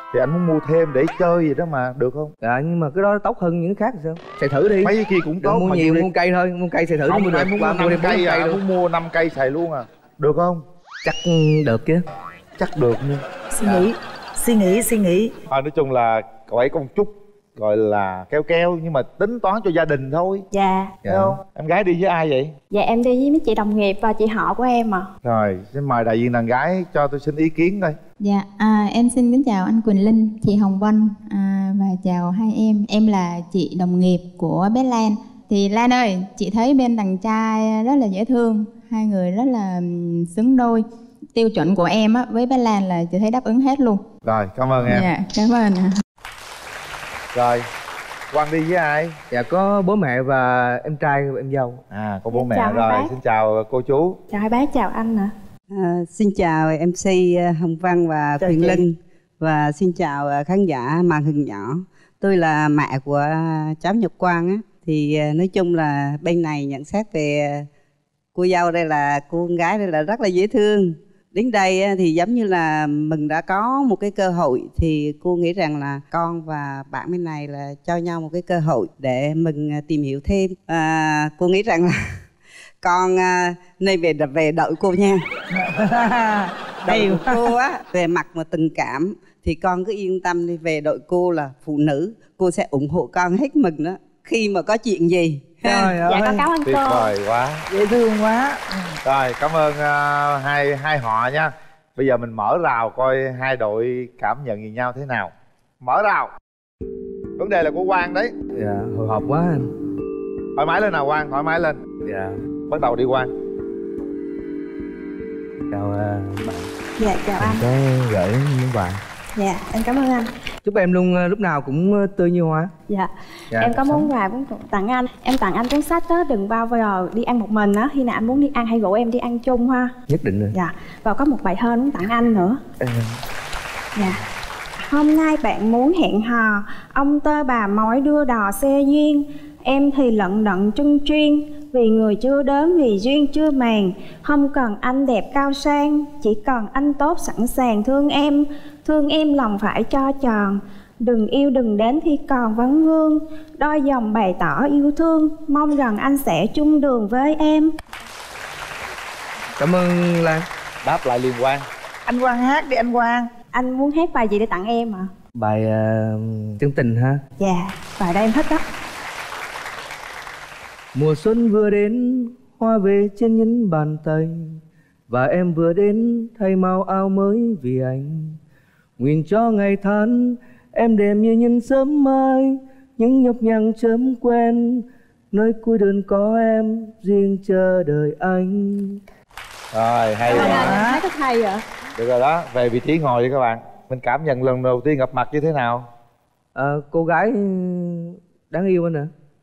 Thì anh muốn mua thêm để chơi gì đó mà, được không? Dạ nhưng mà cái đó tốt hơn những cái khác sao? Xài thử đi. Mấy cái kia cũng tốt. Mua mà nhiều, đi. mua cây thôi, mua cây xài thử Không, mua được. anh muốn mua năm cây à, anh muốn mua năm cây xài luôn à. Được không? Chắc được chứ. Chắc được nha. Suy nghĩ, suy nghĩ, suy nghĩ. À, nói chung là cậu ấy có một chút gọi là keo keo nhưng mà tính toán cho gia đình thôi. Dạ. Dạ. Không? Em gái đi với ai vậy? Dạ em đi với mấy chị đồng nghiệp và chị họ của em à. Rồi, xin mời đại diện đàn gái cho tôi xin ý kiến coi. Dạ, à, em xin kính chào anh Quỳnh Linh, chị Hồng Vân à, và chào hai em. Em là chị đồng nghiệp của bé Lan. Thì Lan ơi, chị thấy bên đàn trai rất là dễ thương, hai người rất là xứng đôi. Tiêu chuẩn của em á, với bé Lan là chị thấy đáp ứng hết luôn. Rồi, cảm ơn em. Dạ, cảm ơn ạ. Rồi, Quang đi với ai? Dạ có bố mẹ và em trai và em dâu. À, có bố Em mẹ chào hai rồi, bác. xin chào cô chú. Chào hai bác, chào anh ạ. À, xin chào em xê Hồng Văn và Chào Quyền chị. Linh. Và xin chào khán giả màn hình nhỏ. Tôi là mẹ của cháu Nhật Quang á. Thì nói chung là bên này nhận xét về cô dâu đây là cô con gái đây là rất là dễ thương. Đến đây á, thì giống như là mình đã có một cái cơ hội. Thì cô nghĩ rằng là con và bạn bên này là cho nhau một cái cơ hội để mình tìm hiểu thêm. À, cô nghĩ rằng là con à, nên về về đợi cô nha. Đợi cô á, về mặt mà tình cảm thì con cứ yên tâm đi, về đợi cô là phụ nữ, cô sẽ ủng hộ con hết mình đó khi mà có chuyện gì. Trời ơi. Dạ con cảm ơn Tuyệt cô. vời quá. Dễ thương quá. Rồi, cảm ơn uh, hai hai họ nha. Bây giờ mình mở rào coi hai đội cảm nhận về nhau thế nào. Mở rào. Vấn đề là của Quang đấy. Dạ, hồi hộp quá anh. Thoải mái lên nào Quang, thoải mái lên. Dạ. Bắt đầu đi Quang. Chào uh, bạn. Dạ chào anh. Có gửi những quà. Dạ em cảm ơn anh. Chúc em luôn uh, lúc nào cũng uh, tươi như hoa. Dạ, Dạ, em có sống. món quà muốn tặng anh. Em tặng anh cuốn sách đó, đừng bao giờ đi ăn một mình á. Khi nào anh muốn đi ăn hãy rủ em đi ăn chung ha. Nhất định rồi. Dạ, và có một bài thơ muốn tặng anh nữa. Em... Dạ. Hôm nay bạn muốn hẹn hò, ông tơ bà mối đưa đò xe duyên. Em thì lận đận trung chuyên, vì người chưa đến vì duyên chưa màng. Không cần anh đẹp cao sang, chỉ cần anh tốt sẵn sàng thương em. Thương em lòng phải cho tròn, đừng yêu đừng đến khi còn vấn vương. Đôi dòng bày tỏ yêu thương, mong rằng anh sẽ chung đường với em. Cảm ơn Lan. Đáp lại liên quan. Anh Quang hát đi anh Quang. Anh muốn hát bài gì để tặng em ạ? À? Bài uh, chân tình ha. Dạ, bài đó em thích đó. Mùa xuân vừa đến, hoa về trên những bàn tay, và em vừa đến thay màu áo mới vì anh. Nguyện cho ngày tháng em đẹp như những sớm mai, những nhọc nhằn chớm quen, nơi cuối đơn có em riêng chờ đợi anh. Rồi, hay Cảm ơn quá. anh, hát rất hay ạ. Được rồi đó, về vị trí ngồi đi các bạn. Mình cảm nhận lần đầu tiên gặp mặt như thế nào? À, cô gái đáng yêu anh ạ.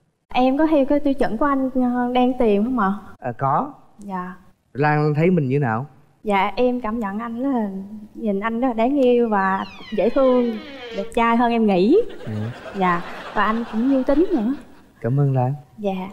Em có theo cái tiêu chuẩn của anh đang tìm không ạ? À, có. Dạ. Lan thấy mình như nào? Dạ em cảm nhận anh rất là, nhìn anh rất là đáng yêu và dễ thương, đẹp trai hơn em nghĩ. Ừ. Dạ, và anh cũng yêu tính nữa. Cảm ơn Lan. Dạ.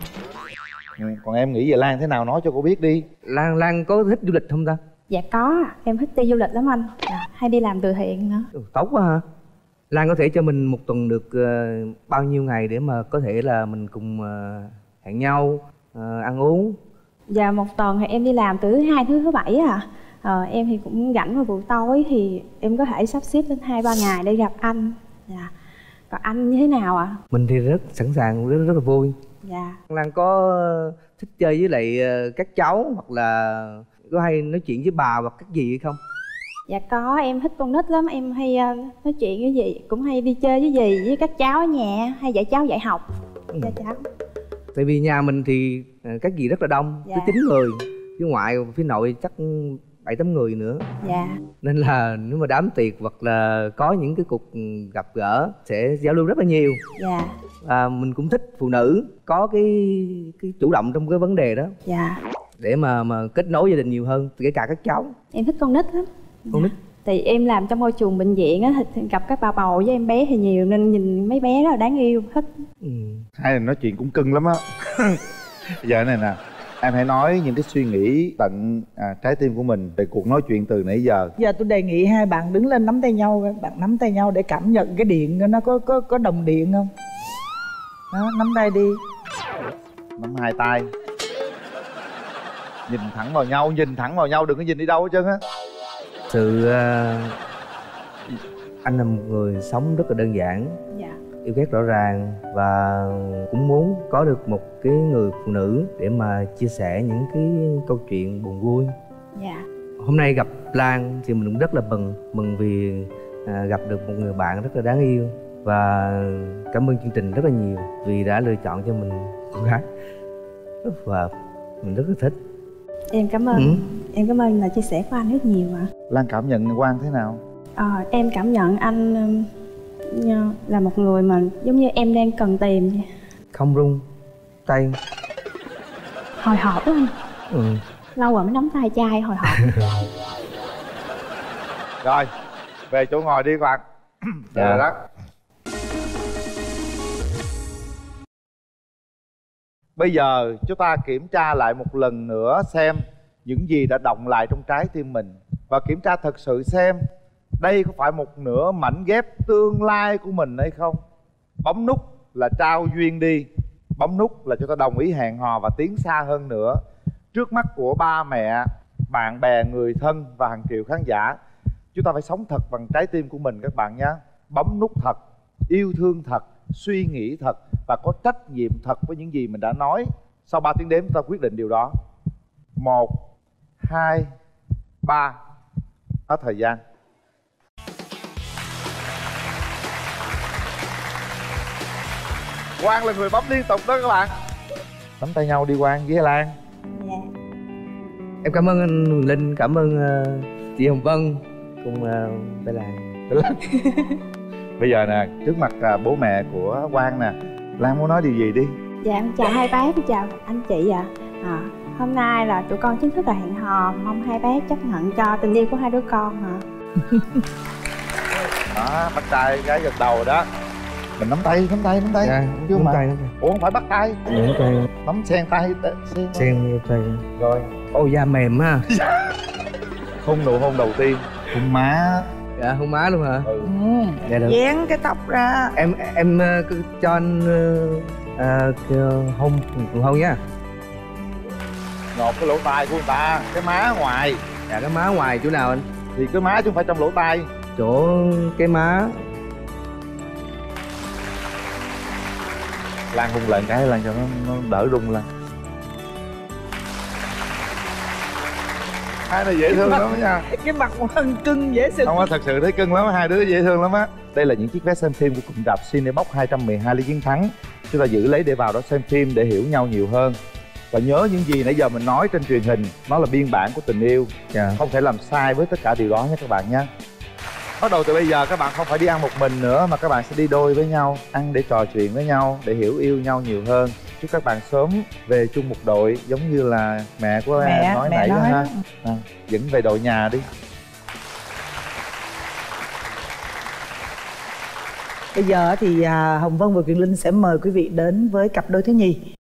Ừ, còn em nghĩ về Lan thế nào nói cho cô biết đi. Lan Lan có thích du lịch không ta? Dạ có, em thích đi du lịch lắm anh. Dạ, hay đi làm từ thiện nữa. Ừ, tốt quá ha. Lan có thể cho mình một tuần được uh, bao nhiêu ngày để mà có thể là mình cùng uh, hẹn nhau uh, ăn uống? Dạ một tuần thì em đi làm từ thứ hai thứ thứ bảy à. Ờ, em thì cũng rảnh vào buổi tối thì em có thể sắp xếp đến hai ba ngày để gặp anh. Dạ. Còn anh như thế nào ạ? À? Mình thì rất sẵn sàng, rất rất là vui. Dạ. Lan có uh, thích chơi với lại uh, các cháu hoặc là có hay nói chuyện với bà hoặc các gì hay không? Dạ có, em thích con nít lắm, em hay uh, nói chuyện với dì, cũng hay đi chơi với dì với các cháu ở nhà, hay dạy cháu dạy học. Ừ. Dạ cháu. Tại vì nhà mình thì uh, các dì rất là đông, Dạ. tới chín người, phía ngoại phía nội chắc bảy tám người nữa. Dạ. Nên là nếu mà đám tiệc hoặc là có những cái cuộc gặp gỡ sẽ giao lưu rất là nhiều. Dạ. Và mình cũng thích phụ nữ có cái cái chủ động trong cái vấn đề đó. Dạ. Để mà mà kết nối gia đình nhiều hơn, kể cả các cháu. Em thích con nít lắm. Con nít. Thì em làm trong môi trường bệnh viện á, thì gặp các bà bầu với em bé thì nhiều nên nhìn mấy bé rất là đáng yêu, thích. Ừ. Hai người nói chuyện cũng cưng lắm á. Bây giờ này nè, Em hãy nói những cái suy nghĩ tận à, trái tim của mình về cuộc nói chuyện từ nãy giờ. Giờ tôi đề nghị hai bạn đứng lên nắm tay nhau, bạn nắm tay nhau để cảm nhận cái điện nó có có có đồng điện không? Đó, nắm tay đi. Nắm hai tay. Nhìn thẳng vào nhau, nhìn thẳng vào nhau, đừng có nhìn đi đâu hết trơn á. Sự uh, anh là một người sống rất là đơn giản. Dạ. Yêu ghét rõ ràng và cũng muốn có được một cái người phụ nữ để mà chia sẻ những cái câu chuyện buồn vui. Dạ. Hôm nay gặp Lan thì mình cũng rất là mừng mừng vì à, gặp được một người bạn rất là đáng yêu, và cảm ơn chương trình rất là nhiều vì đã lựa chọn cho mình con gái và mình rất là thích. Em cảm ơn. Ừ. Em cảm ơn lời chia sẻ của anh rất nhiều ạ. Lan cảm nhận Quang thế nào? À, em cảm nhận anh um, là một người mà giống như em đang cần tìm vậy. Không rung tay. Hồi hộp đó anh. Ừ. Lâu rồi mới nắm tay trai, hồi hộp. Rồi, về chỗ ngồi đi Quang. Dạ. Rồi đó. Bây giờ chúng ta kiểm tra lại một lần nữa xem những gì đã động lại trong trái tim mình, và kiểm tra thật sự xem đây có phải một nửa mảnh ghép tương lai của mình hay không. Bấm nút là trao duyên đi, bấm nút là chúng ta đồng ý hẹn hò và tiến xa hơn nữa. Trước mắt của ba mẹ, bạn bè, người thân và hàng triệu khán giả, chúng ta phải sống thật bằng trái tim của mình các bạn nhé. Bấm nút thật, yêu thương thật, suy nghĩ thật và có trách nhiệm thật với những gì mình đã nói. Sau ba tiếng đếm chúng ta quyết định điều đó. Một, hai, ba. Hết thời gian. Quang là người bấm liên tục đó các bạn. Nắm tay nhau đi Quang với Lan. Dạ. Em cảm ơn anh Linh, cảm ơn uh, chị Hồng Vân cùng uh, Bé Lan. Bây giờ nè, trước mặt uh, bố mẹ của Quang nè, Lan muốn nói điều gì đi? Dạ em chào hai bác, chào anh chị ạ. À, hôm nay là tụi con chính thức là hẹn hò, mong hai bác chấp nhận cho tình yêu của hai đứa con ạ. Đó, bắt tay gái gật đầu đó. Mình nắm tay, nắm tay, nắm tay. Dạ, chứ nắm mà. tay, nắm tay. Ủa không phải bắt tay. Nắm tay. Nắm sen tay, sen, sen tay. Rồi. Ô da mềm ha. Hôn nụ hôn đầu tiên, hôn má. Dạ, hôn má luôn hả? Ừ. Dạ được. Dán cái tóc ra. Em em uh, cứ cho anh uh, uh, hôn cùng hôn nhá. Ngọt cái lỗ tai của người ta, cái má ngoài. Dạ, cái má ngoài chỗ nào anh? Thì cái má chứ không phải trong lỗ tai. Chỗ cái má. Lan hôn lại cái Lan cho nó, nó đỡ rung Lan. Hai này dễ thương lắm nha. Cái mặt thân cưng dễ thương. Không á, thật sự thấy cưng lắm, hai đứa dễ thương lắm á. Đây là những chiếc vé xem phim của cụm rạp Cinebox hai trăm mười hai Lý Chiến Thắng. Chúng ta giữ lấy để vào đó xem phim để hiểu nhau nhiều hơn. Và nhớ những gì nãy giờ mình nói trên truyền hình, nó là biên bản của tình yêu. Dạ. Không thể làm sai với tất cả điều đó nhé các bạn nhé. Bắt đầu từ bây giờ các bạn không phải đi ăn một mình nữa, mà các bạn sẽ đi đôi với nhau, ăn để trò chuyện với nhau, để hiểu yêu nhau nhiều hơn. Chúc các bạn sớm về chung một đội, giống như là mẹ của mẹ, em nói mẹ nãy đó ha. À, dẫn về đội nhà đi. Bây giờ thì Hồng Vân và Quyền Linh sẽ mời quý vị đến với cặp đôi thứ nhì.